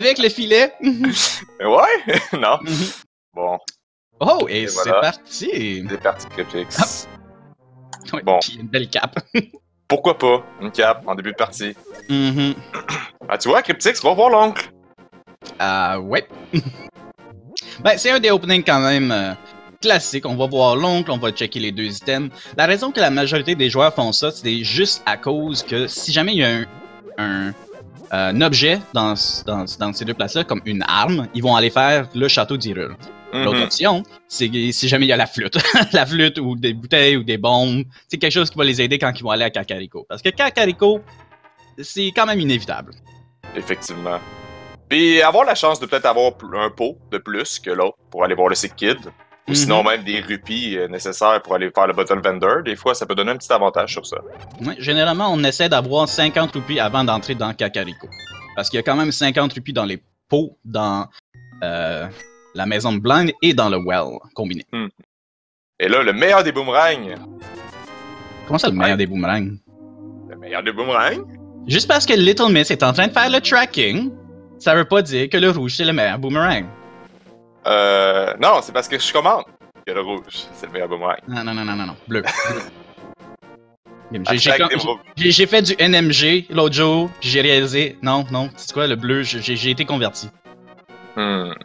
Avec le filet. Ouais? Non. Bon. Oh, et c'est voilà. parti. C'est parti, Cryptix. Ouais, Bon. puis une belle cape. Pourquoi pas une cape en début de partie? Ah, tu vois, Cryptix, va voir l'oncle. Ouais. Ben, c'est un des openings quand même classiques. On va voir l'oncle, on va checker les deux items. La raison que la majorité des joueurs font ça, c'est juste à cause que si jamais il y a un objet dans ces deux places-là, comme une arme, ils vont aller faire le château d'Hyrule. L'autre option, c'est si jamais il y a la flûte. La flûte ou des bouteilles ou des bombes. C'est quelque chose qui va les aider quand ils vont aller à Kakariko. Parce que Kakariko, c'est quand même inévitable. Effectivement. Puis avoir la chance de peut-être avoir un pot de plus que l'autre pour aller voir le Sick Kid. Ou sinon même des rupies nécessaires pour aller faire le Bottle Vendor. Des fois, ça peut donner un petit avantage sur ça. Ouais, généralement, on essaie d'avoir 50 roupies avant d'entrer dans Kakariko. Parce qu'il y a quand même 50 roupies dans les pots dans la maison de Blind et dans le Well combiné. Et là, le meilleur des boomerangs. Comment ça, le meilleur des boomerangs? Le meilleur des boomerangs? Juste parce que Little Miss est en train de faire le tracking, ça veut pas dire que le rouge, c'est le meilleur boomerang. Non, c'est parce que je commande que le rouge, c'est le meilleur boomerang. Non. Bleu. J'ai fait du NMG l'autre jour, puis j'ai réalisé, non, c'est quoi, le bleu, j'ai été converti. Non.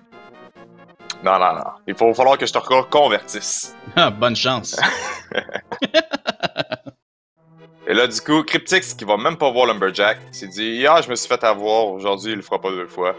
Il va falloir que je te reconvertisse. Ah, bonne chance. Et là, du coup, Cryptix, qui va même pas voir Lumberjack, s'est dit « Ah, je me suis fait avoir, aujourd'hui, il le fera pas 2 fois.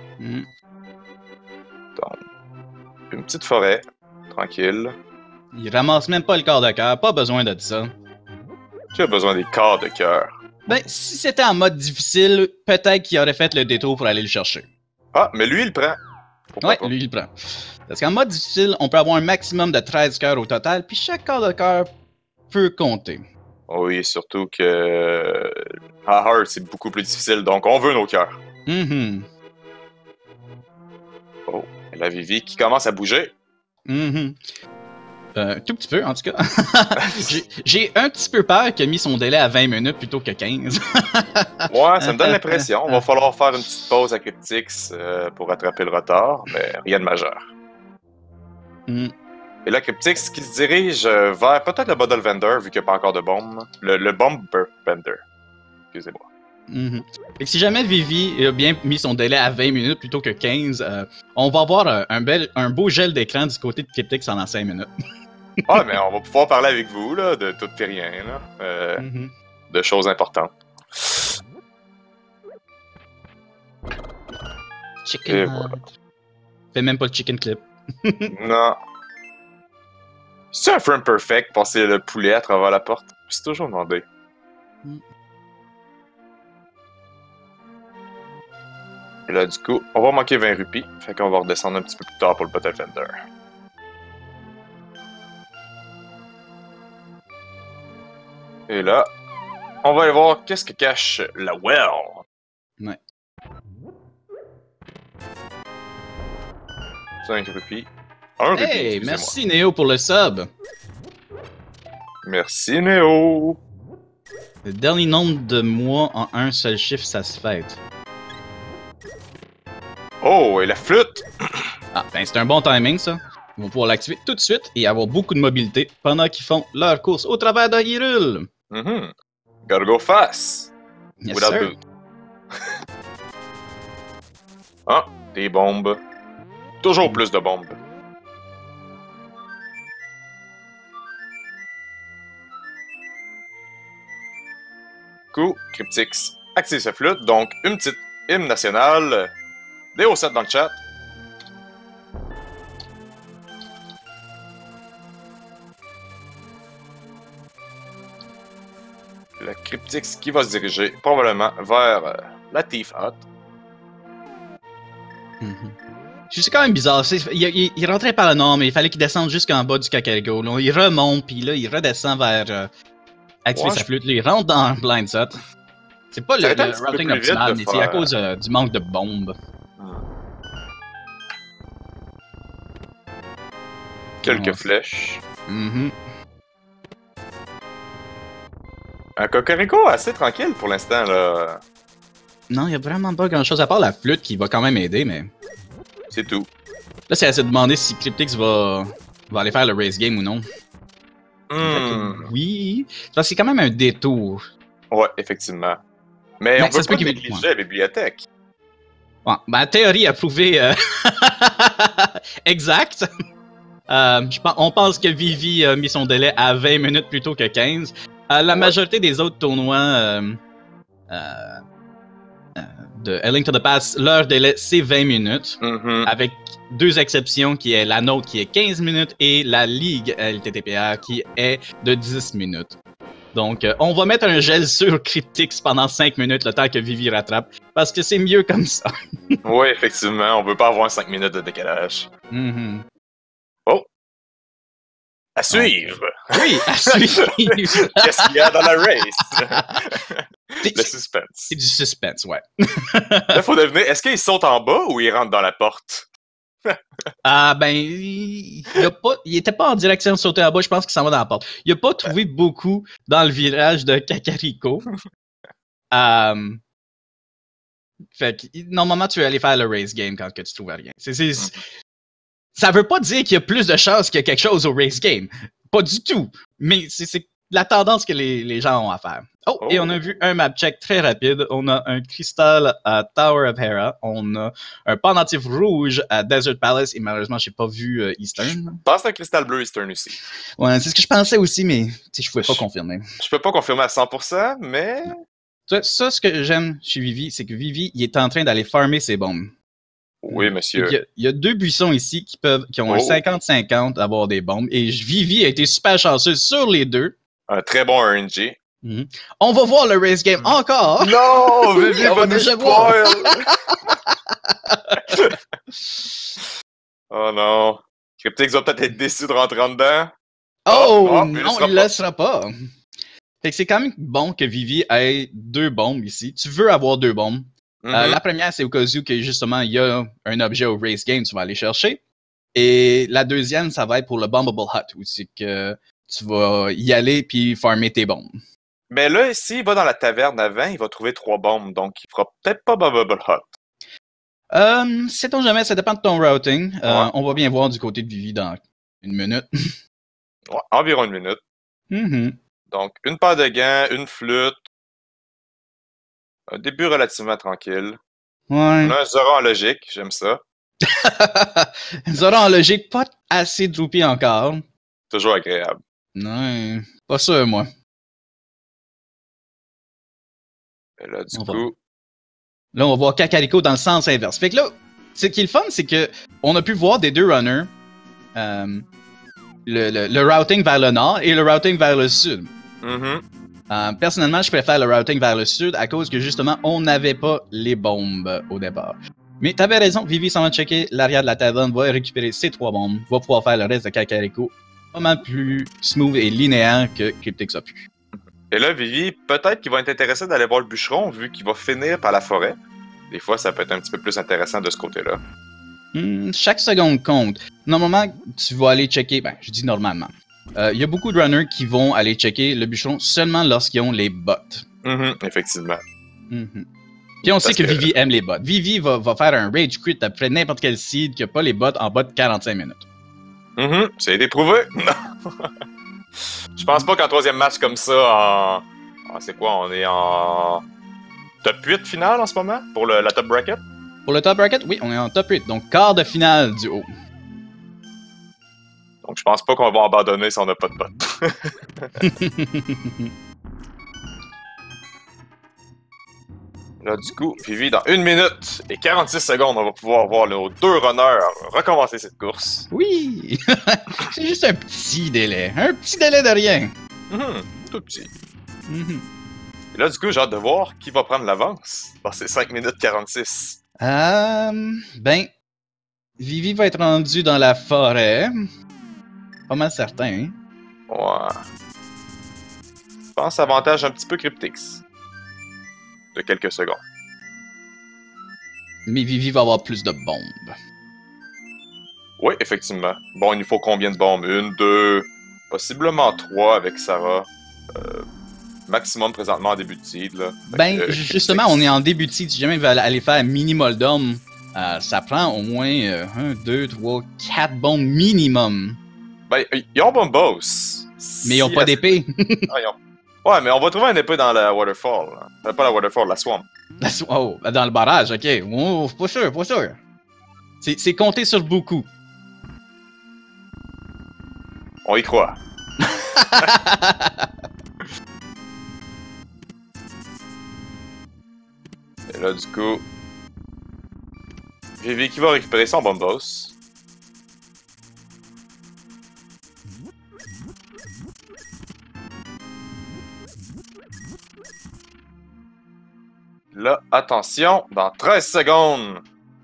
Donc, une petite forêt, tranquille. Il ramasse même pas le corps de cœur, pas besoin de ça. Qui a besoin des corps de cœur? Ben, si c'était en mode difficile, peut-être qu'il aurait fait le détour pour aller le chercher. Ah, mais lui, il le prend. Pourquoi pas? Lui, il le prend. Parce qu'en mode difficile, on peut avoir un maximum de 13 cœurs au total, puis chaque corps de cœur peut compter. Oui, surtout que Hard, c'est beaucoup plus difficile, donc on veut nos cœurs. Oh, et la Vivi qui commence à bouger. Tout petit peu, en tout cas. J'ai un petit peu peur qu'il ait mis son délai à 20 minutes plutôt que 15. Ouais, ça me donne l'impression. On va falloir faire une petite pause à Cryptix pour rattraper le retard, mais rien de majeur. Et là, Cryptix qui se dirige vers peut-être le Bottle Vendor, vu qu'il n'y a pas encore de bombe. Le Bomber Vendor. Excusez-moi. Fait que si jamais Vivi a bien mis son délai à 20 minutes plutôt que 15, on va avoir un beau gel d'écran du côté de Cryptix pendant 5 minutes. Ah, mais on va pouvoir parler avec vous, là, de tout et rien, là. De choses importantes. Chicken. Et voilà. Fais même pas le chicken clip. Non. C'est un frame perfect, passer le poulet à travers la porte. C'est toujours demandé. Et là, du coup, on va manquer 20 rupies. Fait qu'on va redescendre un petit peu plus tard pour le Bottle Vendor. Et là, on va aller voir qu'est-ce que cache la Well. Ouais. 5 rupies. 1 rupie, Hey, merci Néo pour le sub. Merci Néo. Le dernier nombre de mois en un seul chiffre, ça se fête. Oh, et la flûte! Ah, ben c'est un bon timing ça. Ils vont pouvoir l'activer tout de suite et avoir beaucoup de mobilité pendant qu'ils font leur course au travers de Hyrule. Gotta go fast! Yes, Without sir. boot. Ah, des bombes. Toujours plus de bombes. Coup, Cryptix active sa flûte, donc une petite hymne nationale. Des hauts 7 dans le chat. Le Cryptix qui va se diriger probablement vers la Thief Hut. Je sais quand même bizarre. Il rentrait par le nord, mais il fallait qu'il descende jusqu'en bas du Kakariko. Là, il remonte, puis là, il redescend vers activer sa flûte. Là, il rentre dans Blind Shot. C'est pas le routing optimal, mais c'est à cause du manque de bombes. Quelques flèches. Un Cocorico assez tranquille pour l'instant, là. Non, il y a vraiment pas grand-chose à part la flûte qui va quand même aider, mais... C'est tout. Là, c'est à se demander si Cryptix va aller faire le race game ou non. Oui, parce que c'est quand même un détour. Ouais, effectivement. Mais on ça peut se pas peut qu'il négliger la bibliothèque. Bon, ma théorie a prouvé exact. On pense que Vivi a mis son délai à 20 minutes plutôt que 15. La majorité des autres tournois de A Link to the Past, leur délai c'est 20 minutes. Avec 2 exceptions qui est la nôtre qui est 15 minutes et la Ligue LTTPR qui est de 10 minutes. Donc, on va mettre un gel sur Cryptix pendant 5 minutes le temps que Vivi rattrape, parce que c'est mieux comme ça. Oui, effectivement, on veut pas avoir 5 minutes de décalage. Oh! À suivre! Oui, à suivre! Qu'est-ce qu'il y a dans la race? Le suspense. C'est du suspense, ouais. Là, faut deviner, est-ce qu'ils sautent en bas ou ils rentrent dans la porte? Il était pas en direction de sauter en bas, je pense qu'il s'en va dans la porte. Il a pas trouvé beaucoup dans le virage de Kakariko. Fait que, normalement, tu vas aller faire le race game quand que tu trouves rien. Ça veut pas dire qu'il y a plus de chances qu'il y a quelque chose au race game. Pas du tout. Mais c'est la tendance que les gens ont à faire. Et on a vu un map check très rapide. On a un cristal à Tower of Hera. On a un pendentif rouge à Desert Palace. Et malheureusement, j'ai pas vu Eastern. Je pense que c'est un cristal bleu Eastern aussi. Ouais, c'est ce que je pensais aussi, mais je pouvais pas confirmer. Je peux pas confirmer à 100%, mais... Ça, ce que j'aime chez Vivi, c'est que Vivi, il est en train d'aller farmer ses bombes. Oui, monsieur. Il y a 2 buissons ici qui ont un 50-50 d'avoir des bombes. Et Vivi a été super chanceuse sur les 2. Un très bon RNG. On va voir le race game encore. Non, Vivi va nous spoil. Oh non. Cryptix va peut-être être déçu de rentrer en dedans. Non, il ne laissera pas. Fait que c'est quand même bon que Vivi ait 2 bombes ici. Tu veux avoir 2 bombes. La première, c'est au cas où que justement il y a un objet au race game, tu vas aller chercher. Et la deuxième, ça va être pour le Bombable Hut, où c'est que tu vas y aller puis farmer tes bombes. Mais là, s'il va dans la taverne avant, il va trouver 3 bombes, donc il fera peut-être pas Bombable Hut. Sait-on jamais, ça dépend de ton routing. On va bien voir du côté de Vivi dans 1 minute. Ouais, environ 1 minute. Donc, une paire de gants, une flûte. Un début relativement tranquille. Ouais. On a un Zora en logique, j'aime ça. Zora en logique, pas assez droopy encore. Toujours agréable. Non, pas sûr, moi. Et là, du coup... Là, on va voir Kakariko dans le sens inverse. Fait que là, ce qui est le fun, c'est que on a pu voir des 2 runners le routing vers le nord et le routing vers le sud. Personnellement, je préfère le routing vers le sud à cause que justement, on n'avait pas les bombes au départ. Mais t'avais raison, Vivi s'en va checker l'arrière de la taverne, va récupérer ses 3 bombes, va pouvoir faire le reste de Kakariko pas mal plus smooth et linéaire que Cryptix a pu. Et là, Vivi, peut-être qu'il va être intéressé d'aller voir le bûcheron vu qu'il va finir par la forêt. Des fois, ça peut être un petit peu plus intéressant de ce côté-là. Chaque seconde compte. Normalement, tu vas aller checker, je dis normalement. Il y a beaucoup de runners qui vont aller checker le bûcheron seulement lorsqu'ils ont les bottes. Effectivement. Puis on sait que Vivi aime les bottes. Vivi va faire un rage quit après n'importe quel seed qui n'a pas les bottes en bas de 45 minutes. C'est éprouvé. Je pense pas qu'en 3e match comme ça, c'est quoi? On est en top 8 finale en ce moment pour la top bracket? Pour le top bracket, oui, on est en top 8, donc quart de finale du haut. Donc je pense pas qu'on va abandonner si on n'a pas de bottes. Là, du coup, Vivi, dans 1 minute et 46 secondes, on va pouvoir voir nos 2 runners recommencer cette course. Oui! C'est juste un petit délai. Un petit délai de rien. Tout petit. Et là, du coup, j'ai hâte de voir qui va prendre l'avance dans ces 5 minutes 46. Vivi va être rendu dans la forêt. Pas mal certain. Ouais. Je pense avantage un petit peu Cryptix. De quelques secondes. Mais Vivi va avoir plus de bombes. Oui, effectivement. Bon, il nous faut combien de bombes? 1, 2, possiblement 3 avec Sarah. maximum présentement en début de seed. Là. Ben, justement, on est en début de seed. Si jamais il va aller faire mini-moldom, ça prend au moins 1, 2, 3, 4 bombes minimum. Ben, ils ont bon boss. Mais ils ont pas d'épée. Ouais, mais on va trouver un épée dans la Waterfall. Pas la Waterfall, la Swamp. Oh, dans le barrage, ok. Oh, pas sûr, pas sûr. C'est compté sur beaucoup. On y croit. Et là, du coup... Vivi qui va récupérer son bon boss. Là, attention, dans 13 secondes.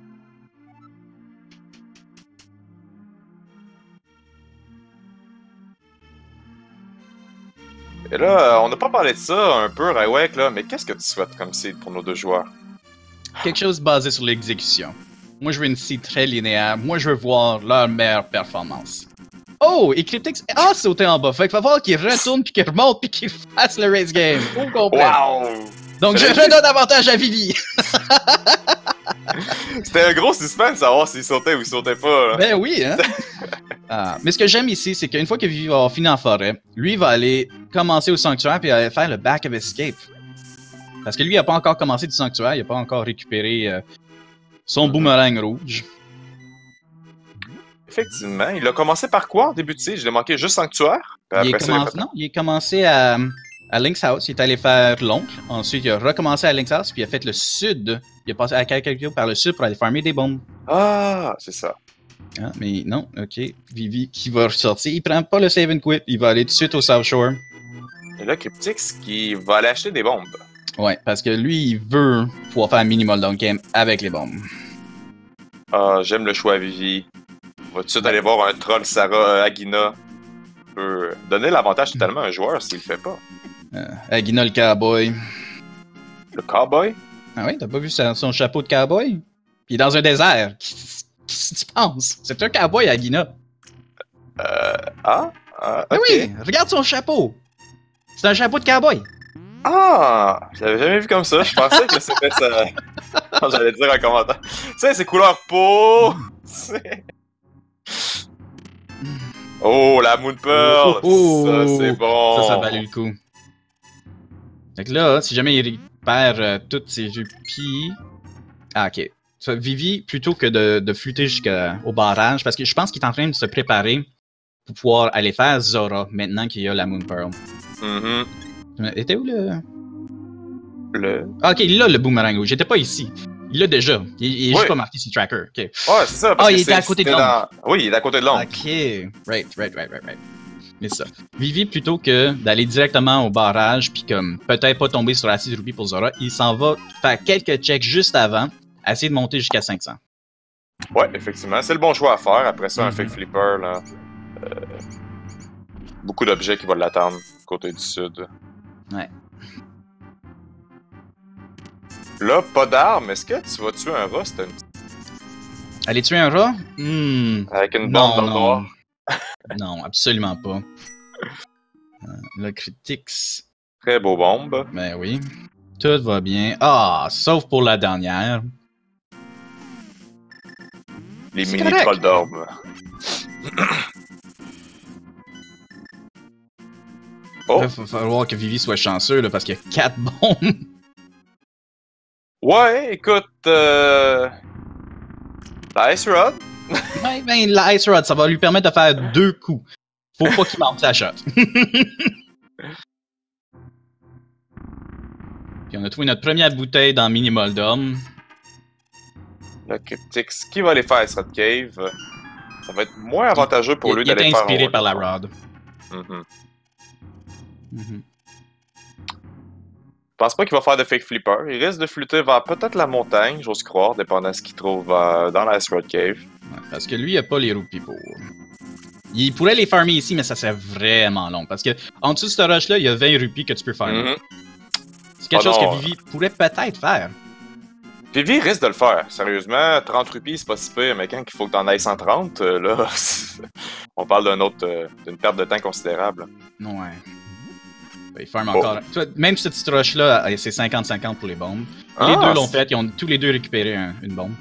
Et là, on n'a pas parlé de ça un peu, Raiwek, là, mais qu'est-ce que tu souhaites comme seed pour nos deux joueurs? Quelque chose basé sur l'exécution. Moi, je veux une seed très linéaire. Moi, je veux voir leur meilleure performance. Oh, et Cryptix a sauté en bas. Fait qu'il va falloir qu'il retourne, puis qu'il remonte, puis qu'il fasse le race game au complet. Wow! Donc, je redonne avantage à Vivi. C'était un gros suspense de savoir s'il sautait ou il sautait pas. Là. Ben oui, hein? Mais ce que j'aime ici, c'est qu'une fois que Vivi va avoir fini en forêt, lui va aller commencer au sanctuaire puis aller faire le back of escape. Parce que lui, il n'a pas encore commencé du sanctuaire, il n'a pas encore récupéré son boomerang rouge. Effectivement. Il a commencé par quoi en début de série? Je l'ai manqué juste sanctuaire? Il a commencé à Link's House, il est allé faire l'oncle. Ensuite, il a recommencé à Link's House, puis il a fait le sud. Il a passé à quelques par le sud pour aller farmer des bombes. Ah, c'est ça. Ah, mais non, ok. Vivi qui va ressortir. Il prend pas le save and quit, il va aller tout de suite au South Shore. Et là, Cryptix qui va aller acheter des bombes. Ouais, parce que lui, il veut pouvoir faire un minimal down game avec les bombes. Ah, j'aime le choix à Vivi. On va tout de suite aller voir un troll Sarah Agina. Peut donner l'avantage totalement à un joueur s'il le fait pas. Agina le cowboy. Le cowboy? Ah oui, t'as pas vu son chapeau de cowboy? Il est dans un désert. Qu'est-ce que tu penses? C'est un cowboy, Agina. Okay. Mais oui, regarde son chapeau. C'est un chapeau de cowboy. Ah! Je l'avais jamais vu comme ça. Je pensais que c'était ça. J'allais dire un commentaire. Tu sais, c'est couleur peau! Oh, la Moon Pearl! Ça, c'est bon! Ça valait le coup. Fait que là, si jamais il perd toutes ses rupies... Ah, ok. Ça, Vivi, plutôt que de flûter jusqu'au barrage, parce que je pense qu'il est en train de se préparer pour pouvoir aller faire Zora, maintenant qu'il y a la Moon Pearl. Mm-hmm. Était où le... Ah, ok, il a le boomerang rouge. J'étais pas ici. Il l'a déjà. Il est juste pas marqué sur le tracker. Okay. Ouais, c'est ça. Parce que il était à côté de l'ombre. Oui, il est à côté de l'ombre. Ok. Right. Mais ça. Vivi, plutôt que d'aller directement au barrage, puis comme peut-être pas tomber sur la 6 roupies pour Zora, il s'en va faire quelques checks juste avant, essayer de monter jusqu'à 500. Ouais, effectivement. C'est le bon choix à faire. Après ça, un fake flipper, là. Beaucoup d'objets qui vont l'attendre, côté du sud. Ouais. Là, pas d'armes. Est-ce que tu vas tuer un rat? Aller tuer un rat? Avec une bombe dans le noir? Non, absolument pas. Le Cryptix. Très beau bombe. Ben oui. Tout va bien. Ah, sauf pour la dernière. Les mini-trolls d'orbe. Il va falloir que Vivi soit chanceux, là, parce qu'il y a 4 bombes. Ouais, écoute, la Ice Rod. Ouais, ben, la Ice Rod, ça va lui permettre de faire 2 coups. Faut pas qu'il manque sa shot. Puis on a trouvé notre première bouteille dans Mini-Moldom. Le Cryptix, qui va aller faire Ice Rod Cave? Ça va être moins avantageux pour lui d'aller faire... Il est inspiré par la Rod. Je pense pas qu'il va faire de fake flipper. Il risque de flûter vers peut-être la montagne, j'ose croire, dépendant de ce qu'il trouve dans la Ice Rod Cave. Ouais, parce que lui, il a pas les roupies pour. Il pourrait les farmer ici, mais ça serait vraiment long. Parce que en dessous de ce rush-là, il y a 20 rupies que tu peux farmer. C'est quelque chose que Vivi pourrait peut-être faire. Vivi risque de le faire. Sérieusement, 30 rupies, c'est pas si pire, mais quand il faut que t'en ailles 130, là, on parle d'une perte de temps considérable. Ouais. Il farm encore. Toi, même cette petite roche-là, c'est 50-50 pour les bombes. Les deux l'ont fait, ils ont tous les deux récupéré une bombe.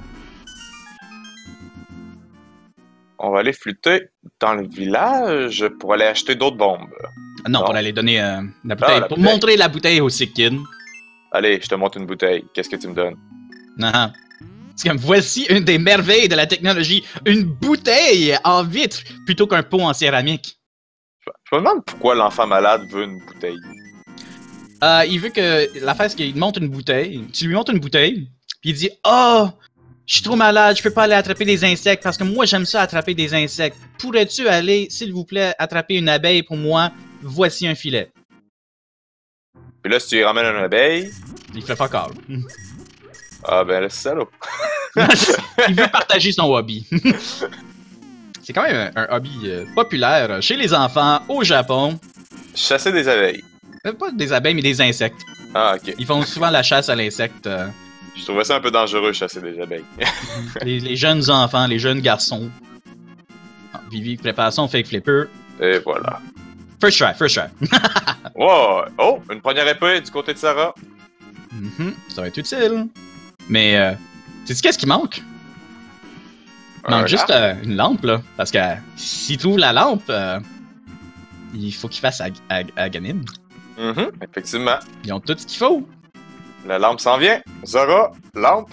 On va aller flûter dans le village pour aller acheter d'autres bombes. Non, pour aller donner la bouteille. Pour montrer la bouteille au Sick Kid. Allez, je te montre une bouteille. Qu'est-ce que tu me donnes? Ah. C'est comme, voici une des merveilles de la technologie. Une bouteille en vitre plutôt qu'un pot en céramique. Je me demande pourquoi l'enfant malade veut une bouteille. Il veut que... L'affaire, c'est qu'il te montre une bouteille. Tu lui montres une bouteille, puis il dit « Oh, je suis trop malade, je peux pas aller attraper des insectes parce que moi, j'aime ça attraper des insectes. Pourrais-tu aller, s'il vous plaît, attraper une abeille pour moi? Voici un filet. » Puis là, si tu lui ramènes une abeille... Il fait fuck all. Ah ben, le salaud. Il veut partager son hobby. C'est quand même un hobby populaire chez les enfants au Japon. Chasser des abeilles. Pas des abeilles, mais des insectes. Ah, ok. Ils font souvent la chasse à l'insecte. Je trouvais ça un peu dangereux, chasser des abeilles. les jeunes enfants, les jeunes garçons. Ah, Vivi prépare son fake flipper. Et voilà. First try. Wow! Oh! Une première épée du côté de Sarah. Ça va être utile. Mais, sais-tu qu'est-ce qui manque? Il manque juste une lampe, là. Parce que s'il trouve la lampe, il faut qu'il fasse à Ganin. Effectivement. Ils ont tout ce qu'il faut. La lampe s'en vient. Zora, lampe.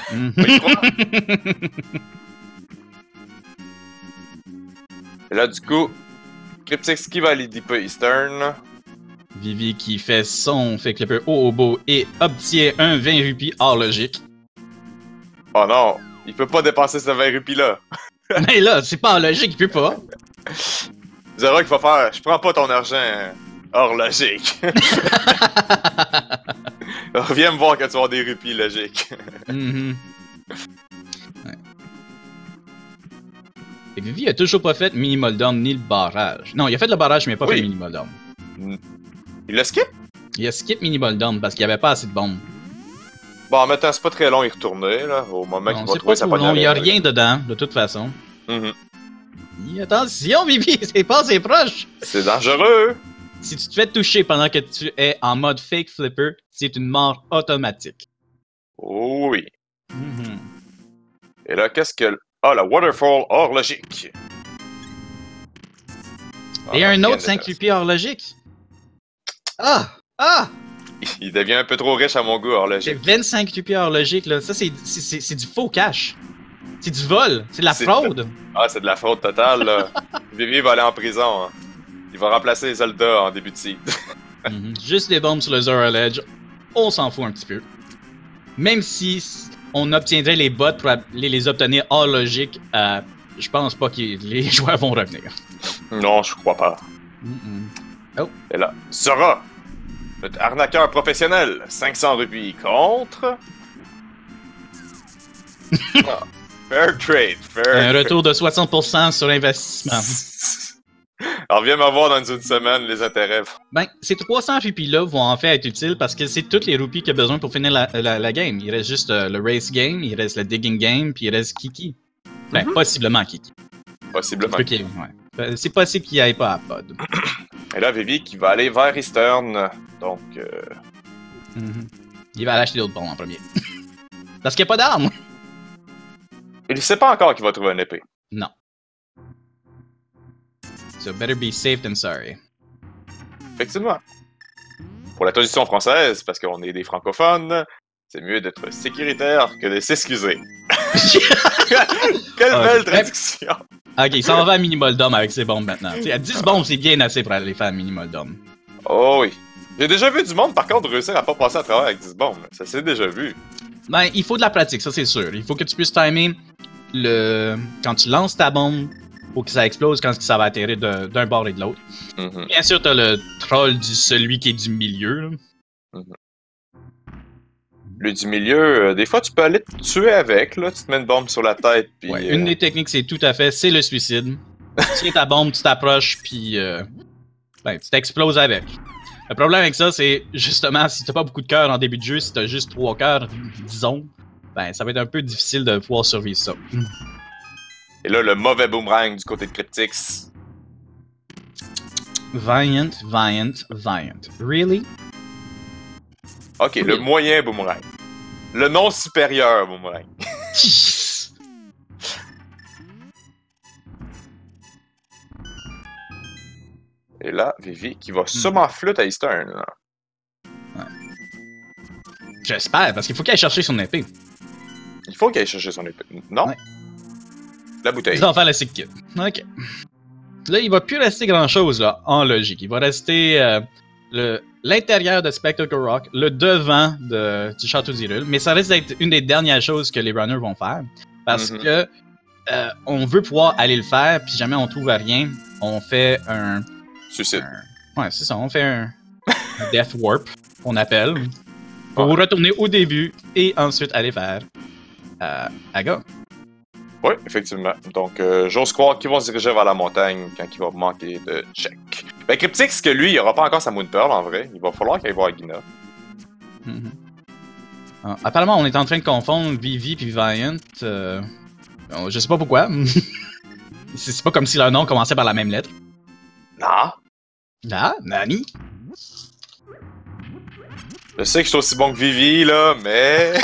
Et là, du coup, Cryptix qui va aller dipper Eastern. Vivi qui fait son fake flipper au hobo et obtient un 20 rupies hors logique. Oh non, il peut pas dépenser ce 20 rupies-là. Mais là, c'est pas en logique, il peut pas. Zora qu'il va faire, je prends pas ton argent hors logique. Reviens me voir quand tu vas avoir des rupies logiques. Ouais. Et Vivi a toujours pas fait mini Moldom ni le barrage. Non, il a fait le barrage, mais pas fait mini Moldom. Il a skip? Il a skip mini Moldom parce qu'il y avait pas assez de bombes. Bon, en mettant, c'est pas très long y retourner, là, au moment qu'il va trouver sa poignée. Non, il y a rien dedans, de toute façon. Attention, Vivi, c'est pas assez proche! C'est dangereux! Si tu te fais toucher pendant que tu es en mode fake flipper, c'est une mort automatique. Oh oui. Et là, qu'est-ce que... Ah, la waterfall hors logique. Et un autre 5 rupies hors logique. Il devient un peu trop riche à mon goût hors logique. C'est 25 rupies hors logique, là. Ça, c'est du faux cash. C'est du vol. C'est de la fraude. Ah, c'est de la fraude totale, là. Vivi va aller en prison. Hein. Il va remplacer les soldats en début de seed. Juste des bombes sur le Zora Ledge. On s'en fout un petit peu. Même si on obtiendrait les bots pour les obtenir hors logique, je pense pas que les joueurs vont revenir. Non, je crois pas. Oh. Et là, Zora, notre arnaqueur professionnel, 500 rupies contre... Fair trade, Un retour de 60% sur l'investissement. Alors viens me voir dans une semaine, les intérêts. Ben, ces 300 rupies-là vont en fait être utiles parce que c'est toutes les rupies qu'il y a besoin pour finir la game. Il reste juste le race game, il reste le digging game, puis il reste Kiki. Ben, possiblement Kiki. Possiblement. Ouais. C'est possible qu'il n'y aille pas à Pod. Et là, Vivi qui va aller vers Eastern. Donc... Il va aller acheter d'autres bombes en premier. Parce qu'il n'y a pas d'armes. Il ne sait pas encore qu'il va trouver une épée. Non. So better be safe than sorry. Effectivement. Pour la traduction française, parce qu'on est des francophones, c'est mieux d'être sécuritaire que de s'excuser. Quelle belle traduction! Ok, il s'en va à Mini-Moldom avec ses bombes maintenant. T'sais, à 10 bombes, c'est bien assez pour aller faire à Mini-Moldom. Oh oui. J'ai déjà vu du monde, par contre, réussir à pas passer à travers avec 10 bombes. Ça s'est déjà vu. Ben, il faut de la pratique, ça c'est sûr. Il faut que tu puisses timer quand tu lances ta bombe pour que ça explose quand ça va atterrir d'un bord et de l'autre. Bien sûr, t'as le troll celui qui est du milieu. Le du milieu, des fois tu peux aller te tuer avec, là, tu te mets une bombe sur la tête. Puis, une des techniques, c'est tout à fait, c'est le suicide. Tu tiens ta bombe, tu t'approches, puis tu t'exploses avec. Le problème avec ça, c'est justement, si t'as pas beaucoup de cœur en début de jeu, si t'as juste 3 cœurs, disons, ça va être un peu difficile de pouvoir survivre ça. Et là, le mauvais boomerang du côté de Cryptix. Valiant. Really? Ok, le moyen boomerang. Le non supérieur boomerang. Et là, Vivi qui va sûrement flûte à Eastern. Là. Ouais. J'espère, parce qu'il faut qu'elle aille chercher son épée. Il faut qu'elle aille chercher son épée. Non? Ouais. La bouteille. Ça va faire le sick kit. Ok. Là, il va plus rester grand-chose, là, en logique. Il va rester l'intérieur de Spectacle Rock, le devant du Château d'Hyrule, mais ça risque d'être une des dernières choses que les runners vont faire. Parce que on veut pouvoir aller le faire, puis jamais on trouve rien, on fait un... Suicide. Ouais, c'est ça, on fait un Death Warp, on appelle, pour retourner au début et ensuite aller faire Aga. Oui, effectivement. Donc, j'ose croire qu'ils vont se diriger vers la montagne quand il va manquer de check. Ben, Cryptix, que lui, il aura pas encore sa Moon Pearl en vrai. Il va falloir qu'il aille voir Gina. Apparemment, on est en train de confondre Vivi puis Valiant. Je sais pas pourquoi. C'est pas comme si leur nom commençait par la même lettre. Non. Ah, Nani? Je sais que je suis aussi bon que Vivi, là, mais...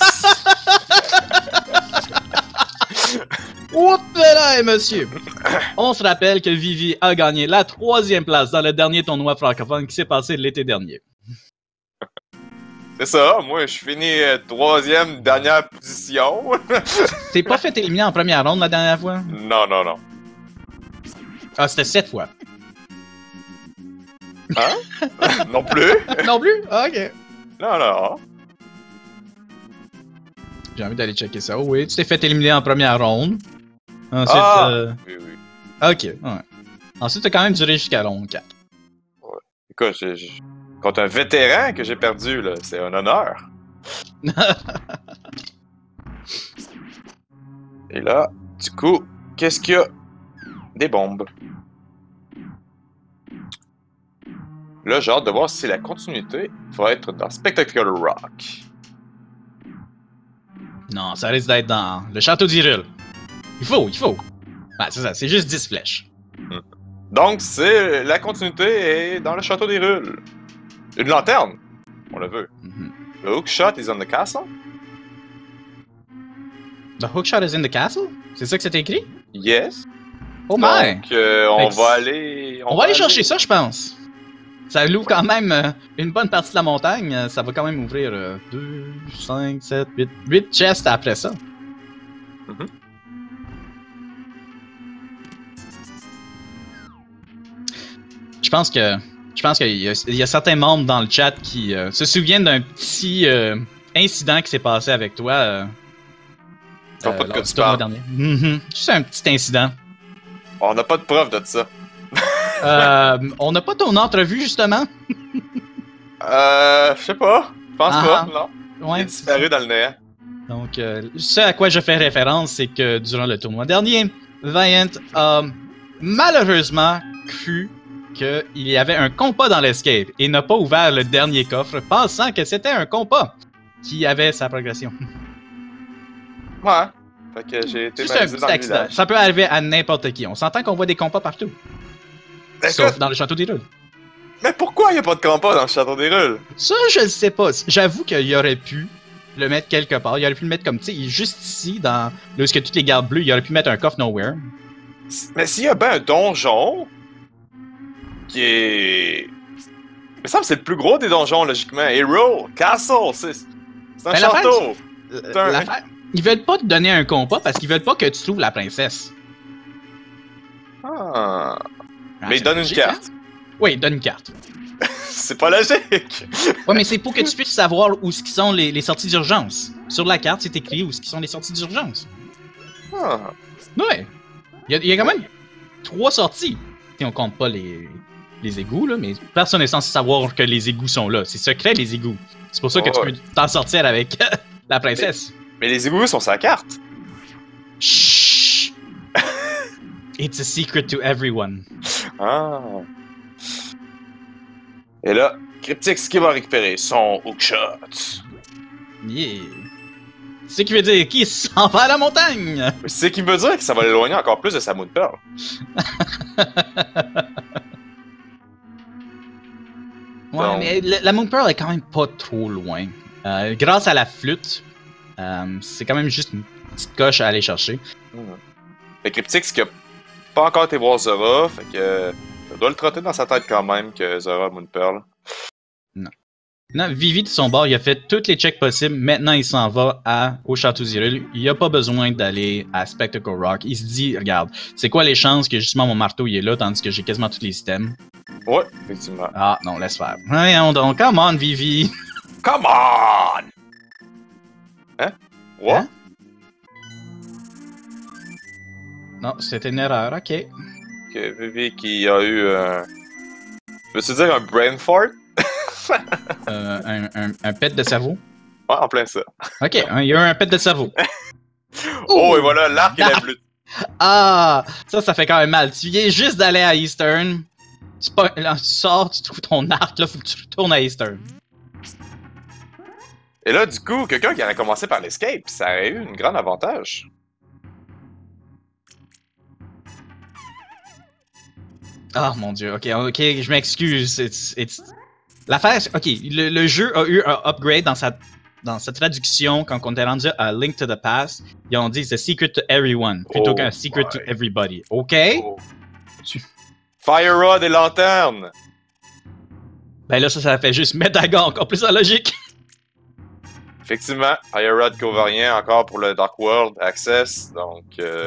Oups là, monsieur! On se rappelle que Vivi a gagné la 3e place dans le dernier tournoi francophone qui s'est passé l'été dernier. C'est ça, moi je finis 3e, dernière position. T'es pas fait éliminer en première ronde la dernière fois? Non. Ah, c'était 7 fois. Hein? Non plus? Non plus? Ah, ok. Non. J'ai envie d'aller checker ça. Oh, oui, tu t'es fait éliminer en première ronde. Ensuite, oui. Ok, ouais. Ensuite, t'as quand même duré jusqu'à ronde 4. Ouais. Écoute, contre un vétéran que j'ai perdu, là, c'est un honneur. Et là, du coup, qu'est-ce qu'il y a? Des bombes. Là, j'ai hâte de voir si la continuité va être dans Spectacular Rock. Non, ça risque d'être dans le Château d'Hyrule. Il faut. Ben, c'est ça, c'est juste 10 flèches. Donc, la continuité est dans le Château d'Hyrule. Une lanterne, on le veut. The hookshot is on the castle? The hookshot is in the castle? C'est ça que c'est écrit? Yes. Oh my! Donc, on va aller... On va aller chercher ça, je pense. Ça l'ouvre quand même une bonne partie de la montagne. Ça va quand même ouvrir 2, 5, 7, 8 chests après ça. Je pense qu'il y a certains membres dans le chat qui se souviennent d'un petit incident qui s'est passé avec toi. Pas de quoi tu parles. Dernier. Juste un petit incident. On n'a pas de preuve de ça. On n'a pas ton entrevue, justement? Je sais pas. Je pense pas, non. Ouais, il est disparu dans le néant. Donc, ce à quoi je fais référence, c'est que durant le tournoi dernier, Valiant a malheureusement cru qu'il y avait un compas dans l'escape et n'a pas ouvert le dernier coffre, pensant que c'était un compas qui avait sa progression. Ouais. Fait que j'ai été juste un petit accident. Ça peut arriver à n'importe qui. On s'entend qu'on voit des compas partout. Sauf dans le Château d'Hyrule. Mais pourquoi il n'y a pas de compas dans le Château d'Hyrule? Ça, je ne sais pas. J'avoue qu'il aurait pu le mettre quelque part. Il aurait pu le mettre comme, tu sais, juste ici, dans là où il y a toutes les gardes bleues, il aurait pu mettre un coffre nowhere. Mais s'il y a bien un donjon qui est... Il me semble que c'est le plus gros des donjons, logiquement. Hero, Castle, c'est un château. Ils veulent pas te donner un compas parce qu'ils veulent pas que tu trouves la princesse. Mais ils donnent une carte. Hein? Oui, ils donnent une carte. C'est pas logique. Ouais, mais c'est pour que tu puisses savoir où sont les sorties d'urgence. Sur la carte, c'est écrit où sont les sorties d'urgence. Ouais. Il y a quand même 3 sorties. Et on compte pas les égouts, là, mais personne n'est censé savoir que les égouts sont là. C'est secret, les égouts. C'est pour ça que tu peux t'en sortir avec la princesse. Mais les égouts sont sur la carte. Chut! It's a secret to everyone. Et là, Cryptix qui va récupérer son hookshot. Yeah. C'est ce qui veut dire qu'il s'en va à la montagne! C'est ce qui veut dire que ça va l'éloigner encore plus de sa Moon Pearl. Ouais, Donc- mais la Moon Pearl est quand même pas trop loin. Grâce à la flûte, c'est quand même juste une petite coche à aller chercher. Fait que Cryptix qui a pas encore été voir Zora, fait que ça doit le trotter dans sa tête quand même que Zora a Moon Pearl. Non, Vivi de son bord, il a fait tous les checks possibles. Maintenant, il s'en va au Château Zyril. Il a pas besoin d'aller à Spectacle Rock. Il se dit, regarde, c'est quoi les chances que justement mon marteau il est là, tandis que j'ai quasiment tous les systèmes. Ouais, effectivement. Ah, non, laisse faire. Voyons donc, come on, Vivi. Come on! Hein? What? Hein? Non, c'était une erreur, ok. Que Vivi qui a eu veux-tu dire un brain fart? Un pet de cerveau. Ouais, en plein ça. Ok, il y a eu un pet de cerveau. Oh, et voilà, l'arc et la bleu. Ah, ça fait quand même mal. Tu viens juste d'aller à Eastern. Tu sors, tu trouves ton arc, là, faut que tu retournes à Eastern. Et là, du coup, quelqu'un qui aurait commencé par l'escape, ça aurait eu un grand avantage. Ah, mon dieu, ok, je m'excuse. L'affaire, ok, le jeu a eu un upgrade dans sa traduction quand on est rendu à Link to the Past. Ils ont dit c'est secret to everyone plutôt qu'un secret to everybody. Ok? Oh. Fire Rod et lanterne! Ben là, ça fait juste mettre à gars encore plus en logique. Effectivement, Fire Rod qui ouvre rien encore pour le Dark World Access, donc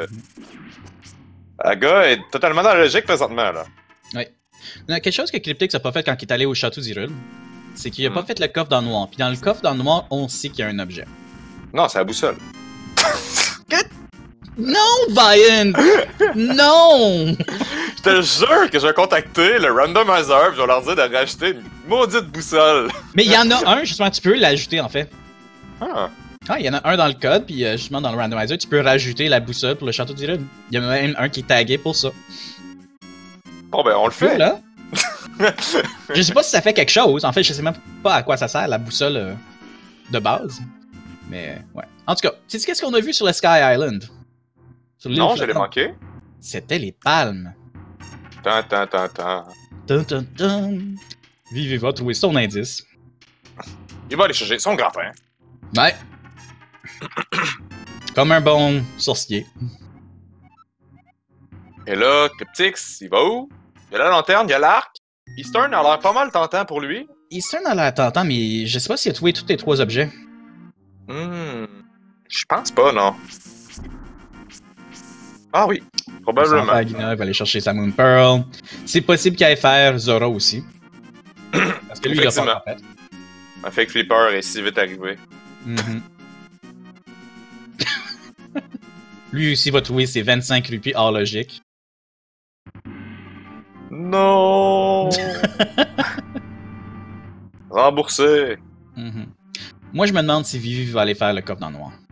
Aga est totalement dans la logique présentement, là. Non, quelque chose que Cryptix a pas fait quand il est allé au Château d'Hyrule, c'est qu'il a pas fait le coffre dans le noir. Puis dans le coffre dans le noir, on sait qu'il y a un objet. Non, c'est la boussole. Non, Vian! Non! Je te jure que je vais contacter le randomizer et je vais leur dire de racheter une maudite boussole. Mais il y en a un, justement, tu peux l'ajouter en fait. Ah. Ah, il y en a un dans le code, puis justement dans le randomizer, tu peux rajouter la boussole pour le Château d'Hyrule. Il y a même un qui est tagué pour ça. Bon, ben, on le fait. Là. Je sais pas si ça fait quelque chose. En fait, je sais même pas à quoi ça sert, la boussole de base. Mais, ouais. En tout cas, tu sais qu'est-ce qu'on a vu sur le Sky Island? Sur l'île Non, je l'ai flottante? manqué. C'était les palmes. Tan. Dun, dun, dun. Vivi va trouver son indice. Il va aller chercher son grand-père. Ouais. Comme un bon sorcier. Et là, Cryptix, il va où? Il y a la lanterne, il y a l'arc. Eastern a l'air pas mal tentant pour lui. Eastern a l'air tentant, mais je sais pas s'il a trouvé tous les 3 objets. Je pense pas, non. Ah oui, probablement. Agina va aller chercher sa Moon Pearl. C'est possible qu'il aille faire Zora aussi. Parce que lui, il a pas en fait. Un fake flipper est si vite arrivé. Lui aussi va trouver ses 25 rupies hors logique. Non! Remboursé! Moi, je me demande si Vivi va aller faire le coffre dans le noir.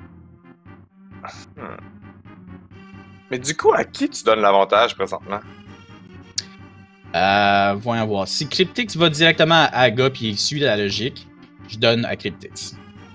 Mais du coup, à qui tu donnes l'avantage présentement? Voyons voir. Si Cryptix va directement à Aga puis il suit la logique, je donne à Cryptix.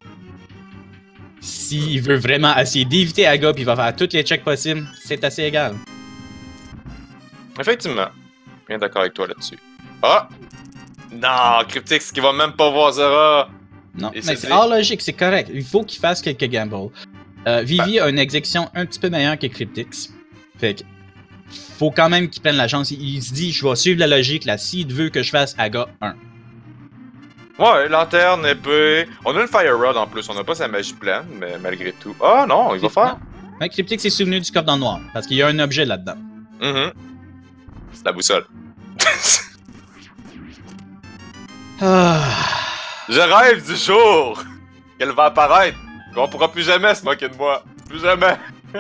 S'il veut vraiment essayer d'éviter Aga puis il va faire tous les checks possibles, c'est assez égal. Effectivement. Bien d'accord avec toi là-dessus. Ah! Non, Cryptix qui va même pas voir Zora! Non, Et mais c'est hors logique, c'est correct. Il faut qu'il fasse quelques gambles. Vivi a une exécution un petit peu meilleure que Cryptix. Fait que faut quand même qu'il prenne la chance. Il se dit, je vais suivre la logique là. S'il veut que je fasse Aga 1. Ouais, lanterne, épée. On a une Fire Rod en plus, on n'a pas sa magie pleine, mais malgré tout. Ah non, il va faire. Ouais, Cryptix est souvenu du coffre dans le noir. Parce qu'il y a un objet là-dedans. La boussole. Je rêve du jour qu'elle va apparaître. Qu'on pourra plus jamais se moquer de moi. Plus jamais.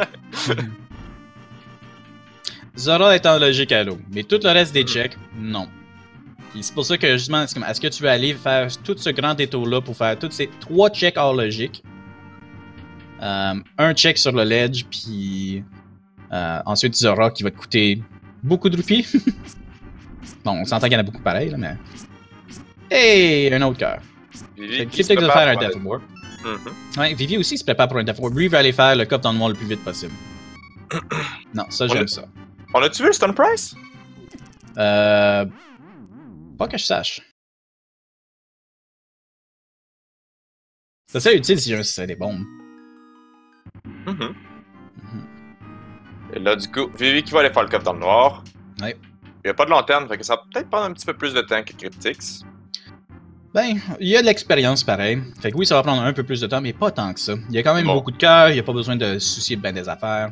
Zora est en logique à l'eau, mais tout le reste des checks, non. Puis c'est pour ça que justement, est-ce que tu veux aller faire tout ce grand détour-là pour faire tous ces 3 checks hors logique? Un check sur le ledge, puis ensuite Zora qui va te coûter beaucoup de rupies. Bon, on s'entend qu'il y en a beaucoup pareil, là, mais... Hey, un autre cœur. Vivi Cryptix va faire un Death Warp. Ouais, Vivi aussi se prépare pour un Death Warp. Lui, il va aller faire le coffre dans le noir le plus vite possible. Non, ça, j'aime ça. On a-tu vu le Stone Price? Pas que je sache. Ça serait utile si c'est des bombes. Et là, du coup, Vivi qui va aller faire le coffre dans le noir. Ouais. Il n'y a pas de lanterne, fait que ça va peut-être prendre un petit peu plus de temps que Cryptix. Ben, il y a de l'expérience pareil. Fait que oui, ça va prendre un peu plus de temps, mais pas tant que ça. Il y a quand même Bon. beaucoup de cœur, il n'y a pas besoin de se soucier de ben des affaires.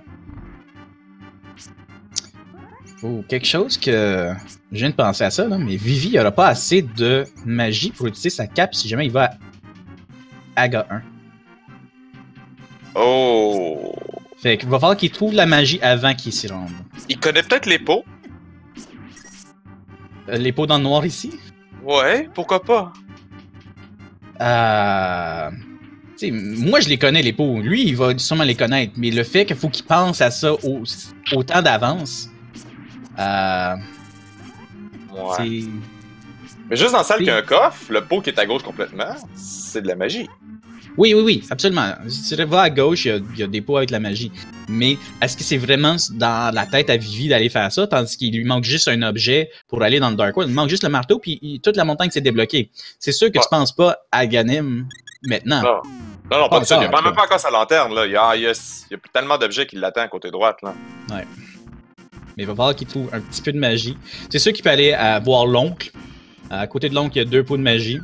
Oh, quelque chose que je viens de penser à ça, là, mais Vivi n'aura pas assez de magie pour utiliser sa cape si jamais il va à Aga 1. Oh! Fait qu'il va falloir qu'il trouve la magie avant qu'il s'y rende. Il connaît peut-être les pots? Les pots dans le noir ici? Ouais, pourquoi pas? Tu sais, moi je les connais les pots. Lui, il va sûrement les connaître. Mais le fait qu'il faut qu'il pense à ça autant d'avance. Ouais. C'est. Mais juste dans celle qui a un coffre, le pot qui est à gauche complètement, c'est de la magie. Oui, absolument. Si tu vas à gauche, il y a des pots avec la magie. Mais est-ce que c'est vraiment dans la tête à Vivi d'aller faire ça, tandis qu'il lui manque juste un objet pour aller dans le Dark World? Il manque juste le marteau, puis toute la montagne s'est débloquée. C'est sûr que tu penses pas à Ganim maintenant. Non, pas de ça. Il n'y a encore, même pas encore sa lanterne. Là. Il y a tellement d'objets qui l'attendent à côté droite. Là. Ouais. Mais il va falloir qu'il trouve un petit peu de magie. C'est sûr qu'il peut aller voir l'oncle. À côté de l'oncle, il y a 2 pots de magie.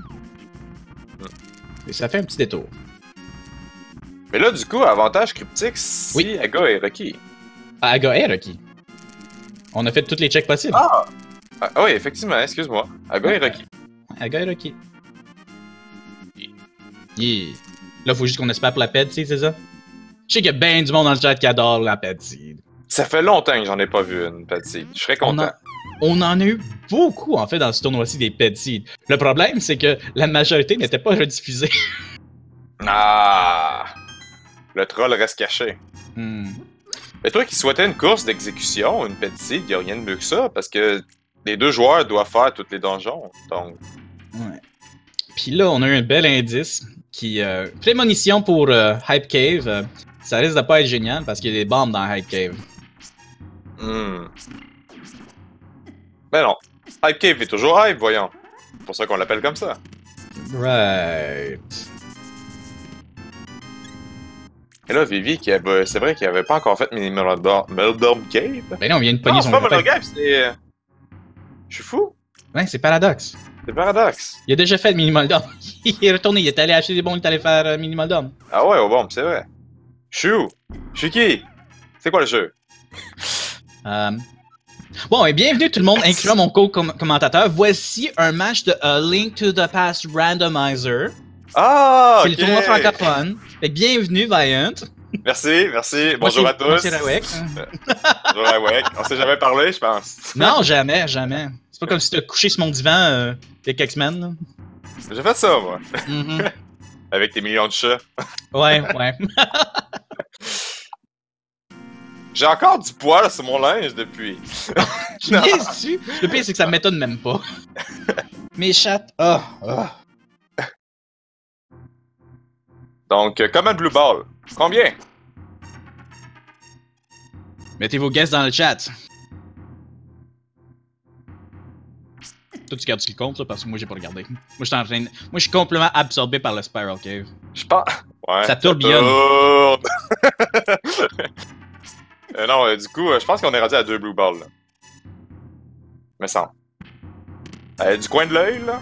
Et ça fait un petit détour. Mais là, du coup, avantage Cryptix si Oui. Aga est requis. Aga est requis. On a fait tous les checks possibles. Ah oui, effectivement, excuse-moi. Aga est requis. Aga est requis. Yeah. Là, faut juste qu'on espère pour la Ped Seed, c'est ça? Je sais qu'il y a bien du monde dans le chat qui adore la Ped Seed. Ça fait longtemps que j'en ai pas vu une Ped Seed. Je serais content. On en a eu beaucoup, en fait, dans ce tournoi-ci des Ped Seed. Le problème, c'est que la majorité n'était pas rediffusée. Ah! Le troll reste caché. Hmm. Mais toi qui souhaitais une course d'exécution, une Ped Seed, y a rien de mieux que ça, parce que les 2 joueurs doivent faire tous les donjons. Donc. Ouais. Puis là, on a eu un bel indice qui... prémonition pour Hype Cave. Ça risque de pas être génial parce qu'il y a des bombes dans Hype Cave. Mais non. Hype Cave est toujours hype, voyons. C'est pour ça qu'on l'appelle comme ça. Right. Et là, Vivi, c'est vrai qu'il avait pas encore fait Mini Meldorm Cave. Ben non, on vient de pogner Non, son c'est pas copain. Meldorm Cave, c'est... Je suis fou. Ouais, c'est Paradox. C'est Paradox. Il a déjà fait le Minimal Dome. Il est retourné, il est allé acheter des bons, il est allé faire Minimal Dome. Ah ouais, oh bon, c'est vrai. Je suis où? Je suis qui? C'est quoi le jeu? Bon, et bienvenue tout le monde, incluant mon co-commentateur. Voici un match de A Link to the Past Randomizer. Ah, C'est le tournoi francophone. Fait que bienvenue, Vaillant. Merci. Bonjour à tous. Moi, c'est Rawek. Bonjour Rawek. On s'est jamais parlé, je pense. Non, jamais. C'est pas comme si tu as couché sur mon divan il y a quelques semaines. Là. J'ai fait ça, moi. Mm-hmm. Avec tes millions de chats. Ouais. J'ai encore du poil sur mon linge depuis. Niaises-tu? Le pire, c'est que ça m'étonne même pas. Mes chattes. Donc, Command Blue Ball. Combien? Mettez vos guests dans le chat. Toi, tu gardes le compte, là, parce que moi, j'ai pas regardé. Moi, je suis complètement absorbé par le Spiral Cave. Je pense. Ouais. Ça tourbillonne. Non, du coup, je pense qu'on est rendu à 2 Blue Balls, là. Me semble. Du coin de l'œil, là.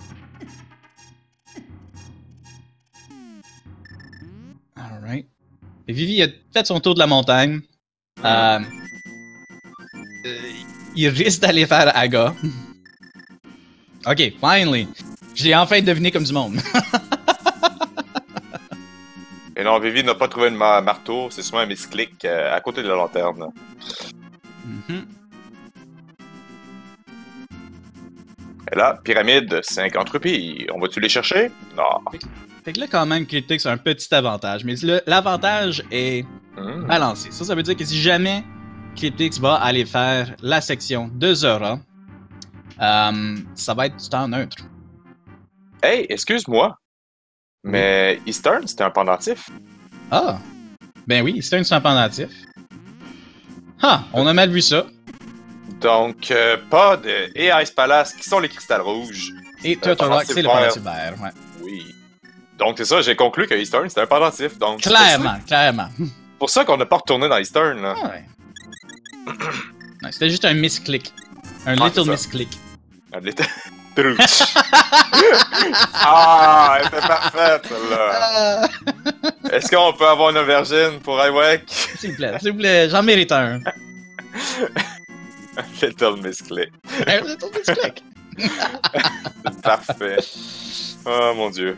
Alright. Et Vivi a fait son tour de la montagne. Il risque d'aller faire Aga. Ok, finally. Je l'ai enfin deviné comme du monde. Et non, Vivi n'a pas trouvé un marteau, c'est souvent un misclick à côté de la lanterne. Mm-hmm. Et là, pyramide, 50 roupies. On va-tu les chercher? Non. Fait que là, quand même, Cryptix a un petit avantage. Mais l'avantage est balancé. Ça veut dire que si jamais Cryptix va aller faire la section de Zora, ça va être du temps neutre. Hey, excuse-moi. Mais Eastern, c'était un pendentif. Ah! Ben oui, c'est un pendentif. Ah! On a mal vu ça. Donc, Pod et Ice Palace, qui sont les cristals rouges. Et Turtle Rock, c'est le pendentif vert. Ouais. Oui. Donc, c'est ça, j'ai conclu que Eastern, c'était un pendentif. Donc, Clairement. c'est pour ça qu'on n'a pas retourné dans Eastern, là. Ah ouais. Non, c'était juste un misclick. Un Ah, little c'est ça. misclick. Un little... Ah, elle était parfaite, celle-là. Est-ce qu'on peut avoir une aubergine pour Iwek? S'il vous plaît, j'en mérite un. Little misclick. Un little misclick. Parfait. Oh mon dieu.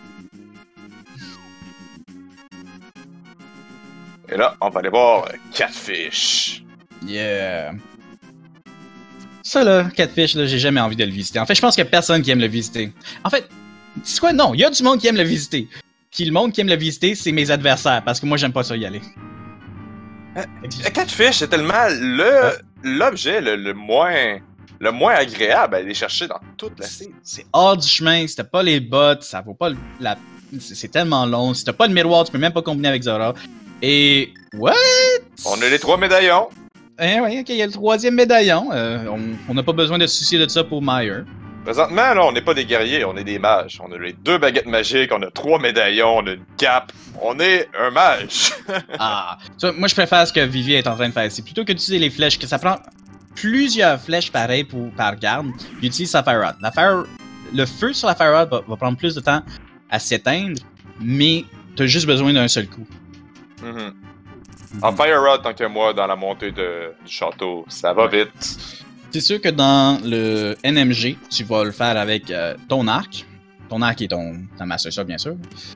Et là, on va aller voir Catfish. Yeah. Ça là, Catfish, là, j'ai jamais envie de le visiter. En fait, je pense qu'il y a personne qui aime le visiter. En fait, c'est quoi? Non, il y a du monde qui aime le visiter. Puis le monde qui aime le visiter, c'est mes adversaires, parce que moi, j'aime pas ça y aller. Catfish, c'est tellement l'objet le moins agréable à aller chercher dans toute la scène. C'est hors du chemin, si t'as pas les bottes, ça vaut pas la... C'est tellement long. Si t'as pas le miroir, tu peux même pas combiner avec Zora. Et... What? On a les 3 médaillons. Eh oui, ok, il y a le 3e médaillon. On n'a pas besoin de se soucier de ça pour Meyer. Présentement, là, on n'est pas des guerriers, on est des mages. On a les 2 baguettes magiques, on a 3 médaillons, on a une cape. On est un mage. Ah, ça, moi je préfère ce que Vivi est en train de faire ici. Plutôt que d'utiliser les flèches, que ça prend plusieurs flèches pareilles par garde, il utilise sa Fire Rod. Le feu sur la Fire Rod va prendre plus de temps à s'éteindre, mais t'as juste besoin d'un seul coup. Mm-hmm. En Fire Rod, tant que moi, dans la montée du château, ça va vite. C'est sûr que dans le NMG, tu vas le faire avec ton arc. Ton arc est ta Master Sword, bien sûr.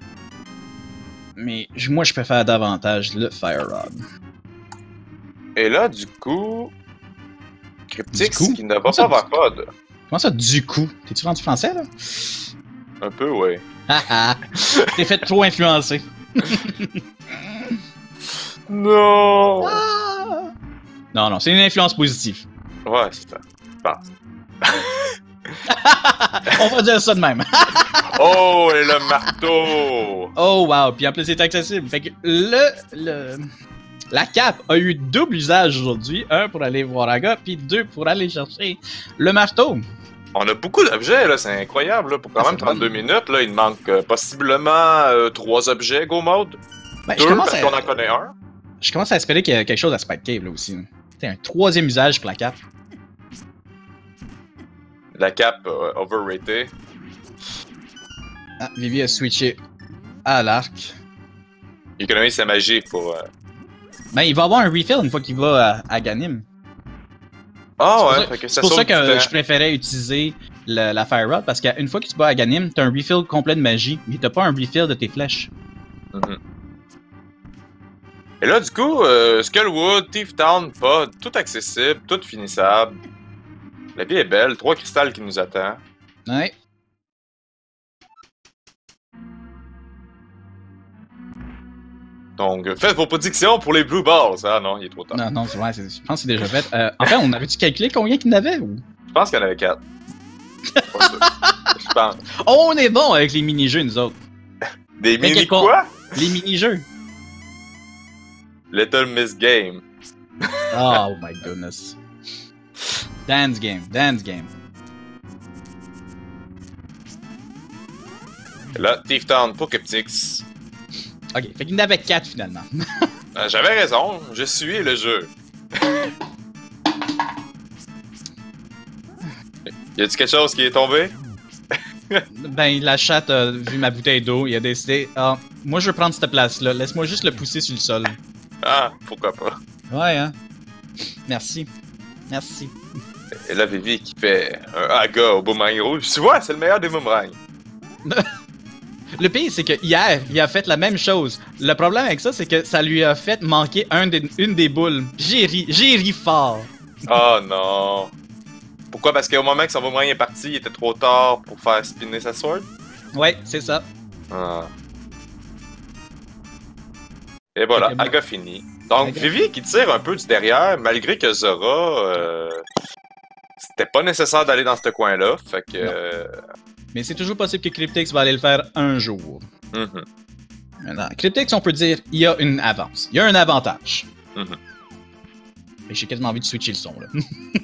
Mais moi, je préfère davantage le Fire Rod. Et là, du coup... Cryptix, Du coup? qui ne va pas vers Pod. Comment ça, du coup? T'es-tu rendu français, là? Un peu, ouais. Haha! T'es fait trop influencer. Non! Ah! Non, c'est une influence positive. Ouais, c'est ça. On va dire ça de même. Oh, et le marteau! Oh wow, puis en plus c'est accessible. Fait que la cape a eu double usage aujourd'hui, un pour aller voir Aga, puis 2 pour aller chercher le marteau. On a beaucoup d'objets, là, c'est incroyable, là. Pour quand même 32 minutes, là, il manque possiblement 3 objets, Go Mode. Ben, 2, parce qu'on en connaît un. Je commence à espérer qu'il y a quelque chose à Spike Cave, là, aussi. C'est un 3e usage pour la cape. La cape overrated. Ah, Vivi a switché à l'arc. Il économise sa magie pour... Ben, il va avoir un refill une fois qu'il va à Ganim. Ah ouais, fait que ça C'est pour ça que sauve du je préférais utiliser la Fire Rod, parce qu'une fois que tu vas à Ganim, t'as un refill complet de magie, mais t'as pas un refill de tes flèches. Mm-hmm. Et là, du coup, Skullwood, Thief Town, Pod, tout accessible, tout finissable. La vie est belle, 3 cristals qui nous attendent. Ouais. Donc, faites vos prédictions pour les Blue Balls. Ah non, il est trop tard. Non, c'est vrai, je pense que c'est déjà fait. En fait, on avait-tu calculé combien qu'il y en avait? Ou... Je pense qu'il y en avait 4. Je pense. Oh, on est bon avec les mini-jeux, nous autres. Des Mais mini quoi? Les mini-jeux. Little Miss Game. Oh my goodness. Dance game. Et là, Thief Town pour Cryptix. Ok, fait qu'il y en avait 4 finalement. J'avais raison, je suis le jeu. Y a-tu quelque chose qui est tombé? Ben, la chatte a vu ma bouteille d'eau, il a décidé, ah, moi je veux prendre cette place-là, laisse-moi juste le pousser sur le sol. Ah, pourquoi pas. Ouais, hein. Merci. Et là, Vivi qui fait un Aga au boomerang rouge. Tu vois, c'est le meilleur des boomerangs. Le pire, c'est que hier, il a fait la même chose. Le problème avec ça, c'est que ça lui a fait manquer une des boules. J'ai ri fort. Oh non. Pourquoi? Parce qu'au moment que son boomerang est parti, il était trop tard pour faire spinner sa sword? Ouais, c'est ça. Ah. Et voilà, Okay, bon. Aga fini. Donc, Aga. Vivi qui tire un peu du derrière, malgré que Zora... c'était pas nécessaire d'aller dans ce coin-là, fait que... Mais c'est toujours possible que Cryptix va aller le faire un jour. Mm-hmm. Maintenant, Cryptix, on peut dire, il y a une avance. Il y a un avantage. Mm-hmm. Et j'ai quasiment envie de switcher le son, là.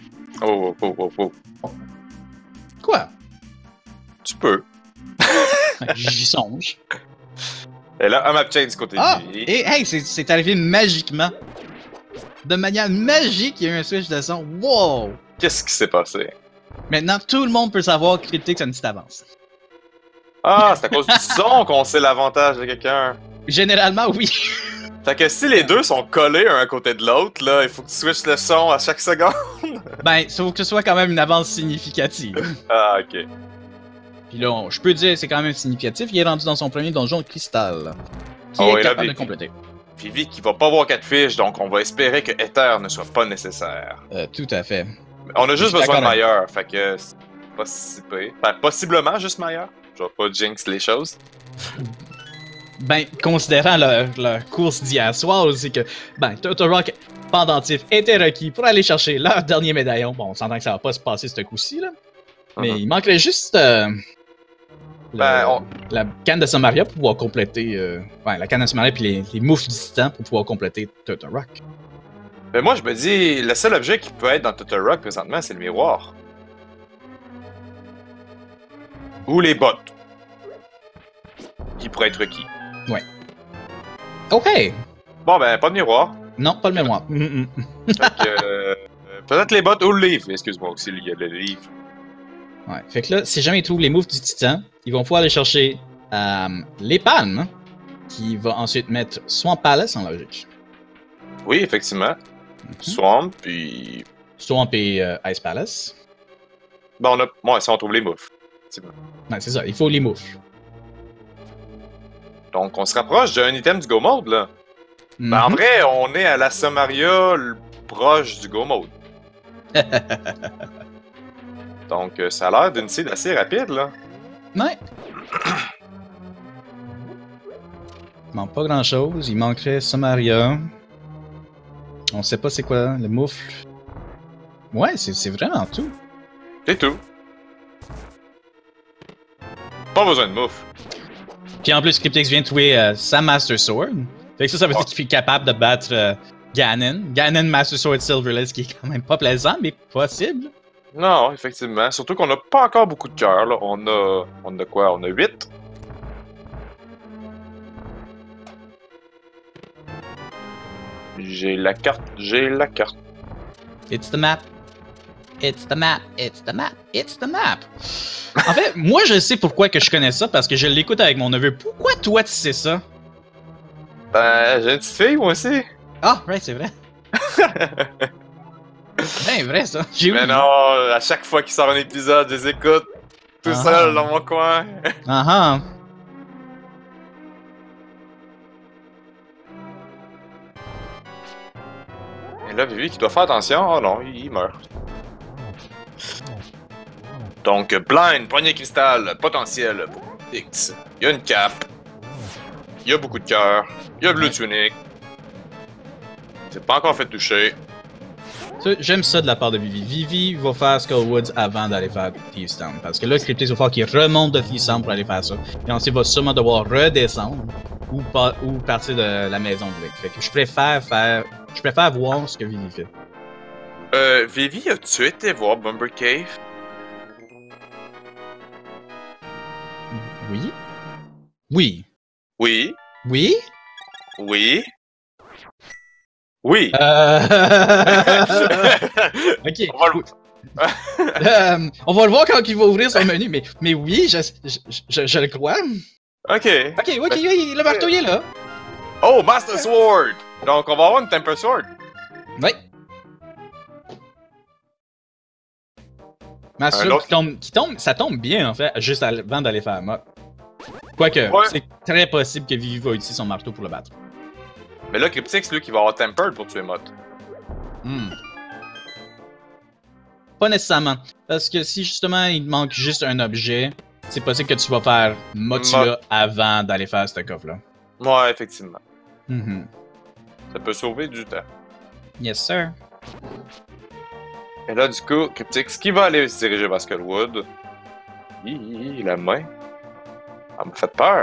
Oh. Quoi? Tu peux. J'y songe. Et là, un map change du côté Ah! de Vivi. Et hey, c'est arrivé magiquement. De manière magique, il y a eu un switch de son. Wow! Qu'est-ce qui s'est passé? Maintenant, tout le monde peut savoir que Cryptix a une petite avance. Ah, c'est à cause du son qu'on sait l'avantage de quelqu'un. Généralement, oui. Fait que si les deux sont collés un à côté de l'autre, là, il faut que tu switches le son à chaque seconde. Ben, sauf que ce soit quand même une avance significative. Ah, ok. Puis là, je peux dire c'est quand même significatif. Il est rendu dans son premier donjon cristal. Qui Oh, est et là, capable de Vivi. compléter. Vivi qui va pas avoir 4 fiches, donc on va espérer que Ether ne soit pas nécessaire. Tout à fait. On a juste Je suis besoin de d'accord. Meilleur, fait que c'est pas si pire. Ben, possiblement juste Meilleur. Je vais pas jinx les choses. Ben, considérant leur course d'hier soir, c'est que, ben, Totorock pendentif était requis pour aller chercher leur dernier médaillon. Bon, on s'entend que ça va pas se passer ce coup-ci, là. Mais il manquerait juste la canne de Samaria pour pouvoir compléter. Ouais, la canne de Samaria puis les moufles du titan pour pouvoir compléter Totorock. Mais moi, je me dis, le seul objet qui peut être dans Totorock présentement, c'est le miroir. Ou les bottes. Qui pourraient être requis. Ouais. Ok! Bon, ben, pas de miroir. Non, pas le mémoire. Fait que, peut-être les bottes ou le livre. Excuse-moi aussi, il y a le livre. Ouais. Fait que là, si jamais ils trouvent les moves du titan, ils vont pouvoir aller chercher les palmes, qui va ensuite mettre Swamp Palace en logique. Oui, effectivement. Swamp, puis... Swamp et Ice Palace. Ben, on a... Bon, si on trouve les moufles. Ouais, c'est ça, il faut les moufles. Donc, on se rapproche d'un item du Go Mode, là. Ben, en vrai, on est à la Samaria proche du Go Mode. Donc, ça a l'air d'une seed assez rapide, là. Ouais. Il manque pas grand chose. Il manquerait Samaria. On sait pas c'est quoi, le moufle. Ouais, c'est vraiment tout. C'est tout. Pas besoin de moufle. Puis en plus, Cryptix vient de trouver sa Master Sword. Fait que ça veut dire qu'il est capable de battre Ganon. Ganon Master Sword Silverless, qui est quand même pas plaisant, mais possible. Non, effectivement. Surtout qu'on n'a pas encore beaucoup de cœur, là. On a quoi? On a 8? J'ai la carte. It's the map. It's the map. It's the map. It's the map. En fait, moi, je sais pourquoi que je connais ça, parce que je l'écoute avec mon neveu. Pourquoi toi, tu sais ça? Ben, j'ai une petite fille, moi aussi. Ah, right, c'est vrai. Ben vrai, ça. J'ai Mais oublié. non, à chaque fois qu'il sort un épisode, je les écoute tout seul dans mon coin. Ah ah. Et là, Vivi qui doit faire attention. Oh non, il meurt. Donc, blind, poignée cristal, potentiel pour X. Il y a une cape. Il y a beaucoup de cœur. Il y a Blue Tunic. C'est pas encore fait toucher. Ça, j'aime ça de la part de Vivi. Vivi va faire Skullwoods avant d'aller faire Thieves Town. Parce que là, Cryptix va falloir qu'il remonte de Thieves Town pour aller faire ça. Et ensuite, il va sûrement devoir redescendre ou partir de la maison de Vic. Fait que je préfère voir ce que Vivi fait. Vivi, as-tu été voir Bumber Cave? Oui? Oui. Oui. Oui? Oui. Oui. Ok. On va le... On va le voir quand il va ouvrir son menu, mais oui, je le crois. Ok. Ok, oui, le marteau il est là. Oh, Master Sword! Donc, on va avoir une Temper Sword. Oui. Master Un Sword autre. qui tombe, ça tombe bien en fait, juste avant d'aller faire mock. Quoique, Ouais. c'est très possible que Vivi va utiliser son marteau pour le battre. Mais là, Cryptix, lui, qui va avoir Tempered pour tuer Mott. Pas nécessairement. Parce que si justement il te manque juste un objet, c'est possible que tu vas faire Motula avant d'aller faire ce coffre-là. Ouais, effectivement. Mhm. Ça peut sauver du temps. Yes, sir. Et là, du coup, Cryptix, qui va aller se diriger vers Skullwood? La main. Elle m'a fait peur.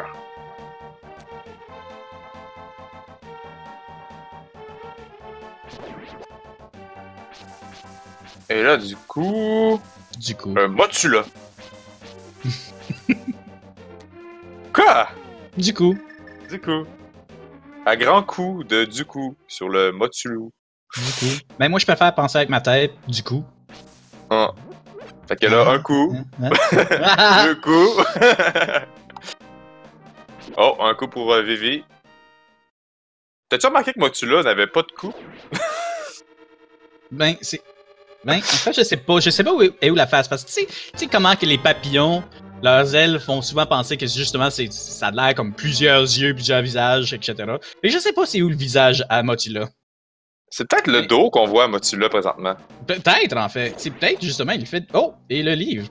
Et là, du coup... Du coup. Motula. Du coup. Du coup. À grand coup de du coup sur le Motulu. Du coup. Ben moi, je préfère penser avec ma tête. Du coup. Ah. Fait que là, un coup. Deux coups. Oh, un coup pour Vivi. T'as-tu remarqué que Motula n'avait pas de coup? Ben, c'est. Ben, en fait, je sais pas. Je sais pas où est où la face. Parce que tu sais comment que les papillons, leurs ailes font souvent penser que justement, ça a l'air comme plusieurs yeux, plusieurs visages, etc. Mais je sais pas c'est où le visage à Motula. C'est peut-être le dos qu'on voit à Motula présentement. Peut-être, en fait. C'est peut-être justement, il fait. Oh, et le livre.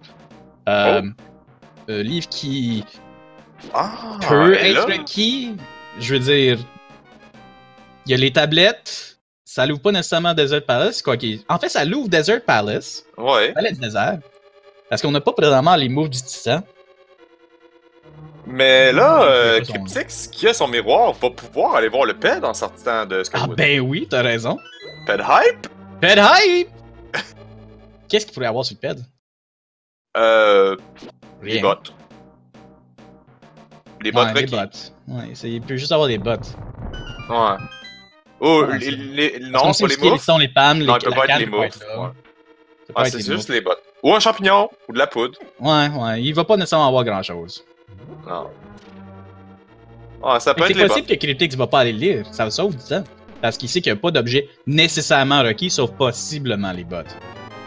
Livre qui peut être qui. Je veux dire. Il y a les tablettes. Ça l'ouvre pas nécessairement Desert Palace. En fait, ça l'ouvre Desert Palace. Ouais. Palais du désert. Parce qu'on n'a pas présentement les moves du Titan. Mais là, Cryptix, qui a son miroir, va pouvoir aller voir le ped en sortant de Skyward. Ah ben oui, t'as raison. Ped hype? Ped hype! Qu'est-ce qu'il pourrait avoir sur le ped? Les bottes. Les bottes requis. Les bottes. Ouais, il peut juste avoir des bottes. Ouais. Oh, Ouais, non, c'est pas les moufs. Les pams, non, il peut pas être les moufs. Ouais. C'est juste les bottes. Ou un champignon, ou de la poudre. Ouais, il va pas nécessairement avoir grand-chose. Non. Ouais, ça peut être les bottes. C'est possible que Cryptix va pas aller le lire, ça sauve du temps. Parce qu'il sait qu'il n'y a pas d'objet nécessairement requis, sauf possiblement les bottes.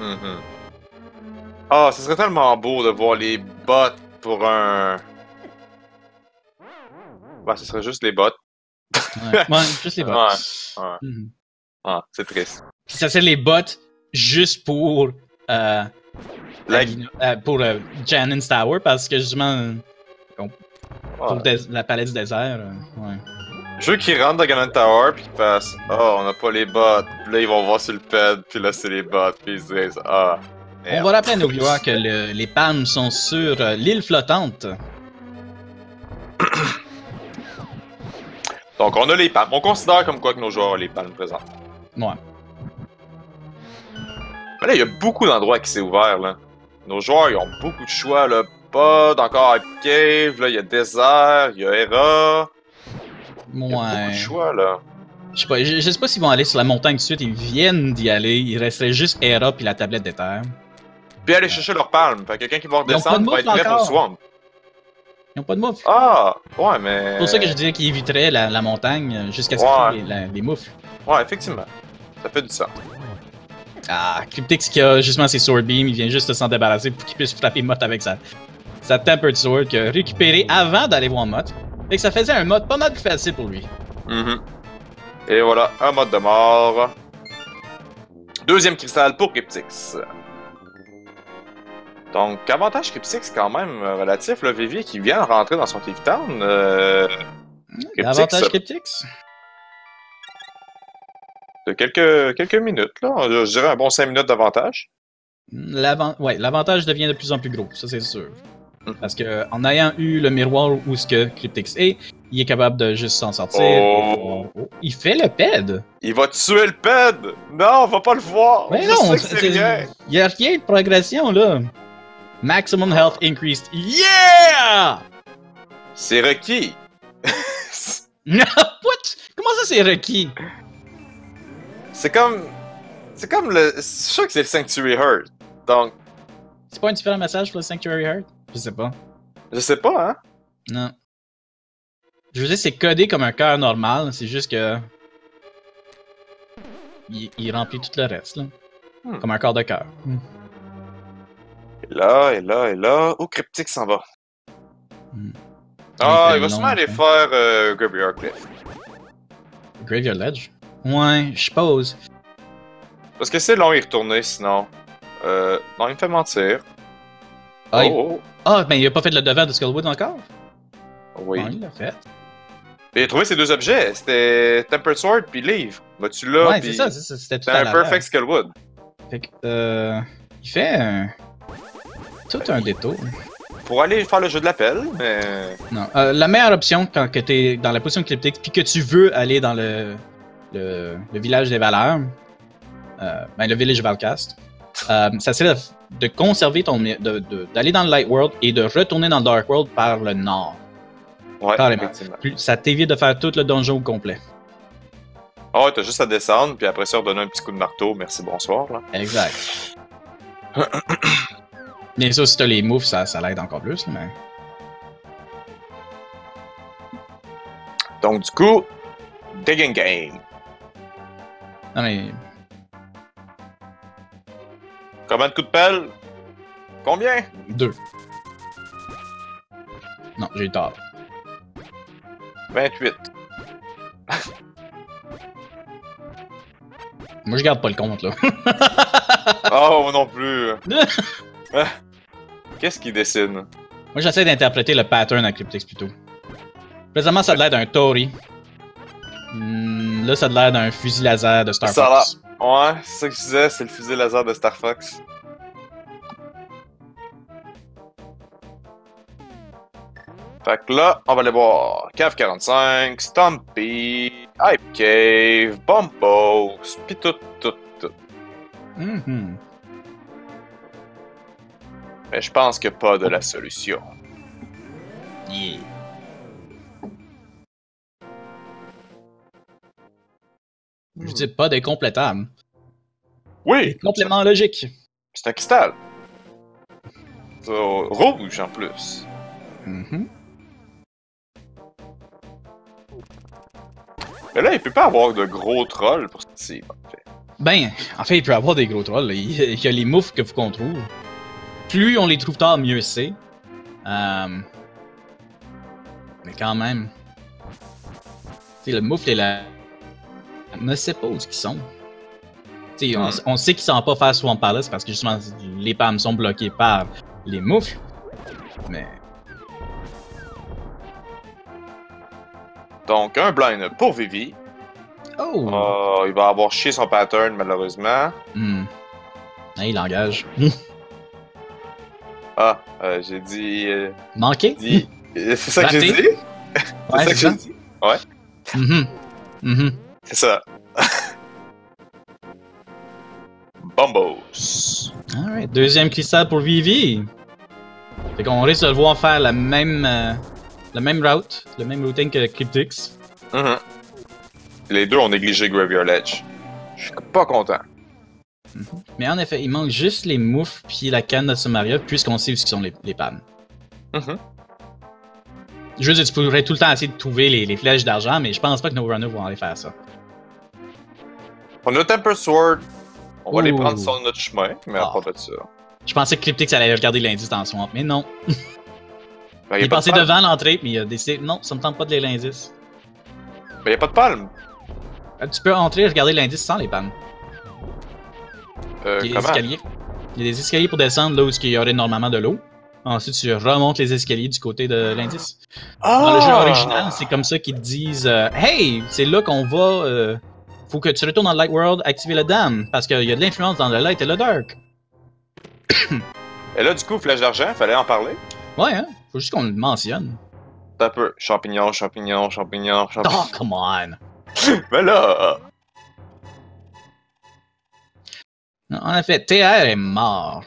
Ah, ça serait tellement beau de voir les bottes pour un... Bah, ce serait juste les bottes. Ouais, juste les bottes. Ouais. Ah, c'est triste. Puis ça serait les bottes juste pour... pour Janen's Tower, parce que justement... pour la palette du désert, ouais. Je veux qu'ils rentrent dans Ganon Tower pis qu'ils fassent « Oh, on n'a pas les bottes. » Puis là, ils vont voir sur le pad, puis là, c'est les bottes, pis ils se disent « Ah, merde. » On va rappeler à nos viewers que les palmes sont sur l'île flottante. Donc, on a les palmes. On considère comme quoi que nos joueurs ont les palmes présentes. Ouais. Mais là, il y a beaucoup d'endroits qui s'est ouvert, là. Nos joueurs, ils ont beaucoup de choix, là. Pod, encore Hype Cave, là, il y a Désert, il y a Hera. Il y a beaucoup de choix, là. Je sais pas s'ils vont aller sur la montagne tout de suite, ils viennent d'y aller, il resterait juste Hera puis la tablette d'éther. Puis aller chercher leurs palmes, fait que quelqu'un qui va redescendre va être prêt pour le swamp. Ils ont pas de moufles. Ah, ouais, mais... C'est pour ça que je disais qu'ils éviteraient la montagne jusqu'à ce qu'ils aient les moufles. Ouais, effectivement. Ça fait du sens. Ah, Cryptix qui a justement ses Sword Beam, il vient juste de s'en débarrasser pour qu'il puisse frapper Mott avec sa Tempered Sword qu'il a récupéré avant d'aller voir Mott. Fait que ça faisait un mode pas mal plus facile pour lui. Et voilà, un mode de mort. Deuxième cristal pour Cryptix. Donc, avantage Cryptix quand même relatif, là, Vivi qui vient de rentrer dans son Cave Town. Avantage Cryptix? De quelques minutes, là. Je dirais un bon 5 minutes d'avantage. L'avantage devient de plus en plus gros, ça c'est sûr. Parce que en ayant eu le miroir où ce que Cryptix est, il est capable de juste s'en sortir. Il fait le ped! Il va tuer le ped! Non, on va pas le voir! Mais non, il y a rien de progression là. Maximum health increased. Yeah! C'est requis! What? Comment ça c'est requis? C'est comme le... Je suis sûr que c'est le Sanctuary Heart. Donc... C'est pas un différent message pour le Sanctuary Heart? Je sais pas. Je sais pas, hein? Non. Je veux dire, c'est codé comme un cœur normal, c'est juste que... Il remplit tout le reste, là. Comme un corps de cœur. Et là... Où Cryptix s'en va? Ah, il va sûrement aller faire Graveyard Cliff. Graveyard Ledge? Ouais, je suppose. Parce que c'est long y retourner, sinon. Non, il me fait mentir. Ah, mais il a pas fait le devant de Skullwood encore? Oui. Non, il l'a fait. Il a trouvé ces deux objets. C'était Tempered Sword puis Leave. Vas-tu là? Ouais, c'est ça, c'était tout à un Perfect Skullwood. Fait que, il fait tout un détour. Pour aller faire le jeu de l'appel, mais... Non. La meilleure option quand que t'es dans la position Cryptix puis que tu veux aller dans le village des valeurs, le village Valcast, ça serait de conserver d'aller dans le Light World et de retourner dans le Dark World par le nord. Ouais, Carrément. effectivement. Ça t'évite de faire tout le donjon au complet. Ah ouais, t'as juste à descendre, puis après ça, redonner un petit coup de marteau. Merci, bonsoir. Là. Exact. Bien sûr, si t'as les moves, ça l'aide encore plus, là, mais... Donc, du coup, Digging Game. Non, mais... Combien de coups de pelle? Combien? 2. Non, j'ai eu tort. 28. Moi, je garde pas le compte, là. Oh, moi non plus. Qu'est-ce qu'il dessine? Moi, j'essaie d'interpréter le pattern à Cryptix plutôt. Présentement, ça a l'air d'un Tori. Là, ça a l'air d'un fusil laser de Star Ça a Fox. Ouais, c'est ça que je disais, c'est le fusil laser de Star Fox. Fait que là, on va aller voir Cave 45, Stompy, Hype Cave, Bombos, pis tout. Mhm. Mais je pense qu'il n'y a pas de la solution. Yeah. Je dis pas d'incomplétable. Oui! Complément logique. C'est un cristal. C'est rouge en plus. Mhm. Mais là, il peut pas avoir de gros trolls pour ce type, en fait. Ben, en fait, il peut y avoir des gros trolls. Là. Il y a les moufs que faut qu'on trouve. Plus on les trouve tard, mieux c'est. Mais quand même. Tu sais, le moufle et la... On ne sait pas où ils sont. Tu sais, on sait qu'ils sont pas faire Swamp Palace parce que justement, les PAM sont bloqués par les moufles. Mais... Donc, un blind pour Vivi. Oh! Il va avoir chié son pattern, malheureusement. Ah, il engage. J'ai dit... Manqué? C'est ça que j'ai Raté? dit? Ouais, c'est ça que j'ai dit? Ouais. C'est ça. Bombos. Alright, deuxième cristal pour Vivi. Fait qu'on risque de le voir faire la même route, le même routing que Cryptix. Les deux ont négligé Graveyard Ledge. Je suis pas content. Mais en effet, il manque juste les moufs puis la canne de Somaria, puisqu'on sait où sont les pannes. Juste, tu pourrais tout le temps essayer de trouver les flèches d'argent, mais je pense pas que nos runners vont aller faire ça. On a Temper Sword. On va les Ouh. prendre sur notre chemin, mais à part de ça. Je pensais que Cryptix allait regarder l'indice dans son swamp, mais non. Ben, Il est passé devant l'entrée, mais il a décidé, non, ça me tente pas de lire l'indice. Ben, y a pas de palme. Tu peux entrer et regarder l'indice sans les pannes. Il y a des Comment? escaliers. Il y a des escaliers pour descendre là où il y aurait normalement de l'eau. Ensuite, tu remontes les escaliers du côté de l'indice. Dans le jeu original, c'est comme ça qu'ils te disent hey, c'est là qu'on va. Faut que tu retournes dans le Light World, activer le dam, parce qu'il y a de l'influence dans le Light et le Dark. Et là, du coup, flèche d'argent, fallait en parler. Ouais, hein? Faut juste qu'on le mentionne. Un peu. Champignon. Oh, come on! Mais là! Non, en effet, TR est mort.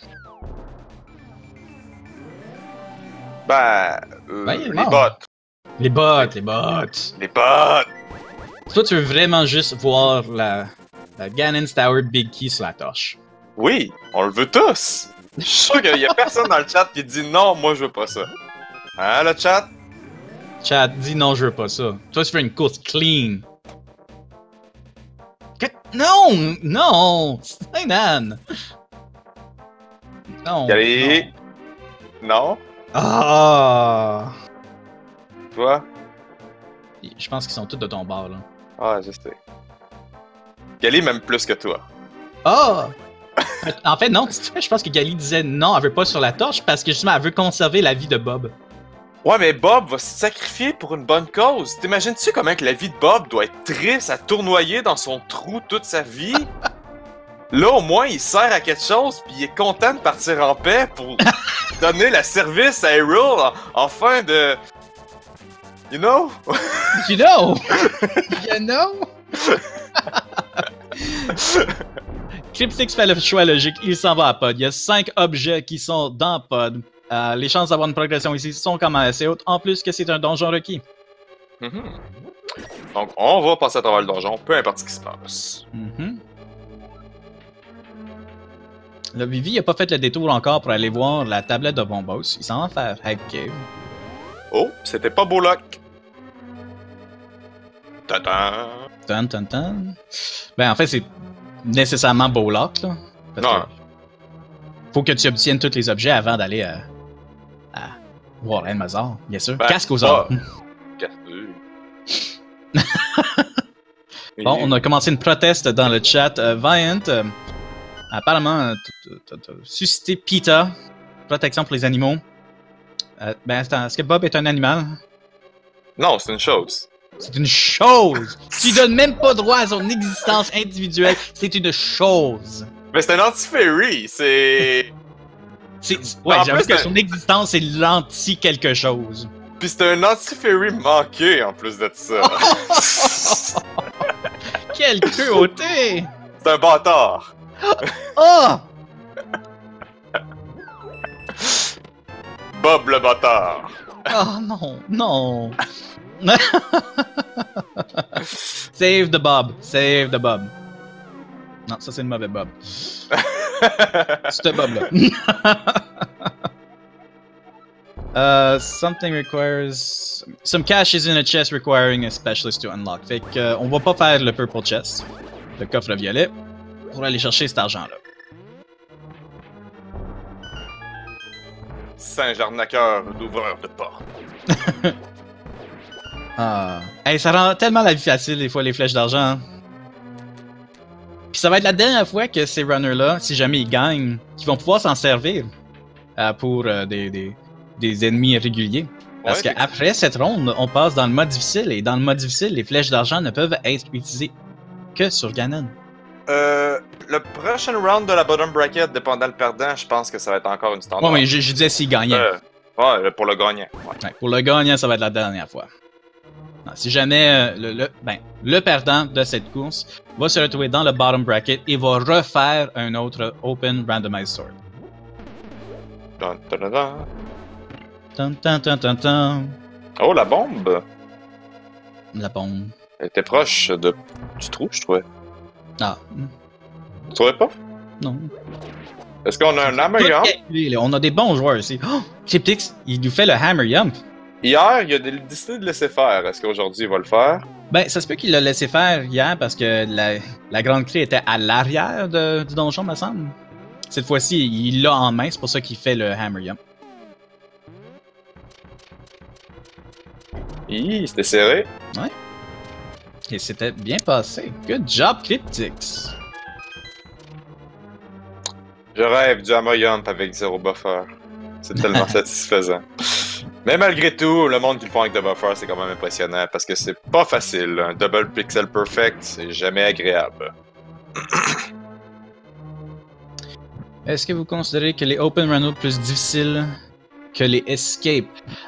Ben, Ben, il est les mort. bottes. Les bots. Les bottes! Toi, tu veux vraiment juste voir la Ganon's Tower Big Key sur la torche. Oui, on le veut tous! Je suis sûr qu'il y a personne dans le chat qui dit non, moi je veux pas ça. Hein, le chat? Chat, dis non, je veux pas ça. Toi, tu fais une course clean. Non! Non! C'est un âne! Non! Allez! Non? Ah! Toi? Je pense qu'ils sont tous de ton bord, là. Ah, je sais. Gali m'aime plus que toi. Ah! En fait, non, je pense que Gali disait non, elle veut pas sur la torche parce que justement, elle veut conserver la vie de Bob. Ouais, mais Bob va se sacrifier pour une bonne cause. T'imagines-tu comment que la vie de Bob doit être triste à tournoyer dans son trou toute sa vie? Là, au moins, il sert à quelque chose, puis il est content de partir en paix pour donner le service à Hyrule en fin de... You know? You know? You know? Cryptix fait le choix logique, il s'en va à Pod. Il y a 5 objets qui sont dans Pod. Les chances d'avoir une progression ici sont quand même assez hautes, en plus que c'est un donjon requis. Mhm. Donc, on va passer à travers le donjon, peu importe ce qui se passe. Le Vivi n'a pas fait le détour encore pour aller voir la tablette de Bombos. Il s'en va faire Hack Cave. Oh, c'était pas Bolok. Tatan. Tan, tan, tan. Ben, en fait, c'est nécessairement Bolok, là. Parce Non. que faut que tu obtiennes tous les objets avant d'aller à voir Elmazar, bien sûr. Ben, Casque aux arbres. Bon, on a commencé une proteste dans le chat. Viant, apparemment, t'as suscité PETA, protection pour les animaux. Ben, attends, est-ce que Bob est un animal? Non, c'est une chose. C'est une chose! Tu donnes même pas droit à son existence individuelle. C'est une chose. Mais c'est un anti-fairy, c'est... Ouais, En j'avoue plus, que son existence est l'anti-quelque chose. Puis c'est un anti-fairy manqué, en plus de ça. Quelle cruauté! C'est un bâtard. Oh! Bob le bâtard. Oh non, non! Save the Bob, save the Bob. Non, ça c'est le mauvais Bob. C'est le Bob là. Something requires... Some cash is in a chest requiring a specialist to unlock. Fait que, on va pas faire le purple chest, le coffre violet, pour aller chercher cet argent-là. Saint-Jarnaqueur d'ouvreur de porte. Hey, ça rend tellement la vie facile des fois les flèches d'argent. Hein? Puis ça va être la dernière fois que ces runners-là, si jamais ils gagnent, qui vont pouvoir s'en servir pour des ennemis réguliers. Parce Ouais, qu'après cette ronde, on passe dans le mode difficile. Et dans le mode difficile, les flèches d'argent ne peuvent être utilisées que sur Ganon. Le prochain round de la bottom bracket, dépendant le perdant, je pense que ça va être encore une standard. Ouais, mais je disais s'il gagnait. Ouais, pour le gagnant. Ouais. Ouais, pour le gagnant, ça va être la dernière fois. Non, si jamais le perdant de cette course va se retrouver dans le bottom bracket et va refaire un autre Open Randomized Sword. Dun, dun, dun, dun. Tan, tan, tan, tan, tan. Oh, la bombe! La bombe. Elle était proche du trou, je trouvais. Ah. Tu trouvais pas? Non. Est-ce qu'on a un hammer yump? On a des bons joueurs ici. Oh! Cryptix, il nous fait le hammer yump. Hier, il a décidé de laisser faire. Est-ce qu'aujourd'hui, il va le faire? Ben, ça se peut qu'il l'a laissé faire hier parce que la grande clé était à l'arrière du donjon, me semble. Cette fois-ci, il l'a en main, c'est pour ça qu'il fait le hammer yump. C'était serré. Ouais. Et c'était bien passé. Good job, Cryptix. Je rêve du hammer yump avec zéro buffer. C'est tellement satisfaisant. Mais malgré tout, le monde qui le font avec de buffer, c'est quand même impressionnant parce que c'est pas facile. Un double pixel perfect, c'est jamais agréable. Est-ce que vous considérez que les open run sont plus difficiles que les escape?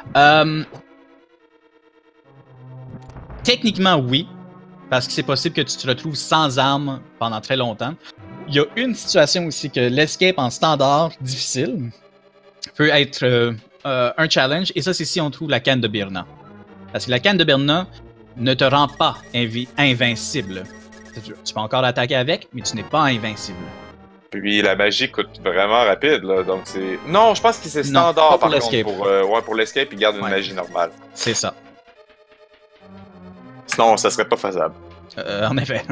Techniquement, oui. Parce que c'est possible que tu te retrouves sans armes pendant très longtemps. Il y a une situation aussi que l'escape en standard difficile peut être un challenge. Et ça, c'est si on trouve la canne de Birna. Parce que la canne de Birna ne te rend pas invincible. Tu peux encore attaquer avec, mais tu n'es pas invincible. Puis la magie coûte vraiment rapide, là, donc c'est... Non, je pense que c'est standard, non, pas pour par contre, pour l'escape, il garde une magie normale. C'est ça. Sinon, ça serait pas faisable. En effet.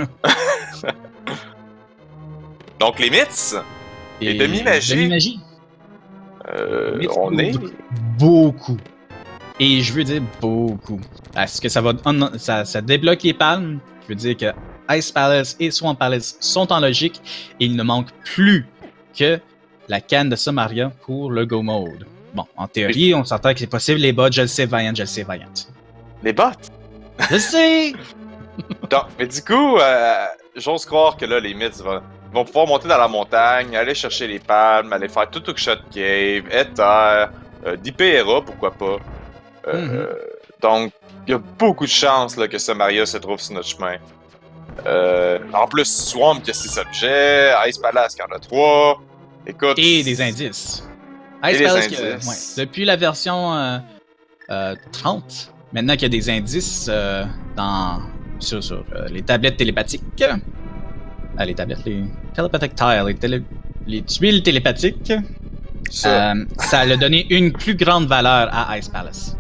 Donc, les mythes et demi-magie. Demi-magie. On est... Beaucoup. Et je veux dire beaucoup. Parce que ça débloque les palmes. Je veux dire que Ice Palace et Swamp Palace sont en logique. Et il ne manque plus que la canne de Somaria pour le Go Mode. Bon, en théorie, on s'entend que c'est possible. Les bots, je le sais, Vaillant, je le sais, Vaillant. Les bots? Je le sais! Donc, mais du coup, j'ose croire que là, les mythes vont pouvoir monter dans la montagne, aller chercher les palmes, aller faire tout Shot Cave, Ether, d'Hypera, pourquoi pas. Donc, il y a beaucoup de chances là, que Somaria se trouve sur notre chemin. En plus, Swamp qui a 6 objets, Ice Palace qui en a 3. Écoute. Et des indices. Ice les Palace, indices. depuis la version 30, maintenant qu'il y a des indices sur les tablettes télépathiques. Les tablettes, les telepathic tiles, les tuiles télépathiques. Ça a donné une plus grande valeur à Ice Palace.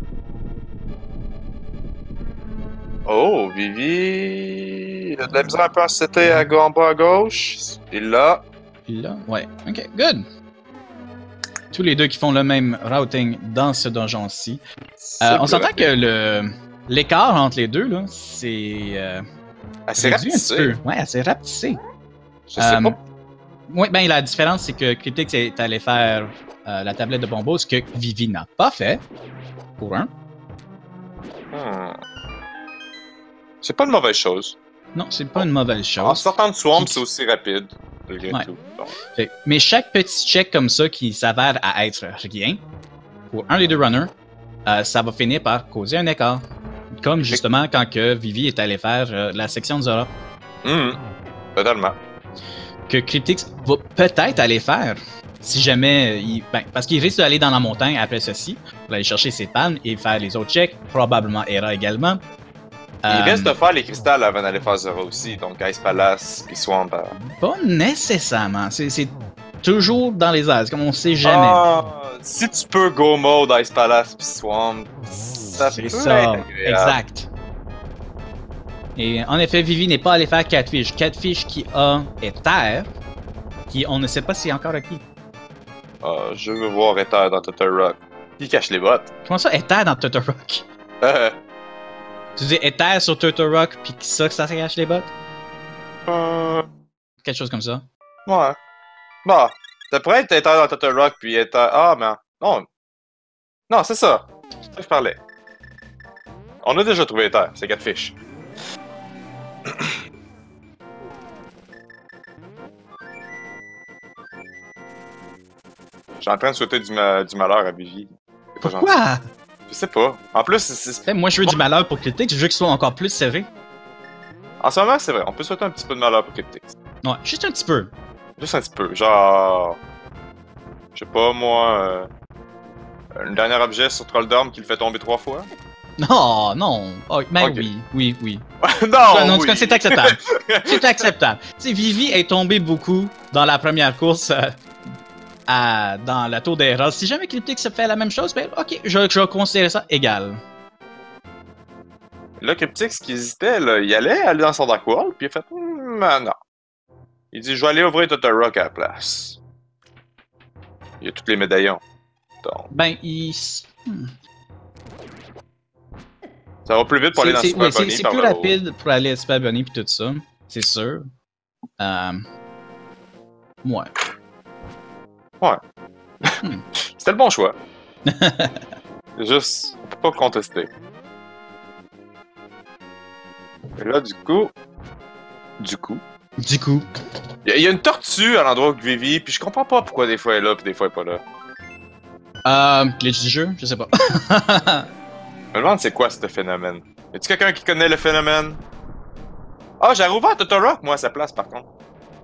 Oh, Vivi. Il a de la misère un peu à setter en bas à gauche. Il l'a. Puis là, ouais. Ok, good. Tous les deux qui font le même routing dans ce donjon-ci. On s'entend que l'écart entre les deux, là, c'est assez réduit rapetissé. un petit peu. Ouais, assez rapetissé. Je sais pas. Oui, ben la différence, c'est que Cryptix est allé faire la tablette de Bombo, ce que Vivi n'a pas fait. Pour un. C'est pas une mauvaise chose. Non, c'est pas une mauvaise chose. En sortant de Swamp, c'est aussi rapide. Malgré tout. Mais chaque petit check comme ça qui s'avère à être rien, pour un des deux runners, ça va finir par causer un écart. Comme justement quand que Vivi est allé faire la section de Zora. Totalement. Que Cryptix va peut-être aller faire. Si jamais parce qu'il risque d'aller dans la montagne après ceci, pour aller chercher ses pannes et faire les autres checks, probablement Hera également. Il reste de faire les cristals avant d'aller faire Zora aussi, donc Ice Palace puis Swamp. Pas nécessairement. C'est toujours dans les airs, comme on sait jamais. Si tu peux go mode Ice Palace puis Swamp, ça peut être agréable. Exact. Et en effet, Vivi n'est pas allé faire Catfish. Catfish est terre, qui on ne sait pas si est encore acquis. Je veux voir Ether dans Turtle Rock. Qui cache les bottes? Comment ça, Ether dans Turtle Rock? Tu dis Ether sur Turtle Rock, puis ça cache les bottes? Quelque chose comme ça. Ouais. Bah, ça pourrait être Ether dans Turtle Rock, puis Ether... Ah, mais... Non. Non, c'est ça. C'est ça que je parlais. On a déjà trouvé Ether, c'est Catfish. Je suis en train de souhaiter du malheur à Vivi. Pourquoi? Je sais pas. En plus, moi, je veux du malheur pour Cryptix, je veux qu'il soit encore plus serré. En ce moment, c'est vrai. On peut souhaiter un petit peu de malheur pour Cryptix. Ouais, juste un petit peu. Juste un petit peu. Genre... Je sais pas, moi... Un dernier objet sur Trolldom qui le fait tomber 3 fois. Non, non. Oh, ben Okay. Oui. Non, en tout cas, c'est acceptable. C'est acceptable. Tu sais, Vivi est tombée beaucoup dans la première course dans la tour d'Hera. Si jamais Cryptix se fait la même chose, ben ok, je vais considérer ça égal. Là, Cryptix qui hésitait, là, il allait aller dans son Dark World, puis il a fait non. Il dit je vais aller ouvrir Total Rock à la place. Il y a tous les médaillons. Donc. Ben, Ça va plus vite pour aller dans Super Bunny. C'est plus rapide pour aller à Super Bunny puis tout ça, c'est sûr. Ouais. C'était le bon choix. Juste, on peut pas contester. Et là, du coup... Il y a une tortue à l'endroit où Vivi, puis je comprends pas pourquoi des fois elle est là, puis des fois elle est pas là. Glitch du jeu? Je sais pas. Je me demande c'est quoi ce phénomène. Y a-t-il quelqu'un qui connaît le phénomène? Ah, j'ai rouvert Total Rock, moi, à sa place, par contre.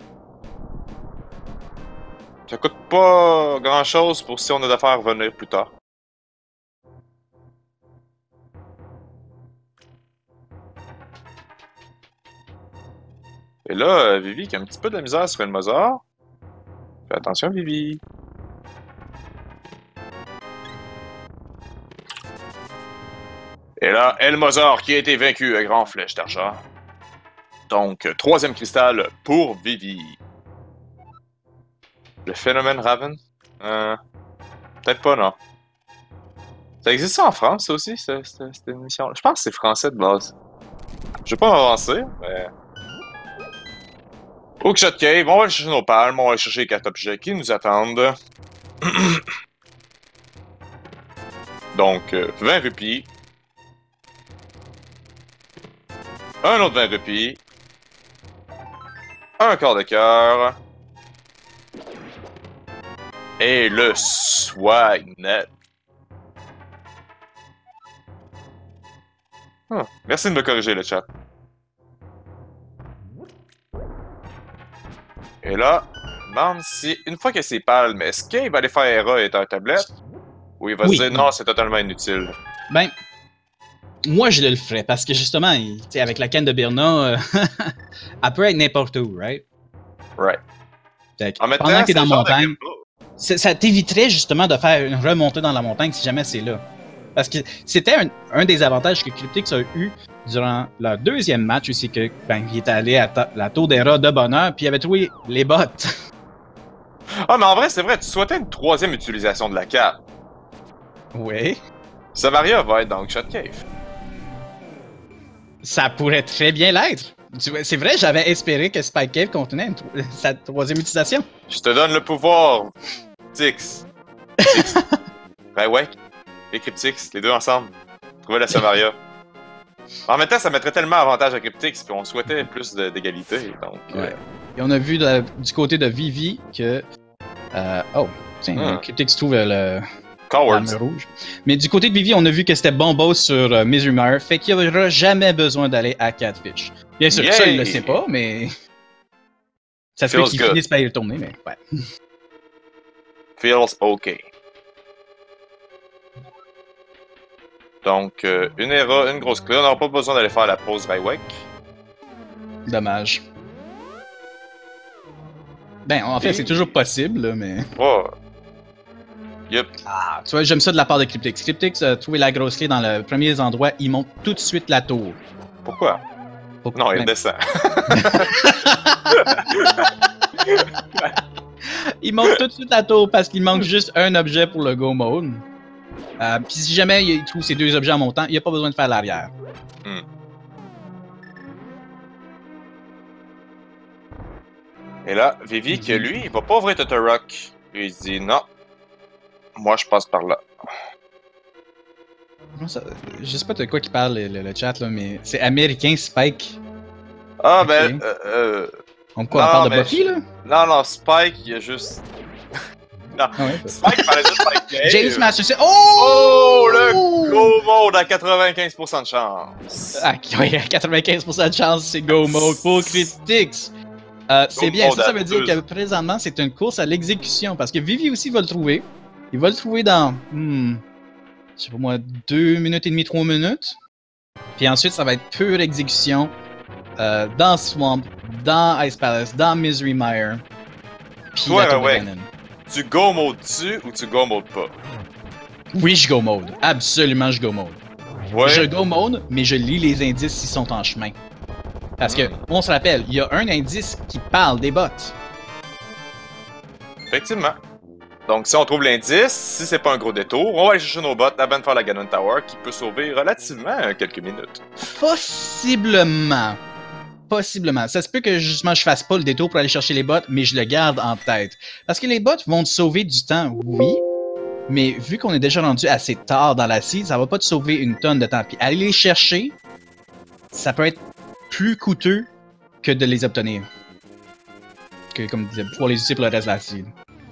Ça coûte pas grand-chose pour si on a d'affaires à revenir plus tard. Et là, Vivi qui a un petit peu de la misère sur Elmozar. Fais attention, Vivi. Et là, Elmozar qui a été vaincu à grand flèche d'argent. Donc, troisième cristal pour Vivi. Le phénomène Raven? Peut-être pas, non. Ça existe ça en France, ça aussi, cette émission? Je pense que c'est français de base. Je vais pas m'avancer, mais... Hookshot Cave, on va aller chercher nos palmes, on va aller chercher les 4 objets qui nous attendent. Donc, 20 rupies. Un autre 20 rupies. Un quart de cœur. Et le swagnet. Merci de me corriger, le chat. Et là, demande si, une fois que c'est Palm, est-ce qu'il va aller faire Hera et un tablette? Ou il va se dire non, c'est totalement inutile? Ben, moi je le ferais parce que justement, tu sais, avec la canne de Birna, elle peut être n'importe où, right? Right. Fait que En même pendant temps, que t'es dans la montagne, montagne. ça t'éviterait justement de faire une remontée dans la montagne si jamais c'est là. Parce que c'était un des avantages que Cryptix a eu durant leur deuxième match aussi, que ben, il est allé à la tour d'Hera de bonheur, puis il avait trouvé les bottes. Ah, mais en vrai, c'est vrai, tu souhaitais une troisième utilisation de la carte. Oui. Samaria va être dans Shot Cave. Ça pourrait très bien l'être. C'est vrai, j'avais espéré que Spike Cave contenait sa troisième utilisation. Je te donne le pouvoir, Tix. Tix. Ouais. Et Cryptix, les deux ensemble. Trouver la Samaria. En même temps, ça mettrait tellement avantage à Cryptix, puis on souhaitait plus d'égalité, donc... Ouais. Et on a vu du côté de Vivi que... oh, tiens, Cryptix trouve l'arme rouge. Mais du côté de Vivi, on a vu que c'était Bombo sur Mizumer, fait qu'il n'y aura jamais besoin d'aller à Catfish. Bien sûr, ça, il le sait pas, mais... Ça se fait qu'il finisse par y retourner, mais ouais. Feels okay. Donc, une Hera, une grosse clé. On n'aura pas besoin d'aller faire la pause Raiwek. Dommage. Ben, en fait, c'est toujours possible, là, mais... Oh. Yep. Ah, tu vois, j'aime ça de la part de Cryptix. Cryptix a trouvé la grosse clé dans le premier endroit, il monte tout de suite la tour. Pourquoi? Non, il descend. Il monte tout de suite la tour parce qu'il manque juste un objet pour le Go Mode. Puis si jamais il trouve ces deux objets en montant, il n'y a pas besoin de faire l'arrière. Et là, Vivi, que lui, il va pas ouvrir Totorock. Il dit non. Moi, je passe par là. Je sais pas de quoi qu'il parle le chat, là, mais c'est américain Spike. Ah, okay. On parle de Buffy, là? Non, Spike, il y a juste... non, ah ouais, Spike parlait juste Spike Cave. James Masterson. Oh! Le Go Mode à 95% de chance. Ah, oui, à 95% de chance, c'est Go Mode pour Cryptix. C'est bien, ça veut dire que présentement, c'est une course à l'exécution, parce que Vivi aussi va le trouver. Il va le trouver dans, je sais pas moi, 2 minutes et demie, 3 minutes. Puis ensuite, ça va être pure exécution dans Swamp, dans Ice Palace, dans Misery Mire. Puis tu Go Mode-tu ou tu Go Mode pas? Oui, je Go Mode. Absolument, je Go Mode. Ouais. Je Go Mode, mais je lis les indices s'ils sont en chemin. Parce que, on se rappelle, il y a un indice qui parle des bots. Effectivement. Donc, si on trouve l'indice, si c'est pas un gros détour, on va aller chercher nos bots avant de faire la Ganon Tower qui peut sauver relativement quelques minutes. Possiblement. Possiblement. Ça se peut que justement je fasse pas le détour pour aller chercher les bots, mais je le garde en tête. Parce que les bots vont te sauver du temps, oui. Mais vu qu'on est déjà rendu assez tard dans la seed, ça va pas te sauver une tonne de temps. Puis aller les chercher, ça peut être plus coûteux que de les obtenir. Que, comme je disais, pouvoir les utiliser pour le reste de la seed.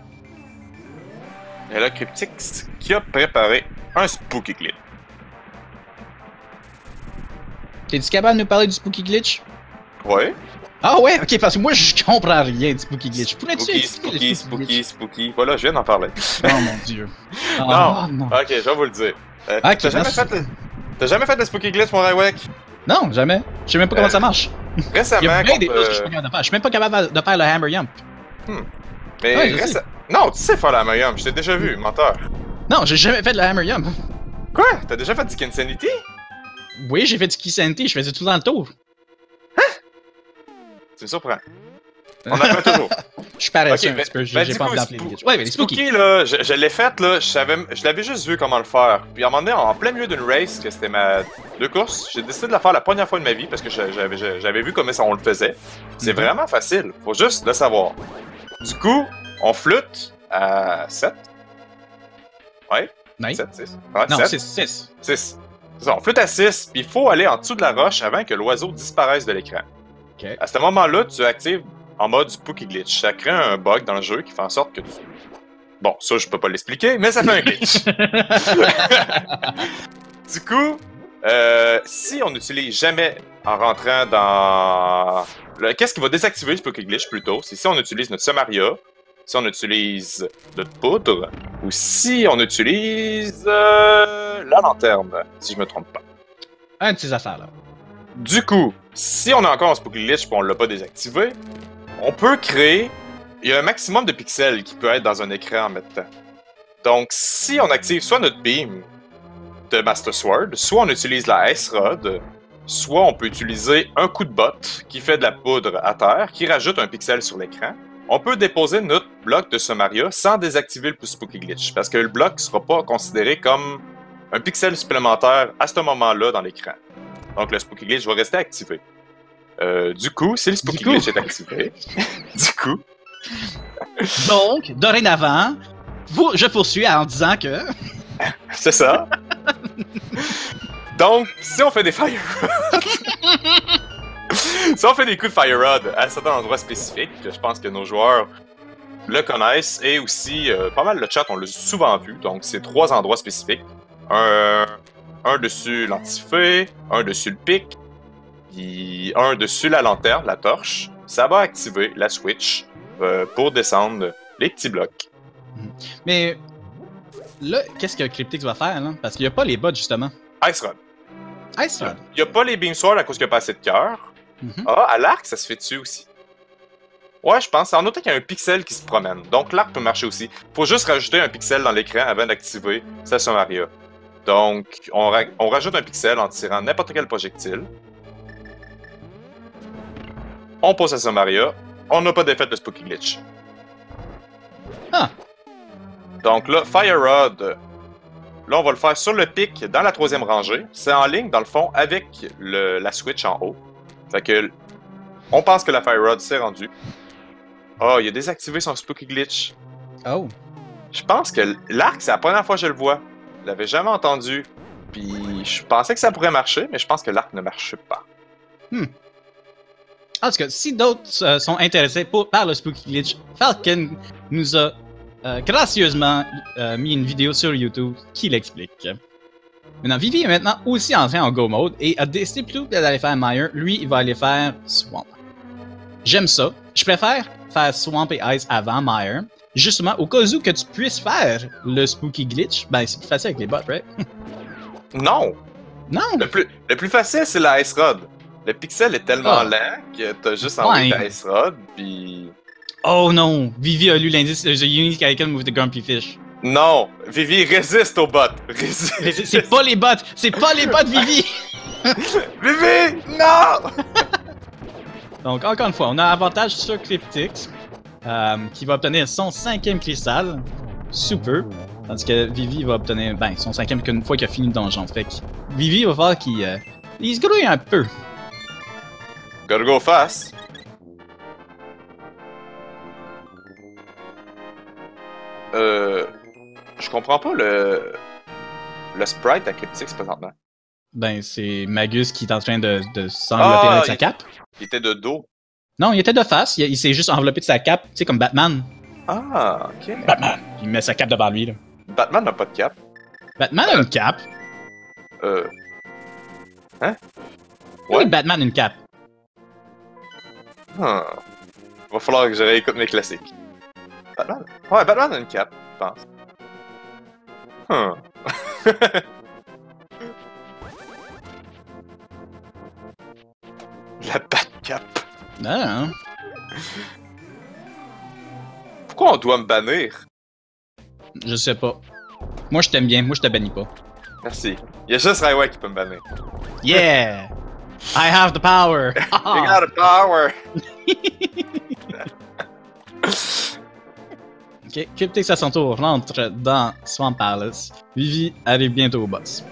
Et là, Cryptix qui a préparé un Spooky Glitch. T'es-tu capable de nous parler du Spooky Glitch? Ouais. Ah ouais? Ok, parce que moi je comprends rien du Spooky Glitch. Spooky. Voilà, je viens d'en parler. Oh mon dieu. Non. Ok, je vais vous le dire. T'as jamais fait le Spooky Glitch, mon Raiwek? Non, jamais. Je sais même pas comment ça marche. Récemment, il y a plein des choses que je suis pas capable de faire. Je suis même pas capable de faire le Hammer Yump. Mais non, tu sais faire le Hammer Yump, je t'ai déjà vu, menteur. Non, j'ai jamais fait le Hammer Yump. Quoi? T'as déjà fait du Kinsanity? Oui, j'ai fait du Kinsanity, je faisais tout dans le tour. Tu me surprends. On en fait toujours. Je suis paresseux un petit peu, j'ai pas envie d'appeler les glitches. Ouais, mais les Spooky, là, je l'ai fait, là, je l'avais juste vu comment le faire. Puis à un moment donné, en plein milieu d'une race, que c'était ma 2 courses, j'ai décidé de la faire la première fois de ma vie parce que j'avais vu comment ça on le faisait. C'est vraiment facile, faut juste le savoir. Du coup, on flûte à 7. Ouais? 7, 6. Ouais, non, 7. 6. C'est ça, on flûte à 6, puis il faut aller en dessous de la roche avant que l'oiseau disparaisse de l'écran. Okay. À ce moment-là, tu actives en mode Spooky Glitch. Ça crée un bug dans le jeu qui fait en sorte que tu... Bon, ça, je peux pas l'expliquer, mais ça fait un glitch. Du coup, si on n'utilise jamais en rentrant dans... Qu'est-ce qui va désactiver le Spooky Glitch, plutôt? C'est si on utilise notre Samaria si on utilise de poudre, ou si on utilise la lanterne, si je me trompe pas. Un de ces affaires-là. Du coup, si on a encore un Spooky Glitch et on l'a pas désactivé, on peut créer... Il y a un maximum de pixels qui peut être dans un écran en même temps. Donc, si on active soit notre beam de Master Sword, soit on utilise la Ice Rod, soit on peut utiliser un coup de botte qui fait de la poudre à terre, qui rajoute un pixel sur l'écran. On peut déposer notre bloc de Somaria sans désactiver le Spooky Glitch, parce que le bloc ne sera pas considéré comme un pixel supplémentaire à ce moment-là dans l'écran. Donc le Spooky Glitch va rester activé. Du coup, si le Spooky Glitch est activé, du coup... Donc, dorénavant, je poursuis en disant que... C'est ça. Donc, si on fait des Fire Rod... si on fait des coups de Fire Rod à certains endroits spécifiques, je pense que nos joueurs le connaissent, et aussi, pas mal le chat, on l'a souvent vu, donc c'est 3 endroits spécifiques. Un dessus l'antifeu, un dessus le pic, puis un dessus la lanterne, la torche. Ça va activer la switch pour descendre les petits blocs. Mais là, qu'est-ce que Cryptix va faire, là? Parce qu'il n'y a pas les bots, justement. Ice Rod. Ice Rod. Il n'y a pas les Beam Swords à cause qu'il n'y a pas assez de cœur. Ah, à l'arc, ça se fait dessus aussi. Ouais, je pense. En autant qu'il y a un pixel qui se promène. Donc l'arc peut marcher aussi. Faut juste rajouter un pixel dans l'écran avant d'activer sa Somaria. Donc, on rajoute un pixel en tirant n'importe quel projectile. On pose sa Somaria. On n'a pas d'effet de Spooky Glitch. Ah! Donc là, Fire Rod. Là, on va le faire sur le pic dans la 3e rangée. C'est en ligne, dans le fond, avec la switch en haut. Fait que, on pense que la Fire Rod s'est rendue. Ah, il a désactivé son Spooky Glitch. Oh. Je pense que l'arc, c'est la première fois que je le vois. Je l'avais jamais entendu. Puis, je pensais que ça pourrait marcher, mais je pense que l'arc ne marche pas. En tout cas, si d'autres sont intéressés par le Spooky Glitch, Falcon nous a gracieusement mis une vidéo sur YouTube qui l'explique. Maintenant, Vivi est maintenant aussi entré en Go Mode et a décidé plutôt que d'aller faire Mire, lui, il va aller faire Swamp. J'aime ça. Je préfère faire Swamp et Ice avant Mire. Justement, au cas où que tu puisses faire le Spooky Glitch, ben c'est plus facile avec les bots, right? Non! Non! Le plus facile, c'est la Ice Rod. Le pixel est tellement lent que t'as juste envoyé ta Ice Rod, puis... Oh non! Vivi a lu l'indice The Unique Icon with the Grumpy Fish. Non! Vivi résiste aux bots! C'est pas les bots! C'est pas les bots, Vivi! Vivi! Non! Donc, encore une fois, on a avantage sur Cryptix, qui va obtenir son 5e cristal. Super. Tandis que Vivi va obtenir son 5e qu'une fois qu'il a fini le donjon. Fait que Vivi va falloir qu'il se grouille un peu. Gotta go fast. Je comprends pas le sprite à Cryptix présentement. Ben, c'est Magus qui est en train de s'envelopper avec sa cape. Il était de dos. Non, il était de face. Il s'est juste enveloppé de sa cape, tu sais, comme Batman. Ah, ok. Batman. Il met sa cape devant lui, là. Batman n'a pas de cape. Batman a une cape. Hein? Oui, Batman a une cape. Va falloir que je réécoute mes classiques. Batman? Ouais, Batman a une cape, je pense. La Batcape. Non. Pourquoi on doit me bannir? Je sais pas. Moi, je t'aime bien. Moi, je te bannis pas. Merci. Il y a juste Raiwa qui peut me bannir. Yeah! I have the power! You got the power! Ok, Cryptix à son tour rentre dans Swamp Palace. Vivi arrive bientôt au boss.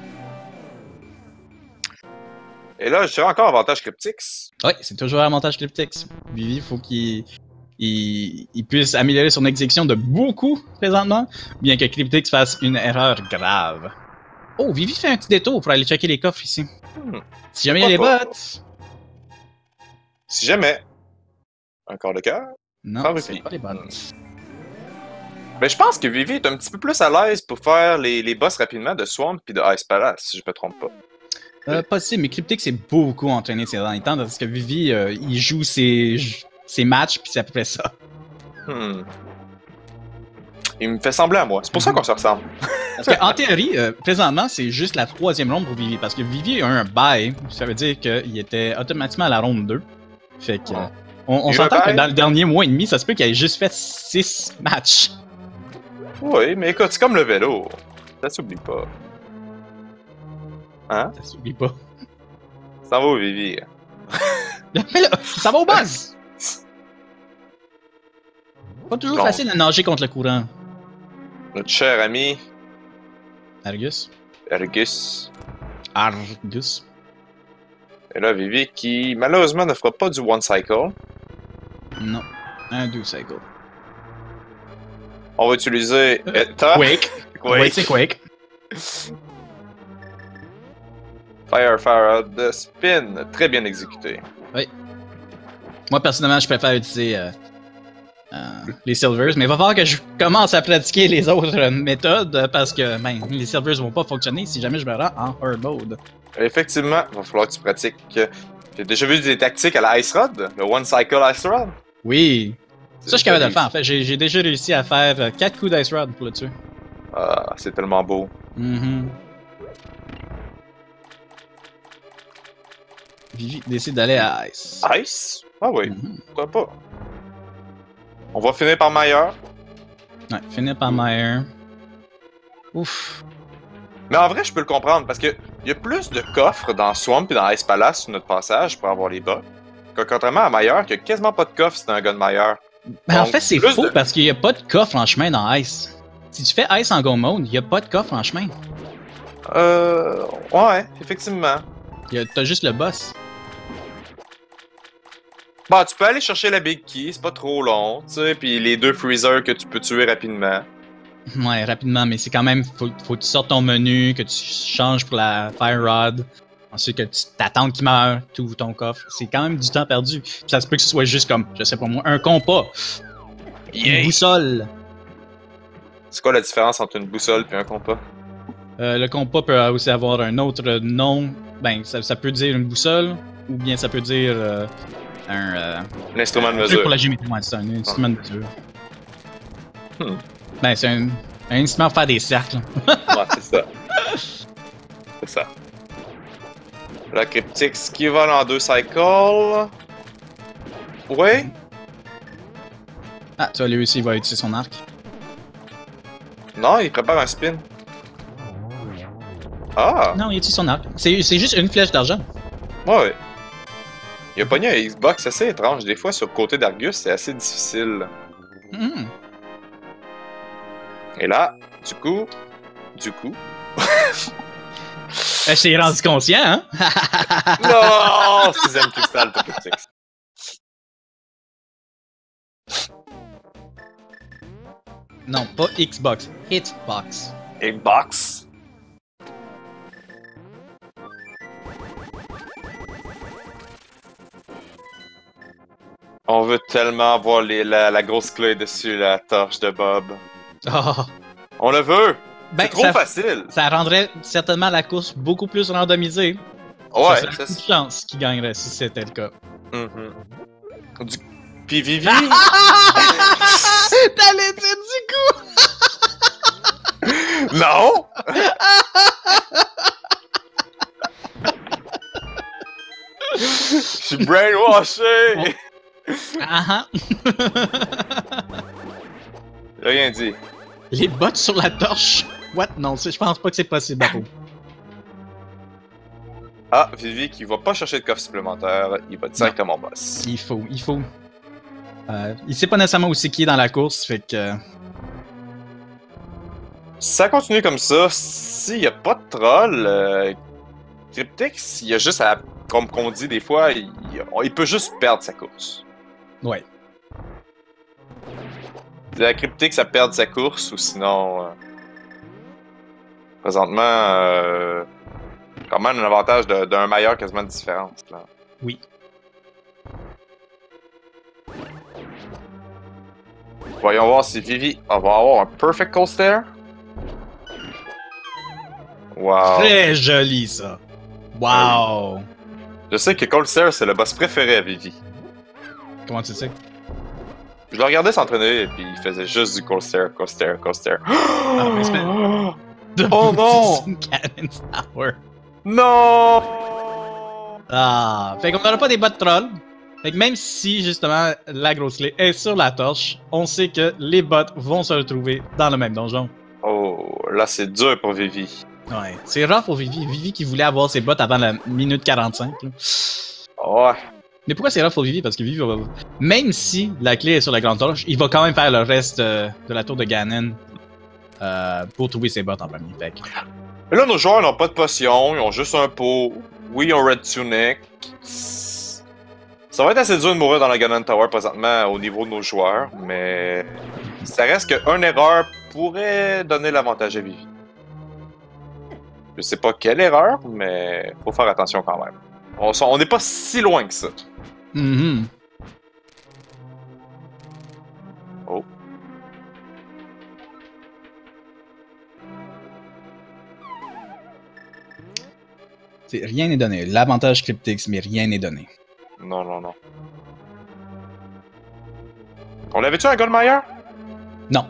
Et là, je dirais encore avantage Cryptix. Oui, c'est toujours l'avantage Cryptix. Vivi, faut qu'il puisse améliorer son exécution de beaucoup présentement, bien que Cryptix fasse une erreur grave. Oh, Vivi fait un petit détour pour aller checker les coffres ici. Si jamais il y a les bots. Si jamais. Un corps de cœur. Non, c'est pas les bots. Ben, je pense que Vivi est un petit peu plus à l'aise pour faire les boss rapidement de Swamp et de Ice Palace, si je me trompe pas. Possible, mais Cryptix est beaucoup entraîné ces derniers temps, tandis que Vivi, il joue ses matchs, puis c'est à peu près ça. Il me fait sembler à moi. C'est pour ça qu'on se ressemble. Parce qu'en théorie, présentement, c'est juste la 3e ronde pour Vivi. Parce que Vivi a un bye. Ça veut dire qu'il était automatiquement à la ronde 2. Fait que. On s'entend que dans le dernier mois et demi, ça se peut qu'il ait juste fait 6 matchs. Oui, mais écoute, c'est comme le vélo. Ça s'oublie pas. Hein? Ça s'oublie pas. Ça va au Vivi. Mais là, ça va au buzz! Pas toujours facile de nager contre le courant. Notre cher ami Argus. Argus. Argus. Et là, Vivi qui malheureusement ne fera pas du one cycle. Non. Un 2 cycle. On va utiliser. Quake. Oui, c'est Quake. Fire, de spin. Très bien exécuté. Oui. Moi, personnellement, je préfère utiliser les Silvers, mais il va falloir que je commence à pratiquer les autres méthodes parce que ben, les Silvers vont pas fonctionner si jamais je me rends en hard mode. Effectivement, il va falloir que tu pratiques. J'ai déjà vu des tactiques à la Ice Rod, le One Cycle Ice Rod. Oui. Ça, je suis capable de le faire. En fait, j'ai déjà réussi à faire 4 coups d'Ice Rod pour le tuer. Ah, c'est tellement beau. Vivi décide d'aller à Ice. Ice? Ah oui, pourquoi pas. On va finir par Meilleur. Ouais, finir par Meyer. Ouf. Mais en vrai, je peux le comprendre parce que y a plus de coffres dans Swamp et dans Ice Palace sur notre passage pour avoir les bugs. Contrairement à Meilleur, qui a quasiment pas de coffre si t'es un gars de Meilleur. Ben, en fait, c'est faux parce qu'il y a pas de coffre en chemin dans Ice. Si tu fais Ice en Go Mode, il y a pas de coffre en chemin. Ouais, effectivement. T'as juste le boss. Bah, tu peux aller chercher la Big Key, c'est pas trop long, tu sais, pis les 2 freezers que tu peux tuer rapidement. Ouais, rapidement, mais c'est quand même, faut que tu sortes ton menu, que tu changes pour la Fire Rod, ensuite que tu t'attendes qu'il meure, tu ouvres ton coffre. C'est quand même du temps perdu. Puis ça se peut que ce soit juste comme, je sais pas moi, un compas. Une boussole. C'est quoi la différence entre une boussole et un compas? Le compas peut aussi avoir un autre nom. Ben, ça peut dire une boussole, ou bien ça peut dire un instrument de mesure. Pour la géométrie, ouais, c'est un instrument de mesure. Ben, c'est un instrument pour faire des cercles. Ouais, c'est ça. C'est ça. La cryptique qui vole en 2 cycles. Ouais. Ah, tu vois, lui aussi, il va utiliser son arc. Non, il prépare un spin. Ah! Non, il utilise son arc. C'est juste une flèche d'argent. Ouais. Il a pogné un Xbox assez étrange. Des fois, sur le côté d'Argus, c'est assez difficile. Et là, du coup... Je t'ai rendu conscient, hein? Non! 6ème cristal de cryptique. Non, pas Xbox. Hitbox. Xbox. On veut tellement avoir la grosse clé dessus la torche de Bob. Oh. On le veut! Ben, c'est trop facile! Ça rendrait certainement la course beaucoup plus randomisée. Ouais, ça serait une chance qu'il gagnerait si c'était le cas. Puis Vivi... T'allais dire du coup! Non! Je suis brainwashé! J'ai rien dit. Les bottes sur la torche? What? Non, je pense pas que c'est possible, Baro. Ah, Vivi qui va pas chercher de coffre supplémentaire, il va directement au boss. Il faut. Il sait pas nécessairement où c'est qui est dans la course, fait que... Si ça continue comme ça, s'il y a pas de troll, Cryptix, il y a juste à... Comme qu'on dit des fois, il peut juste perdre sa course. Ouais. La Cryptix, ça perd sa course, ou sinon... présentement, quand même un avantage d'un meilleur quasiment de différence. Là. Oui. Voyons voir si Vivi va avoir un Perfect Cold Stare. Wow. Très joli, ça. Wow. Je sais que Cold Stare, c'est le boss préféré à Vivi. Comment tu sais? Je le regardais s'entraîner, et puis il faisait juste du coaster. Ah, mais c'est Oh non! Cannon's Tower. Non! Ah, fait qu'on n'aura pas des bots trolls. Fait que même si, justement, la grosse clé est sur la torche, on sait que les bots vont se retrouver dans le même donjon. Oh, là c'est dur pour Vivi. Ouais, c'est rare pour Vivi. Vivi qui voulait avoir ses bots avant la minute 45. Là. Ouais. Mais pourquoi c'est rare pour Vivi? Parce que Vivi va... Même si la clé est sur la grande torche, il va quand même faire le reste de la tour de Ganon pour trouver ses bots en premier. Fait que... Mais là, nos joueurs n'ont pas de potion, ils ont juste un pot. Oui, ils ont Red Tunic. Ça va être assez dur de mourir dans la Ganon Tower présentement au niveau de nos joueurs, mais ça reste qu'une erreur pourrait donner l'avantage à Vivi. Je sais pas quelle erreur, mais faut faire attention quand même. On n'est pas si loin que ça. Mm-hmm. Oh. Rien n'est donné. L'avantage Cryptix, mais rien n'est donné. Non. On l'avait-tu un Goldmeyer? Non.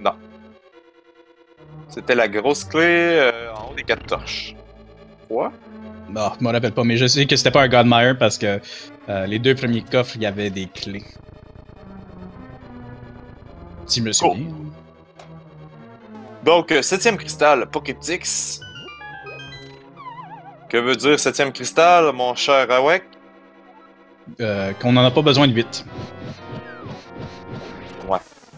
C'était la grosse clé en haut des 4 torches. Quoi? Bon, je me rappelle pas, mais je sais que c'était pas un Godmire parce que les 2 premiers coffres, il y avait des clés. Si je me souviens. Donc, 7ème cristal pour Cryptix. Que veut dire 7ème cristal, mon cher Awek? Qu'on en a pas besoin de 8. Ouais.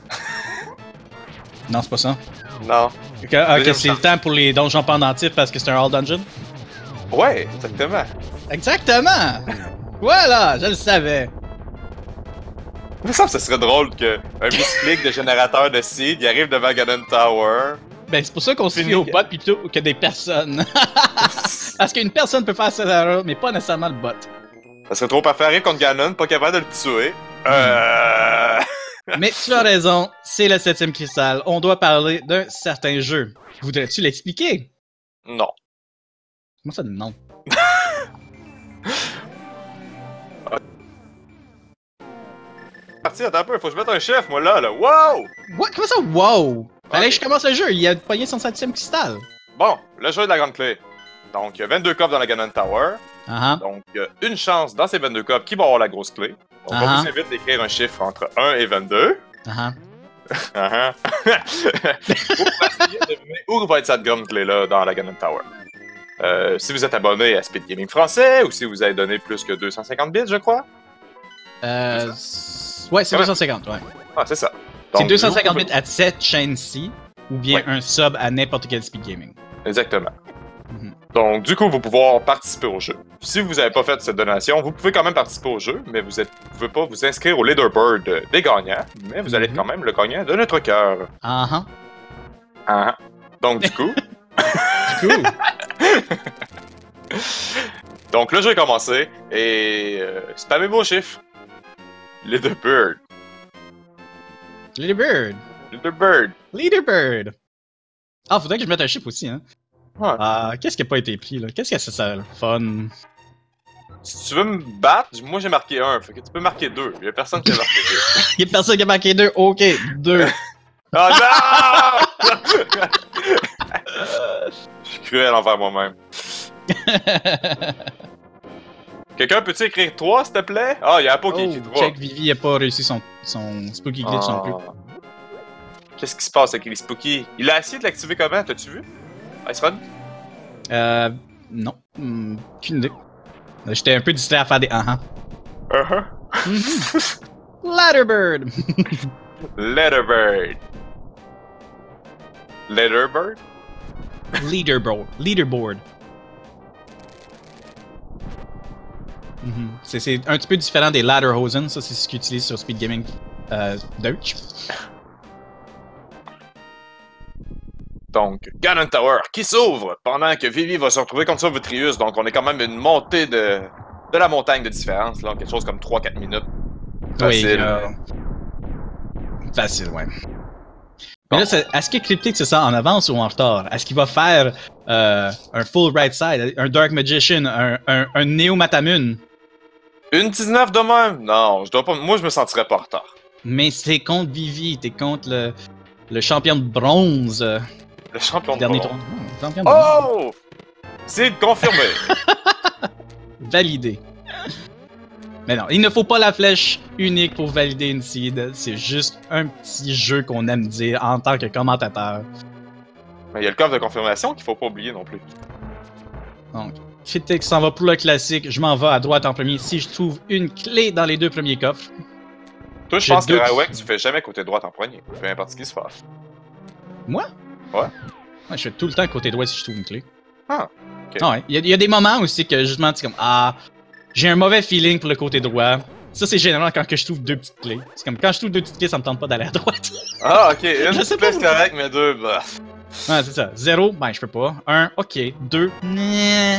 Non, c'est pas ça. Non. Ok, c'est le temps pour les donjons pendentifs parce que c'est un All Dungeon? Ouais, exactement. Exactement! Voilà, je le savais. Il me semble que ce serait drôle qu'un misclick de générateur de seed il arrive devant Ganon Tower. Ben, c'est pour ça qu'on se fie aux bots plutôt que des personnes. Parce qu'une personne peut faire cette erreur, mais pas nécessairement le bot. Ça serait trop parfait, arrive contre Ganon, pas capable de le tuer. Mais tu as raison, c'est le 7ème cristal. On doit parler d'un certain jeu. Voudrais-tu l'expliquer? Non. Comment ça, non? Parti, attends un peu, faut que je mette un chef, moi là. Wow! What? Comment ça, wow? Fallait Ok. que je commence le jeu, il a pogné son 7ème cristal. Bon, le jeu de la grande clé. Donc, il y a 22 coffres dans la Ganon Tower. Ah Donc, il y a une chance dans ces 22 coffres qui va avoir la grosse clé. On va vous invite d'écrire un chiffre entre 1 et 22. ah. Pour essayer de deviner où va être cette grande clé-là dans la Ganon Tower. Si vous êtes abonné à Speed Gaming Français ou si vous avez donné plus que 250 bits, je crois. Ouais, c'est 250, ouais. Ah, c'est ça. C'est Donc, 250 vous- bits à cette chaîne-ci, ou bien Ouais. un sub à n'importe quel Speed Gaming. Exactement. Mhm. Donc, du coup, vous pouvez pouvoir participer au jeu. Si vous n'avez pas fait cette donation, vous pouvez quand même participer au jeu, mais vous ne pouvez pas vous inscrire au leaderboard des gagnants, mais vous allez être quand même le gagnant de notre cœur. Ah Ah. Donc, du coup... Cool. Donc, le jeu est commencé, et spammez vos chiffres. Leaderboard. Leaderbird. Leaderboard. Leaderbird. Ah, faudrait que je mette un chiffre aussi, hein. Ouais. Ah, qu'est-ce qui a pas été pris, là? Qu'est-ce que c'est ça, le fun? Si tu veux me battre, moi j'ai marqué 1, fait que tu peux marquer 2. Il y a personne qui a marqué 2. Y'a personne qui a marqué 2. Ok, 2. Oh non! Je suis cruel envers moi-même. Quelqu'un peut-tu écrire 3, s'il te plaît? Ah, il y a pas qui écrit 3. Check, Vivi a pas réussi son spooky glitch non plus. Qu'est-ce qui se passe avec les Spooky? Il a essayé de l'activer comment? T'as-tu vu? Ice Run? Non. Aucune idée. J'étais un peu distrait à faire des Ladderbird! Leaderbird. Leaderbird? Leaderboard. C'est un petit peu différent des Ladderhosen, ça c'est ce qu'ils utilisent sur Speed Gaming Deutsch. Donc, Ganon Tower qui s'ouvre pendant que Vivi va se retrouver contre Vitrius. Donc, on est quand même une montée de la montagne de différence, là, quelque chose comme 3-4 minutes. Facile. Oui, facile, ouais. Mais là, est-ce que Cryptic se sent en avance ou en retard? Est-ce qu'il va faire un full right side, un Dark Magician, un Neo Matamun? Une 19 de même? Non, je dois pas. Moi, je me sentirais pas en retard. Mais c'est contre Vivi, t'es contre le champion de bronze. Le champion de Dernier bronze. tour. Champion de bronze. Oh! C'est confirmé! Validé. Mais non, il ne faut pas la flèche unique pour valider une seed. C'est juste un petit jeu qu'on aime dire en tant que commentateur. Mais il y a le coffre de confirmation qu'il faut pas oublier non plus. Donc, Critique s'en va pour le classique. Je m'en vais à droite en premier si je trouve une clé dans les deux premiers coffres. Toi, je J'ai pense que deux- Rawek, tu fais jamais côté droite en premier. Peu importe ce qui se passe. Moi? Ouais. Ouais, je fais tout le temps côté droit si je trouve une clé. Ah, ok. Ah ouais. Il y a des moments aussi que justement, c'est comme ah, j'ai un mauvais feeling pour le côté droit. Ça, c'est généralement quand que je trouve deux petites clés. C'est comme quand je trouve deux petites clés, ça me tente pas d'aller à droite. Ah, ok. Une Je sais petite pas place correcte, mais deux, bah. Ouais, c'est ça. 0, ben je peux pas. 1, ok. 2, nee.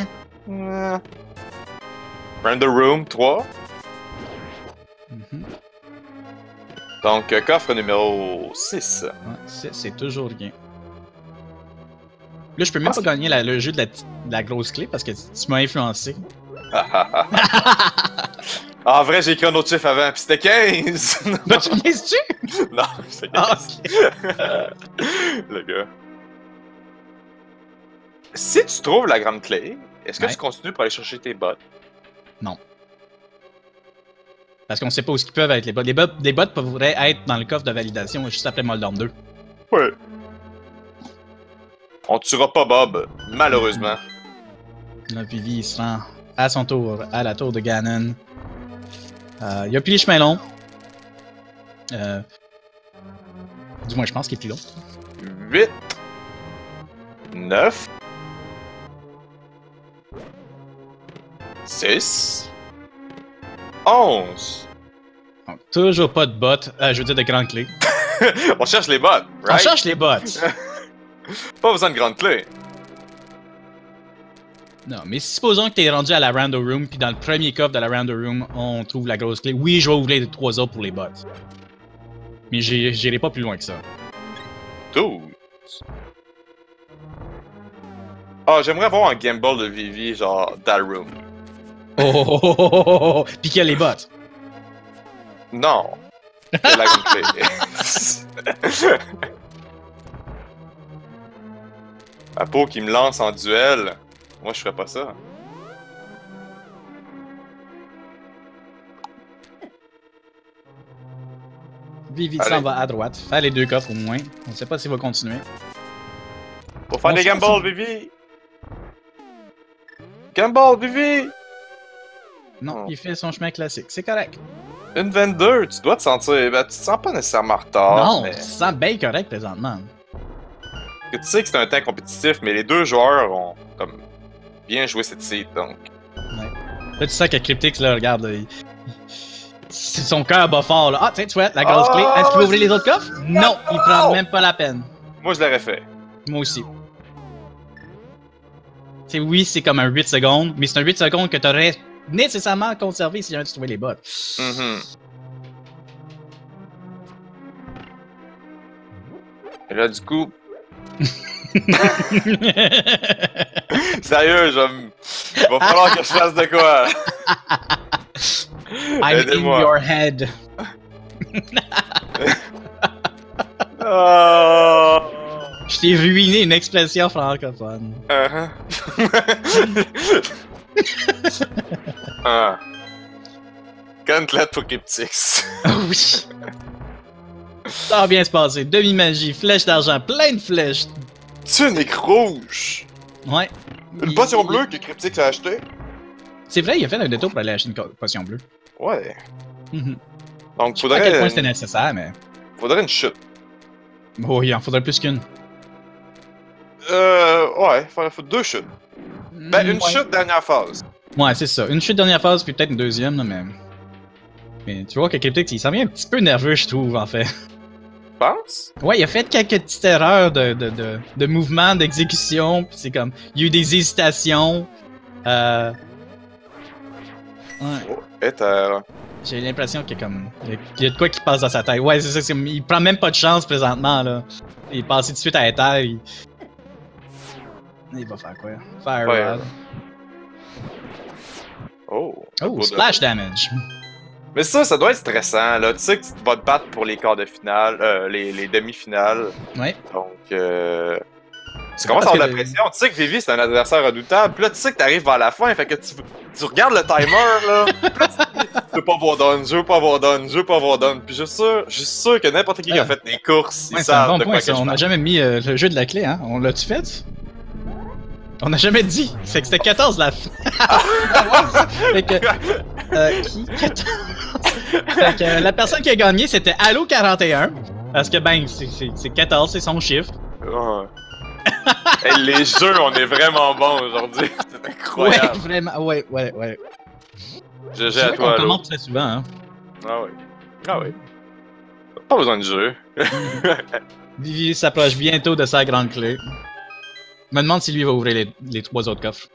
Run the room, 3. Mhm. Donc, coffre numéro 6. Ouais, c'est toujours rien. Là, je peux même pas gagner le jeu de la grosse clé parce que tu m'as influencé. En vrai, j'ai écrit un autre chiffre avant, pis c'était 15! Bah, tu me laisses-tu? Non, c'était 15. Ah, ok. Le gars. Si tu trouves la grande clé, est-ce que Ouais. tu continues pour aller chercher tes bottes? Parce qu'on sait pas où ils peuvent être les bots. Les bots pourraient être dans le coffre de validation juste après Moldorm 2. Ouais. On tuera pas Bob, malheureusement. Là, Vivi, il se rend à son tour à la tour de Ganon. Il a plus les chemins longs. Du moins, je pense qu'il est plus long. 8. 9. 6. 11. Donc, toujours pas de bots. Je veux dire de grandes clés. On cherche les bottes, On right? cherche les bots. Pas besoin de grandes clés. Non, mais supposons que t'es rendu à la Rando Room, puis dans le premier coffre de la Rando Room, on trouve la grosse clé. Oui, je vais ouvrir les 3 autres pour les bots. Mais j'irai pas plus loin que ça. 12. Ah, j'aimerais avoir un gamble de Vivi, genre, that room. Oh! Puis qu'il y a les bots. Non. C'est la grande clé. À peau qui me lance en duel. Moi, je ferais pas ça. Vivi Allez. s'en va à droite. Faire les deux coffres au moins. On sait pas s'il va continuer. Pour faire On des s'en gambles, Vivi! Gamble, Vivi! Non, Oh. il fait son chemin classique. C'est correct. Une 22, tu dois te sentir. Ben, tu te sens pas nécessairement en retard. non, Mais tu te sens bien correct présentement. que tu sais que c'est un temps compétitif, mais les deux joueurs ont comme bien joué cette seed, donc. Là, tu sens que Cryptix, là, regarde, c'est son cœur bat fort, là. Ah, tiens, tu vois, la grosse clé. Est-ce qu'il va ouvrir les autres coffres? Non, il prend même pas la peine. Moi, je l'aurais fait. Moi aussi. C'est oui, c'est comme un 8 secondes, mais c'est un 8 secondes que t'aurais nécessairement conservé si jamais tu trouvais les bots. Mhm. Et là, du coup, sérieux, il va falloir que je fasse de quoi. I'm in Aidez-moi. your head. Oh. Je t'ai ruiné une expression francophone. Uh-huh. Ah. Gauntlet pour Cryptix. Oui. Ça va bien se passer. Demi-magie, flèche d'argent, plein de flèches. Tunique rouge. Ouais. Une potion bleue que Cryptix a acheté. C'est vrai, il a fait un détour pour aller acheter une potion bleue. Ouais. Mhm. Donc, Je sais pas à quel point faudrait, c'était nécessaire, mais. faudrait une chute. Oh, il en faudrait plus qu'une. Ouais, faut deux chutes. Ben, une Ouais. chute dernière phase. Ouais, c'est ça. Une chute dernière phase, puis peut-être une deuxième, là, mais. Mais tu vois que Cryptix, il s'en vient un petit peu nerveux, je trouve, en fait. Tu penses? Ouais, il a fait quelques petites erreurs de mouvement, d'exécution, pis c'est comme. Il y a eu des hésitations. Ouais. Oh, et J'ai l'impression qu'il y a comme. Il y a de quoi qui passe dans sa tête. Ouais, c'est ça. Il prend même pas de chance présentement, là. Il est passé tout de suite à la terre. Il va faire quoi? Fire Fire. Rod. Oh. Oh, splash damage. Mais ça doit être stressant, là. Tu sais que tu vas te battre pour les quarts de finale, les demi-finales. Ouais. Donc, tu commences à avoir de la pression. Tu sais que Vivi, c'est un adversaire redoutable. Puis là, tu sais que t'arrives vers la fin. Fait que tu regardes le timer, là. Puis là, tu te dis, je veux pas avoir Dawn, je veux pas avoir Dawn, je veux pas avoir Dawn. Puis je suis sûr que n'importe qui a fait des courses, Ouais, ils c'est un savent bon de point, quoi ça. que je On n'a parle. jamais mis le jeu de la clé, hein? On l'a-tu fait? On n'a jamais dit. C'est que c'était 14 la fin. Fait que. Qui 14? Fait que la personne qui a gagné, c'était Halo 41. Parce que, ben, c'est 14, c'est son chiffre. Ouais. Hey, les jeux, on est vraiment bons aujourd'hui. C'est Ouais, incroyable. vraiment. Ouais. GG C'est à vrai qu'on toi, Halo. commente très souvent, hein. Ah oui. Ah oui. Pas besoin de jeu. Vivi s'approche bientôt de sa grande clé. Me demande si lui va ouvrir les 3 autres coffres.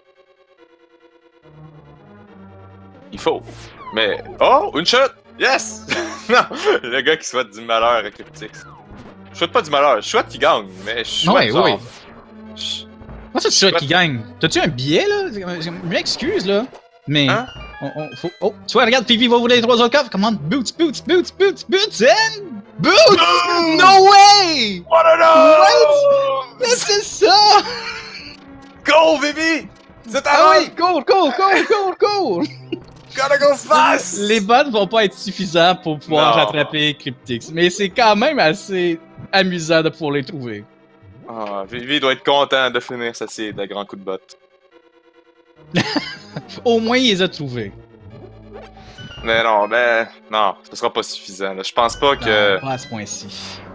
Il faut. Mais. Oh, une shot! Yes! Non! Le gars qui souhaite du malheur à Cryptix. Je souhaite pas du malheur, je souhaite qu'il gagne, mais je souhaite Ouais, genre... oui. Je- Comment ça, tu souhaites qu'il gagne? T'as-tu un billet, là? Je m'excuse, là. Mais. Hein? Faut... Oh, tu vois, regarde, Vivi va ouvrir les 3 autres coffres. Comment? Boots, and Boots! Boom! No way! What a no! Mais c'est ça! Go, Vivi! C'est ta Ah oui, run! cool! Gotta go fast! Les bots vont pas être suffisants pour pouvoir Non. rattraper Cryptix, mais c'est quand même assez amusant de pouvoir les trouver. Ah, Vivi doit être content de finir sa série de grands coups de botte. Au moins, il les a trouvés. Mais non, non, ce sera pas suffisant. Là. Je pense pas que... Non, pas à ce point-ci.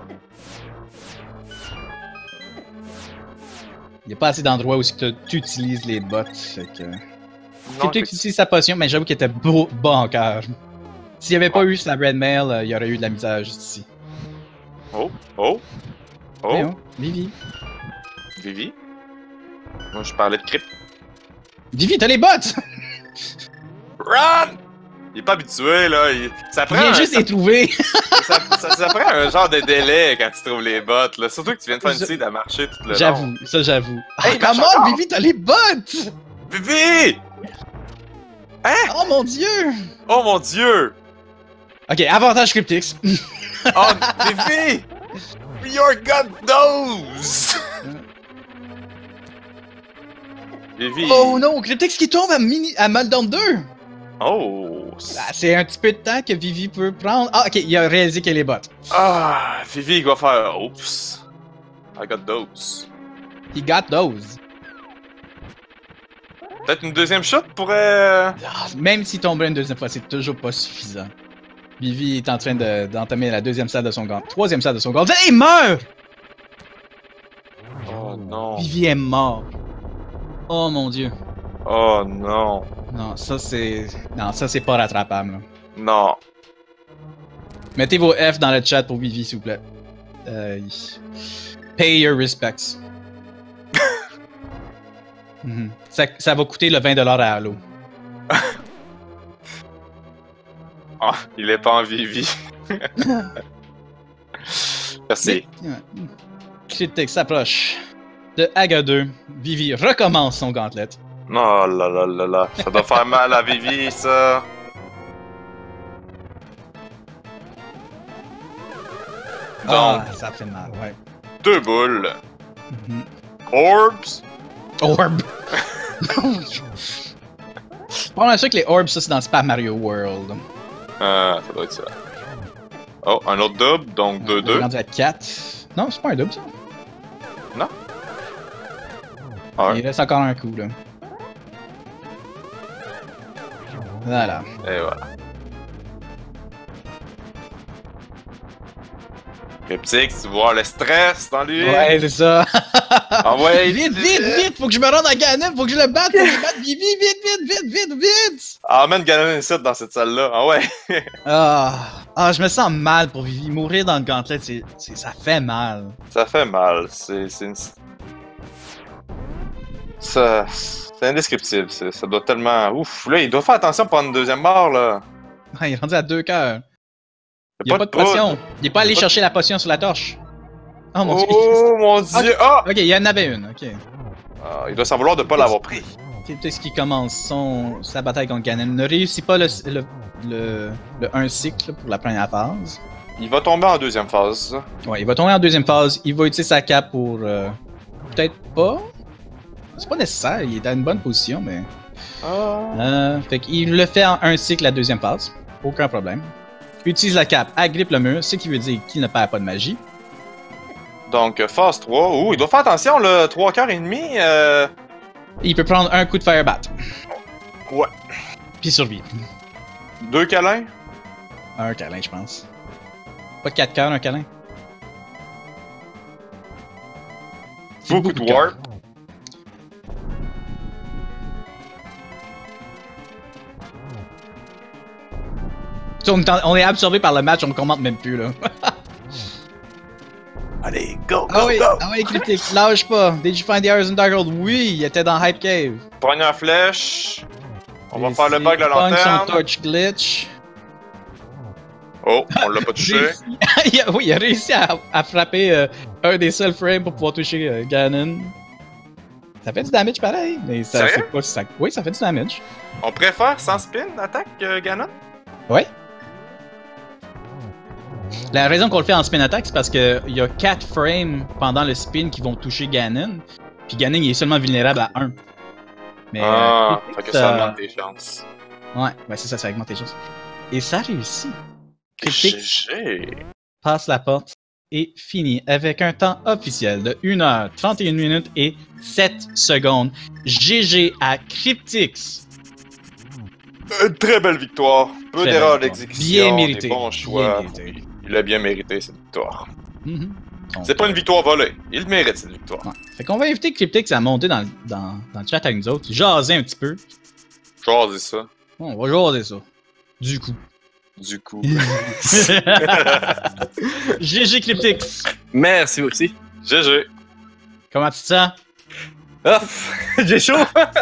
Il n'y a pas assez d'endroits où tu utilises les bots. Fait que... Non, Cryptix utilise sa potion, mais j'avoue qu'il était bas en cœur. S'il n'y avait pas eu sa red mail, il y aurait eu de la misère juste ici. Oh! Voyons, Vivi. Vivi? Moi, je parlais de Crypt. Vivi, t'as les bots! Run! Il est pas habitué, là. Ça prend Viens juste les trouver! ça prend un genre de délai quand tu trouves les bottes, là. Surtout que tu viens de faire une série à marcher tout le long. J'avoue. Hey, Ah, come marche on, encore! Vivi, t'as les bots! Vivi! Hein? Oh mon dieu! Oh mon dieu! Ok, avantage Cryptix. Oh, Vivi! Your God knows! Vivi! Oh non, Cryptix qui tombe à Meltdown 2! Oh! Ah, c'est un petit peu de temps que Vivi peut prendre. Ah, ok, il a réalisé qu'il y a les bots. Ah! Vivi, il va faire... Oups! I got those. He got those. Peut-être une deuxième shot pourrait... Ah, même s'il tomberait une deuxième fois, c'est toujours pas suffisant. Vivi est en train d'entamer la deuxième salle de son gant. Troisième salle de son gant. Il meurt! Oh non. Vivi est mort. Oh mon dieu. Oh non. Non, ça c'est. Non, ça c'est pas rattrapable. Là. Non. Mettez vos F dans le chat pour Vivi, s'il vous plaît. Pay your respects. Mhm. Ça va coûter le 20$ à Halo. Ah, il est pas en Vivi. Merci. Critique s'approche de Aga 2. Vivi recommence son gantelet. Oh là là là là. Ça doit faire mal à Vivi, ça. Donc, Ah, ça fait mal, ouais. 2 boules. Mhm. Orbs. Orb! Pas mal sûr que les orbs, ça c'est dans Super Mario World. Ça doit être ça. Oh, un autre double, donc On est 2-2. rendu à 4. Non, c'est pas un double ça. Ouais. Il reste encore un coup là. Voilà. Et voilà. Cryptix, tu vois le stress dans lui. Ouais, c'est ça. Ah ouais. Vite! Faut que je me rende à Ganon, faut que je le batte, faut que je le batte Vivi, vite! Emmène Ganon ici dans cette salle-là. Ah ouais. Ah, je me sens mal pour Vivi. Mourir dans le gantelet, ça fait mal. Ça fait mal. C'est une... C'est indescriptible. Ça doit tellement... Ouf, là, il doit faire attention pour une deuxième mort, là. Ah, il est rendu à 2 cœurs. Il y a pas de potion. Il est pas allé chercher la potion sur la torche. Oh mon dieu. Oh mon dieu. Ah! Ok, il y en avait une, ok. Il doit s'en vouloir de pas l'avoir pris. Cryptix qui commence sa bataille contre Ganon ne réussit pas le 1 cycle pour la première phase. Il va tomber en deuxième phase. Ouais, il va tomber en deuxième phase. Il va utiliser sa cape pour... peut-être pas. C'est pas nécessaire, il est dans une bonne position, mais... fait qu'il le fait en 1 cycle la deuxième phase. Aucun problème. Utilise la cape, agrippe le mur, ce qui veut dire qu'il ne perd pas de magie. Donc, phase 3. Ouh, il doit faire attention, là. 3 quarts et demi. Il peut prendre un coup de Firebat. Ouais. Puis survivre. 2 câlins. Un câlin, je pense. Pas 4 cœurs, un câlin. C'est Beaucoup de warp. On est absorbé par le match, on ne commente même plus, là. Allez, go, go, Ah oui, go! ah oui, Cryptix, lâche pas. Did you find the Horizon Darkhold? Oui, il était dans Hype Cave. Première flèche. On va faire le bug de la Pogne son lanterne. torch glitch. Oh, on l'a pas touché. Oui, il a réussi à frapper un des seuls frames pour pouvoir toucher Ganon. Ça fait du damage pareil, mais ça Sérieux? c'est pas ça. Oui, ça fait du damage. On préfère sans spin attaque Ganon? Ouais. La raison qu'on le fait en spin attack, c'est parce qu'il y a 4 frames pendant le spin qui vont toucher Ganon. Puis Ganon il est seulement vulnérable à 1. Mais, fait que ça augmente tes chances. Ouais, c'est ça augmente tes chances. Et ça réussit. Cryptix GG. passe la porte et finit avec un temps officiel de 1h31 minutes et 7 secondes. GG à Cryptix. Une très belle victoire. Peu Très d'erreurs belle d'exécution. Bien mérité. Des bons choix. Bien mérité. Il a bien mérité cette victoire. Mhm. Donc, C'est pas une victoire volée. Il mérite cette victoire. ouais. Fait qu'on va inviter Cryptix à monter dans le chat avec nous autres, jaser un petit peu. Choisis ça. Bon, on va jaser ça. Du coup. Du coup. GG Cryptix. Merci aussi. GG. Comment tu te sens? Ah, j'ai chaud.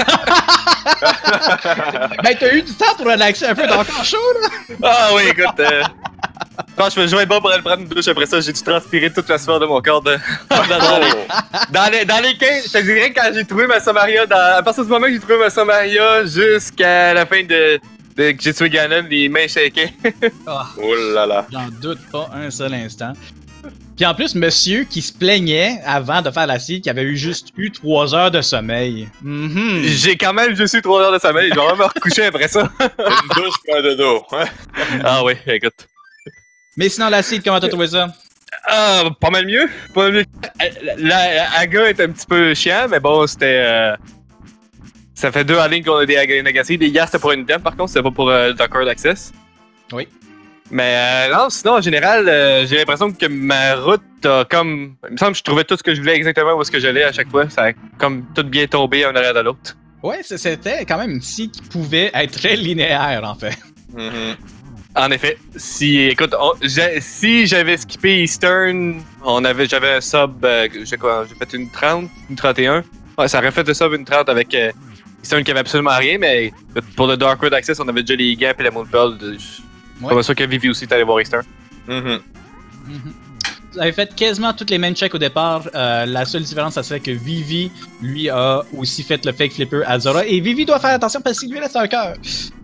Ben, t'as eu du temps pour relaxer un peu dans encore chaud, là? Ah oui, écoute. Quand je me jouais bon pour aller prendre une douche après ça, j'ai dû transpirer toute la sueur de mon corps. Dans les 15, je te dirais quand j'ai trouvé ma Samaria, à partir du moment que j'ai trouvé ma Samaria jusqu'à la fin que j'ai tué Ganon, les mains shakaient. Oh là là. J'en doute pas un seul instant. Puis en plus, monsieur qui se plaignait avant de faire la scie qu'il avait juste eu 3 heures de sommeil. Mhm. J'ai quand même juste eu 3 heures de sommeil, je vais même me recoucher après ça. Une douche pour un dodo. Hein? Ah oui, écoute. Mais sinon, la scie, comment t'as trouvé ça? Ah, pas mal mieux. Pas mal mieux. La Aga est un petit peu chiant, mais bon, c'était. Ça fait 2 en ligne qu'on a des Aga négatives. Hier, c'était pour une item, par contre, c'était pas pour Darkhold Access. Oui. Mais non, sinon, en général, j'ai l'impression que ma route a comme. Il me semble que je trouvais tout ce que je voulais exactement où est-ce que j'allais à chaque fois. Ça a comme tout bien tombé un arrière de l'autre. Ouais, c'était quand même une scie qui pouvait être très linéaire, en fait. Mm-hmm. En effet, si j'avais skippé Eastern, j'avais un sub, j'ai fait une 30, une 31. Ouais, ça aurait fait de sub une 30 avec Eastern qui avait absolument rien, mais pour le Darkwood Access, on avait déjà les Gap et la Moonpearl. Ouais. Pas sûr que Vivi aussi t'allais voir Eastern. Mm-hmm. Vous avez fait quasiment toutes les mêmes checks au départ. La seule différence, ça serait que Vivi, lui, a aussi fait le fake flipper à Zora. Et Vivi doit faire attention parce qu'il lui reste un cœur.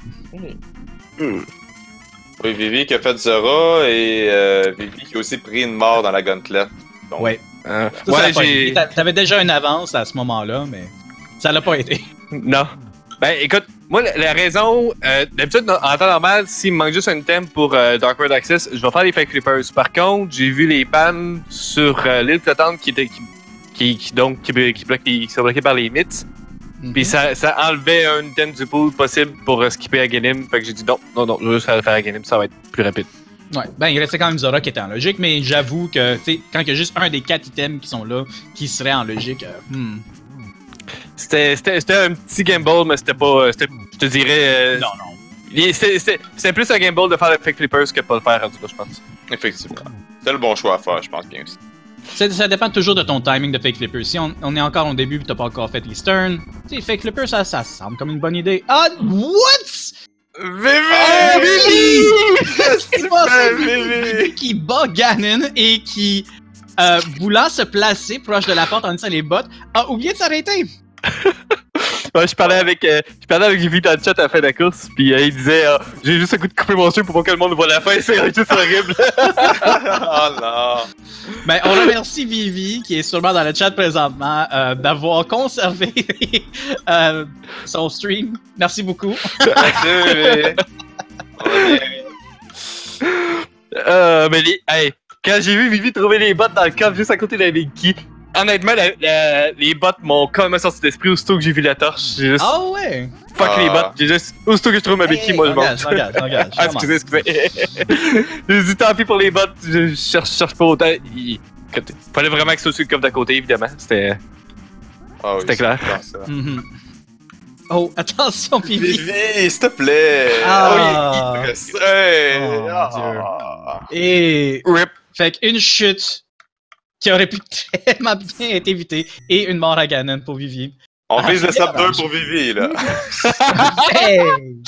Oui, Vivi qui a fait Zora et Vivi qui a aussi pris une mort dans la gauntlet. Donc, Ouais. Ça, Ouais, j'ai. T'avais déjà une avance à ce moment-là, mais ça l'a pas été. Non. Ben, écoute, moi, la raison, d'habitude, en temps normal, s'il me manque juste un item pour Darkwood Access, je vais faire les fake flippers. Par contre, j'ai vu les pannes sur l'île flottante qui sont bloquées par les mythes. Puis ça enlevait un item du pool possible pour skipper à Ganim. Fait que j'ai dit non, je vais juste faire à Ganim, ça va être plus rapide. Ouais, ben il restait quand même Zora qui était en logique, mais j'avoue que, tu sais, quand il y a juste un des 4 items qui sont là, qui serait en logique, C'était un petit gamble, mais c'était pas. Je te dirais. Non. C'était plus un gamble de faire le fake flippers que pas le faire, en tout cas, je pense. effectivement. C'est le bon choix à faire, je pense bien aussi. Ça dépend toujours de ton timing de fake flipper. Si on est encore au début et t'as pas encore fait Eastern, tu sais, fake flipper, ça semble comme une bonne idée. Ah, what? Vivi! C'est pas ça, Vivi qui bat Ganon et qui, voulant se placer proche de la porte en disant les bottes, a oublié de s'arrêter. Ouais, je parlais avec Vivi dans le chat à la fin de la course, puis il disait j'ai juste un coup de couper mon cheveu pour pas que le monde voit la fin, c'est juste horrible. Oh non! Ben, on remercie Vivi, qui est sûrement dans le chat présentement, d'avoir conservé son stream. Merci beaucoup. Mais hey, quand j'ai vu Vivi trouver les bottes dans le coffre juste à côté de la Vinky, honnêtement, les bottes m'ont complètement sorti d'esprit aussitôt que j'ai vu la torche. J'ai juste. Ah ouais! Fuck les bottes. J'ai juste. Aussitôt que je trouve ma Vinky, moi je monte. Engage. Ah, excusez. J'ai dit tant pis pour les bottes, je cherche pas autant. Fallait vraiment que ce soit sur le coffre d'à côté, évidemment. C'était clair. Mm-hmm. Oh, attention, Vivi! Vivi, s'il te plaît! Ah. Oui, il Oh, reste. Et. Rip. Fait qu'une chute qui aurait pu tellement bien être évitée et une mort à Ganon pour Vivi. On vise le sub 2 dommage. pour Vivi, là. Hey!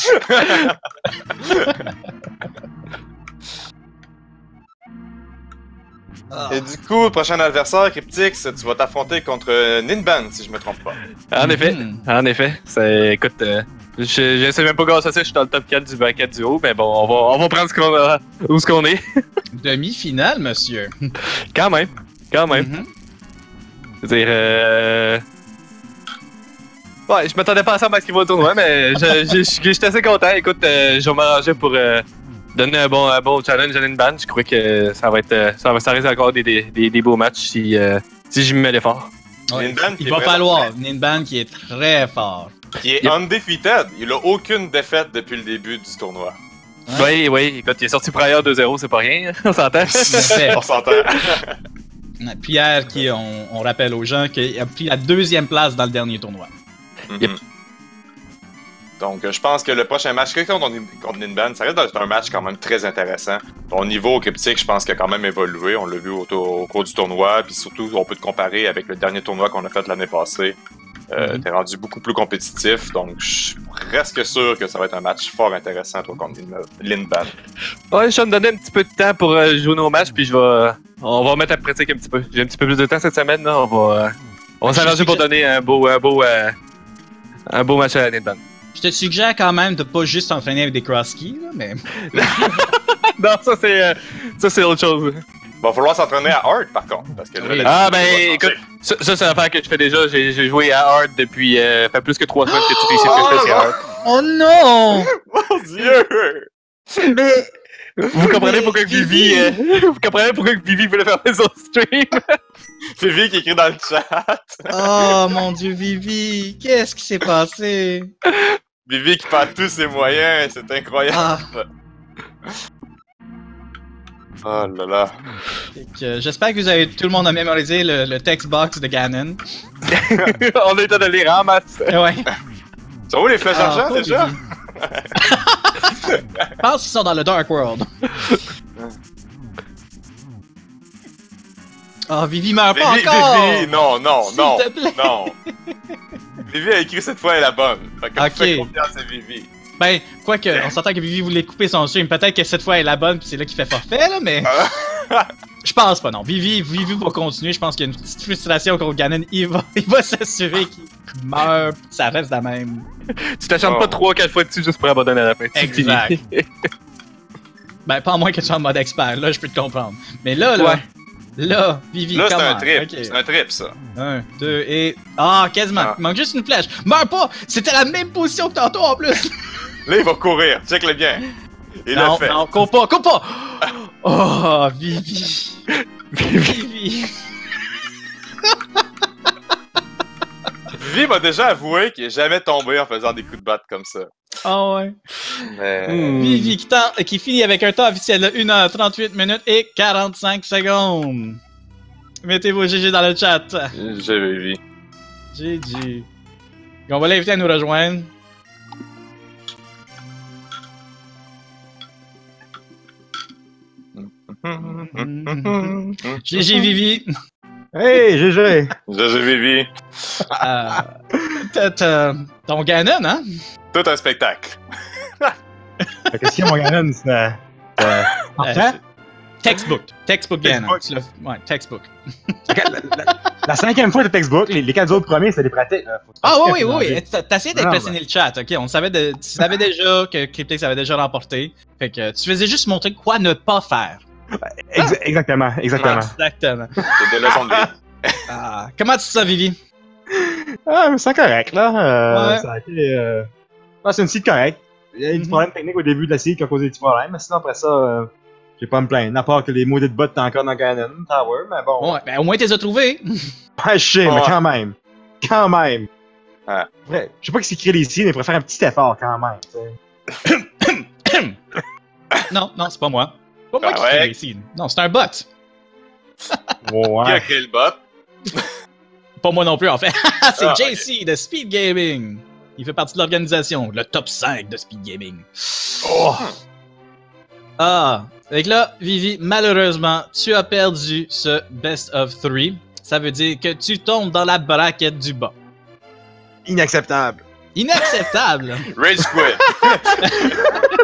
Et du coup, le prochain adversaire, Cryptix, tu vas t'affronter contre Ninban, si je me trompe pas. En effet. Écoute, je sais même pas grâce à ça, je suis dans le top 4 du bracket du haut, mais bon, on va prendre où ce qu'on est. Demi-finale, monsieur. Quand même. Mhm. C'est-à-dire, ouais, je m'attendais pas à ça parce qu'il va au tournoi, mais j'étais assez content. Écoute, je vais m'arranger pour donner un bon challenge à Ninban. Je crois que ça risque encore des beaux matchs si je me mets l'effort. Ouais, Ninban qui il est va vraiment falloir. Ninban qui est très fort. Qui est undefeated. Il a aucune défaite depuis le début du tournoi. Oui, écoute, il est sorti prior 2-0, c'est pas rien, on s'entend. On s'entend. Pierre, qui, on rappelle aux gens, qui a pris la 2e place dans le dernier tournoi. Yep. Donc, je pense que le prochain match contre Ninban, ça reste d'être un match quand même très intéressant. Ton niveau cryptique, je pense qu'il a quand même évolué. On l'a vu au cours du tournoi. Puis surtout, on peut te comparer avec le dernier tournoi qu'on a fait l'année passée. T'es rendu beaucoup plus compétitif. Donc, je suis presque sûr que ça va être un match fort intéressant, toi, contre Ninban. Ouais, je vais me donner un petit peu de temps pour jouer nos matchs, puis on va remettre à pratique un petit peu. J'ai un petit peu plus de temps cette semaine, là. On va s'arranger pour donner un beau match à Ninban. Je te suggère quand même de pas juste t'entraîner avec des cross-keys, là, mais... Non, ça c'est autre chose. Va falloir s'entraîner à Hard, par contre. Parce que là, Ah, ben, écoute, ça c'est l'affaire que je fais déjà. J'ai joué à Hard depuis. Fait plus que 3 semaines que tu réussis que je fais sur Hard. Oh non! Mon Dieu! Mais... Vous comprenez pourquoi que Vivi. Vous comprenez pourquoi que Vivi voulait faire son stream? Vivi qui écrit dans le chat. Oh mon Dieu, Vivi! Qu'est-ce qui s'est passé? Vivi qui perd tous ses moyens, c'est incroyable. Ah. Oh là là. J'espère que tout le monde a mémorisé le text box de Ganon. On est de lire en maths. Ouais. Sont où les flèches d'argent pas déjà? Vivi. Je pense qu'ils sont dans le Dark World. Oh, Vivi meurt pas encore! Vivi, non, S'il te plaît. non. Vivi a écrit cette fois, elle est la bonne. Fait que Ok. fais confiance à Vivi. Ben, quoique, on s'entend que Vivi voulait couper son stream. Peut-être que cette fois elle est la bonne, puis c'est là qu'il fait forfait, là, mais. Je pense pas, non. Vivi va continuer. Je pense qu'il y a une petite frustration contre Ganon. Il va s'assurer qu'il meurt, pis ça reste la même. Tu t'acharnes pas 3-4 fois dessus juste pour abandonner à la fin. Exact. Ben, pas à moins que tu sois en mode expert, là, je peux te comprendre. Mais là, là, Vivi, Là, c'est comment? un trip. Ok. C'est un trip, ça. 1, 2 et. Ah, quasiment. Ah. Il manque juste une flèche. Meurs pas! C'était la même position que tantôt en plus! Là, il va courir. Check-le bien. Il non, l'a fait. non, cours pas! Oh, Vivi! Vivi! Vivi m'a déjà avoué qu'il est jamais tombé en faisant des coups de batte comme ça. Ah ouais. Mais... Vivi qui finit avec un temps officiel de 1h38 minutes et 45 secondes. Mettez vos GG dans le chat. J'ai Vivi. GG. On va l'inviter à nous rejoindre. GG Vivi. Hey, GG! J'ai Vivi. Ton Ganon, hein? Tout un spectacle. Qu'est-ce qu'il y a, mon Ganon? C'est. Parfait? Textbook Ganon. Textbook. Ouais, textbook. Ok, La 5e fois de textbook, les 4 autres premiers, c'est des pratiques. Ah oui. T'as essayé d'impressionner le chat, ok? On savait tu savais déjà que Cryptix avait déjà remporté. Fait que tu faisais juste montrer quoi ne pas faire. Exactement. Exactement. C'est des leçons de vie. Comment tu te sens, Vivi? Ah, mais c'est correct, là. Ouais. Ça a été... c'est une seed correcte. Il y a eu des problèmes techniques au début de la seed qui ont causé des petits problèmes, mais sinon, après ça, j'ai pas à me plaindre. À part que les maudites bottes étaient encore dans Ganon Tower, mais bon. Ouais, ben au moins t'es trouvé. Ouais, je sais, mais quand même. Quand même. Ouais. Vrai, je sais pas qui s'est créé les seeds, mais il faudrait faire un petit effort quand même, tu sais. Non, c'est pas moi. Pas moi qui crée les seeds. Non, c'est un bot. Qui a Ouais. créé le bot? Pas moi non plus, en fait. C'est Ah, JC de Speed Gaming. Il fait partie de l'organisation, le top 5 de Speed Gaming. Oh. Fait que là, Vivi, malheureusement, tu as perdu ce Best of 3. Ça veut dire que tu tombes dans la braquette du bas. Inacceptable. Inacceptable! Rage quit.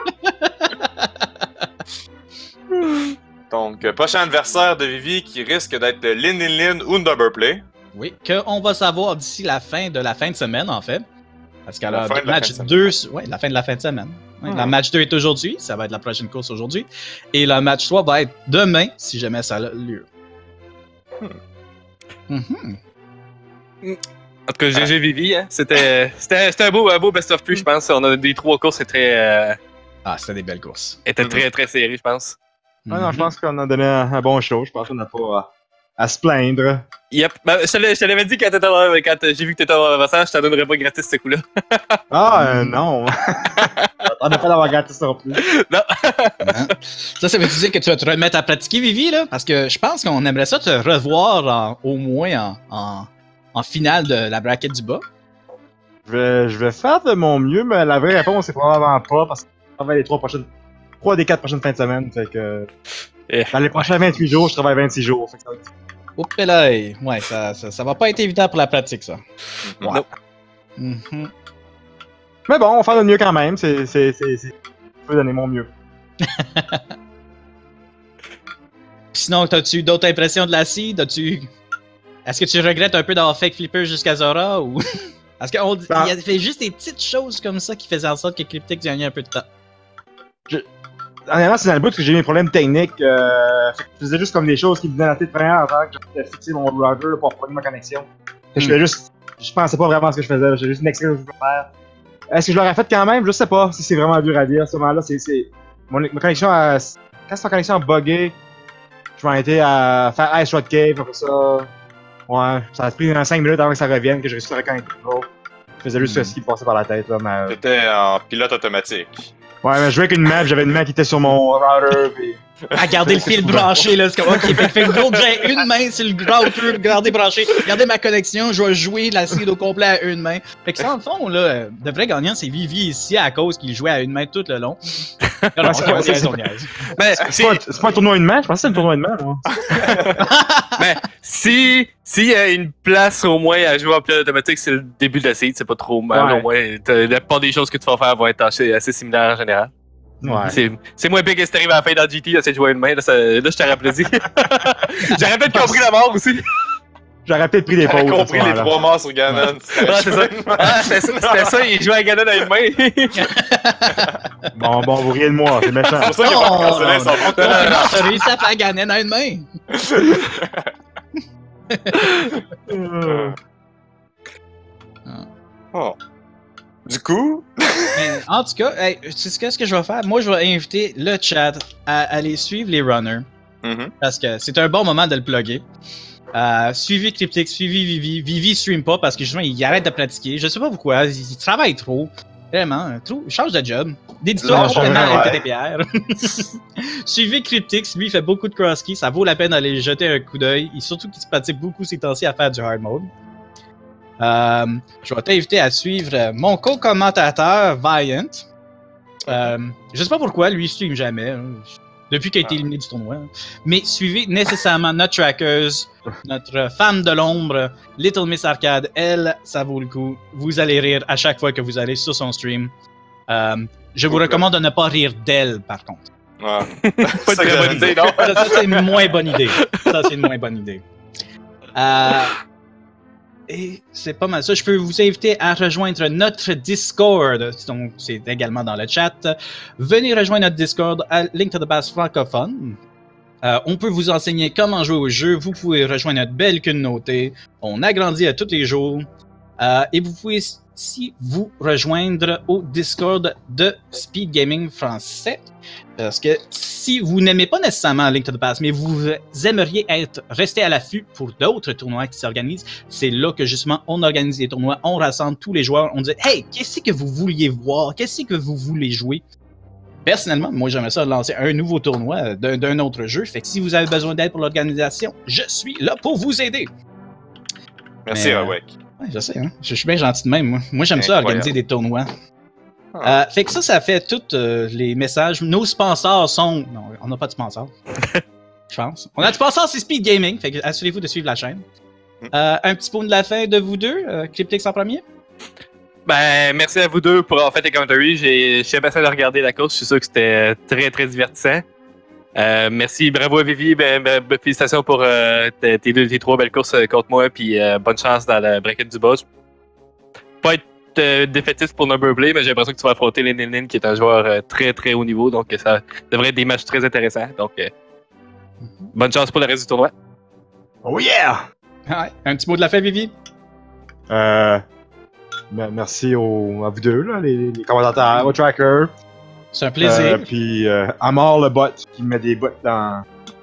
Donc, prochain adversaire de Vivi qui risque d'être le Lin ou Double Play. Oui, qu'on va savoir d'ici la fin de semaine, en fait. Parce qu'elle La a fin de la match fin de 2. Ouais, la fin de la fin de semaine. Ouais, La match 2 est aujourd'hui, ça va être la prochaine course aujourd'hui. Et la match 3 va être demain, si jamais ça a lieu. Mhm. En tout cas, GG Vivi, hein. C'était un beau best of 3, je pense. On a des 3 courses, c'était C'était des belles courses. très très serré, je pense. Ah non, je pense qu'on a donné un bon show. Je pense qu'on n'a pas à se plaindre. Yep. Ben, je te l'avais dit quand j'ai vu que t'étais dans l'avancement, je t'en donnerais pas gratis ce coup-là. Non. On n'a pas d'avoir gâté ça non plus. Non. Ça veut dire que tu vas te remettre à pratiquer, Vivi, là? Parce que je pense qu'on aimerait ça te revoir au moins en finale de la bracket du bas. Je vais faire de mon mieux, mais la vraie réponse, c'est probablement pas, parce que je travaille les 3 des 4 prochaines fins de semaine. Fait que. Dans les prochains 28 jours, je travaille 26 jours. Fait que ça va être... Oups là, ouais, ça va pas être évident pour la pratique, ça. Ouais. Nope. Mhm. Mais bon, on va faire de mieux quand même. Je peux donner mon mieux. Sinon, as-tu d'autres impressions de la seed? Est-ce que tu regrettes un peu d'avoir fait Flipper jusqu'à Zora ou. Parce qu'il a fait juste des petites choses comme ça qui faisaient en sorte que Cryptix gagnait un peu de temps. Honnêtement, c'est dans le bout que j'ai eu mes problèmes techniques. Fait que je faisais juste comme des choses qui me venaient dans la tête première en tant que j'avais fixé mon router pour prendre ma connexion. Fait que je pensais pas vraiment à ce que je faisais. J'ai juste une excuse que je voulais faire. Est-ce que je l'aurais fait quand même? Je sais pas si c'est vraiment dur à dire. À ce moment-là, ma connexion quand ma connexion a buggé, je m'en étais à faire Ice Road Cave, après ça. Ouais, ça a pris 5 minutes avant que ça revienne, que j'ai réussi à reconnecter. Je faisais juste ce qui me passait par la tête, là, mais... T'étais en pilote automatique. Ouais, mais je jouais avec une map, j'avais une map qui était sur mon router, pis... À garder le fil branché, là, c'est comme, ok, fait gros que j'ai une main sur le router, garder branché, garder ma connexion, je vais jouer la seed au complet à une main. Fait que ça, en fond, là, de vrai gagnant, c'est Vivi ici à cause qu'il jouait à une main tout le long. Non, c'est pas un tournoi une main, je pensais que c'était un tournoi une main, moi. Mais s'il y a une place au moins à jouer en pilote automatique, c'est le début de la seed, c'est pas trop mal. Ouais. Au moins, la plupart des choses que tu vas faire vont être assez similaires en général. Ouais. C'est moins pire que si t'arrives à la fin dans GT, c'est de jouer une main, là je t'aurais applaudi. J'aurais peut-être compris la mort aussi. J'aurais peut-être pris des pauses. J'aurais compris les 3 morts sur Ganon. C'est ça. C'était ça, il jouait à Ganon à une main. Bon, vous riez de moi, c'est méchant. C'est pour ça qu'il va canceller son T'as réussi à faire Ganon à une main. Oh. Du coup, Mais, en tout cas, tu sais ce que je vais faire? Moi, je vais inviter le chat à aller suivre les runners. Parce que c'est un bon moment de le plugger. Suivez Cryptix, suivez Vivi. Vivi stream pas parce que justement, il arrête de pratiquer. Je sais pas pourquoi, il travaille trop. Vraiment, trop. Il change de job. D'éditeur complètement à LTTPR. Suivez Cryptix, lui, il fait beaucoup de cross-key. Ça vaut la peine d'aller jeter un coup d'œil. Et surtout qu'il se pratique beaucoup ces temps-ci à faire du hard mode. Je vais t'inviter à suivre mon co-commentateur, Viant. Je sais pas pourquoi, lui, il stream jamais. Depuis qu'il a été éliminé du tournoi. Mais suivez nécessairement notre trackers, notre femme de l'ombre, Little Miss Arcade. Elle, ça vaut le coup. Vous allez rire à chaque fois que vous allez sur son stream. Je vous recommande de ne pas rire d'elle, par contre. ouais. Pas de très bonne idée, non? Ça, c'est une moins bonne idée. Ça, c'est une moins bonne idée. Et c'est pas mal ça. Je peux vous inviter à rejoindre notre Discord. Donc, c'est également dans le chat. Venez rejoindre notre Discord à Link to the Past francophone. On peut vous enseigner comment jouer au jeu. Vous pouvez rejoindre notre belle communauté. On agrandit à tous les jours. Et vous pouvez aussi vous rejoindre au Discord de Speed Gaming français. Parce que si vous n'aimez pas nécessairement Link to the Past, mais vous aimeriez rester à l'affût pour d'autres tournois qui s'organisent, c'est là que justement on organise des tournois, on rassemble tous les joueurs, on dit « Hey, qu'est-ce que vous vouliez voir? Qu'est-ce que vous voulez jouer? » Personnellement, moi j'aimerais ça lancer un nouveau tournoi d'un autre jeu. Fait que si vous avez besoin d'aide pour l'organisation, je suis là pour vous aider. Merci, Rawek. Ouais, je sais, hein. Je suis bien gentil de même, moi. Moi, j'aime ça organiser des tournois. Fait que ça fait tous les messages. Nos sponsors sont... Non, on n'a pas de sponsor. Je pense. On a de sponsor, c'est Speed Gaming. Fait que assurez-vous de suivre la chaîne. Un petit pot de la fin de vous deux. Cryptix en premier. Ben, merci à vous deux pour avoir fait les commentaires. J'ai bien essayé de regarder la course. Je suis sûr que c'était très, très divertissant. Merci, bravo à Vivi. Félicitations pour tes 3 belles courses contre moi. Puis bonne chance dans le bracket du boss. Pas être défaitiste pour Numberblade, mais j'ai l'impression que tu vas affronter Lin qui est un joueur très très haut niveau. Donc ça devrait être des matchs très intéressants. Donc bonne chance pour le reste du tournoi. Oh yeah! Ouais. Un petit mot de la fin, Vivi. Merci à vous deux, là, les commentateurs, au tracker. C'est un plaisir. Puis à mort le bot qui met des bots dans.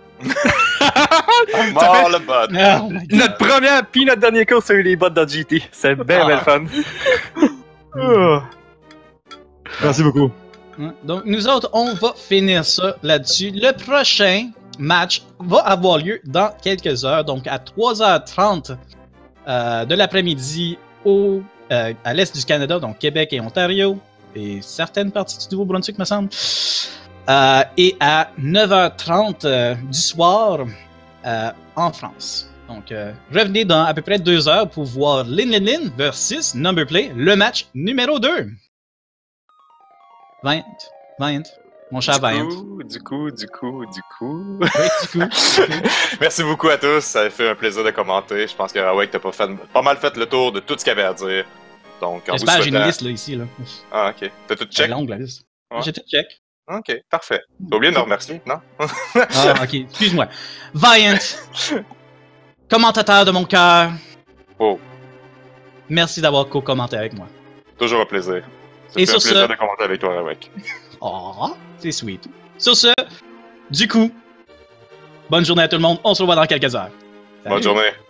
Mort le bot. Oh Notre première puis notre dernière course a eu les bots dans GT. C'est bien belle fun. Merci beaucoup. Donc, nous autres, on va finir ça là-dessus. Le prochain match va avoir lieu dans quelques heures, donc à 3h30 de l'après-midi à l'est du Canada, donc Québec et Ontario, et certaines parties du Nouveau-Brunswick, me semble. Et à 9h30 du soir en France. Donc, revenez dans à peu près 2 heures pour voir Lin versus Numberplay, le match numéro 2. 20. Mon cher 20. Du coup. Oui, du coup. Merci beaucoup à tous, ça a fait un plaisir de commenter. Je pense que Rawek t'as pas mal fait le tour de tout ce qu'il y avait à dire. Donc, j'espère que j'ai une liste là, ici. Là. Ah, ok. T'as tout check? C'est longue la liste. Ouais. J'ai tout check. Ok, parfait. T'as oublié de me remercier, non? Ah, ok, excuse-moi. Viant, commentateur de mon cœur. Oh. Merci d'avoir co-commenté avec moi. Toujours un plaisir. Et sur un plaisir de commenter avec toi, Rawek. Oh, c'est sweet. Sur ce, du coup, bonne journée à tout le monde. On se revoit dans quelques heures. Salut. Bonne journée.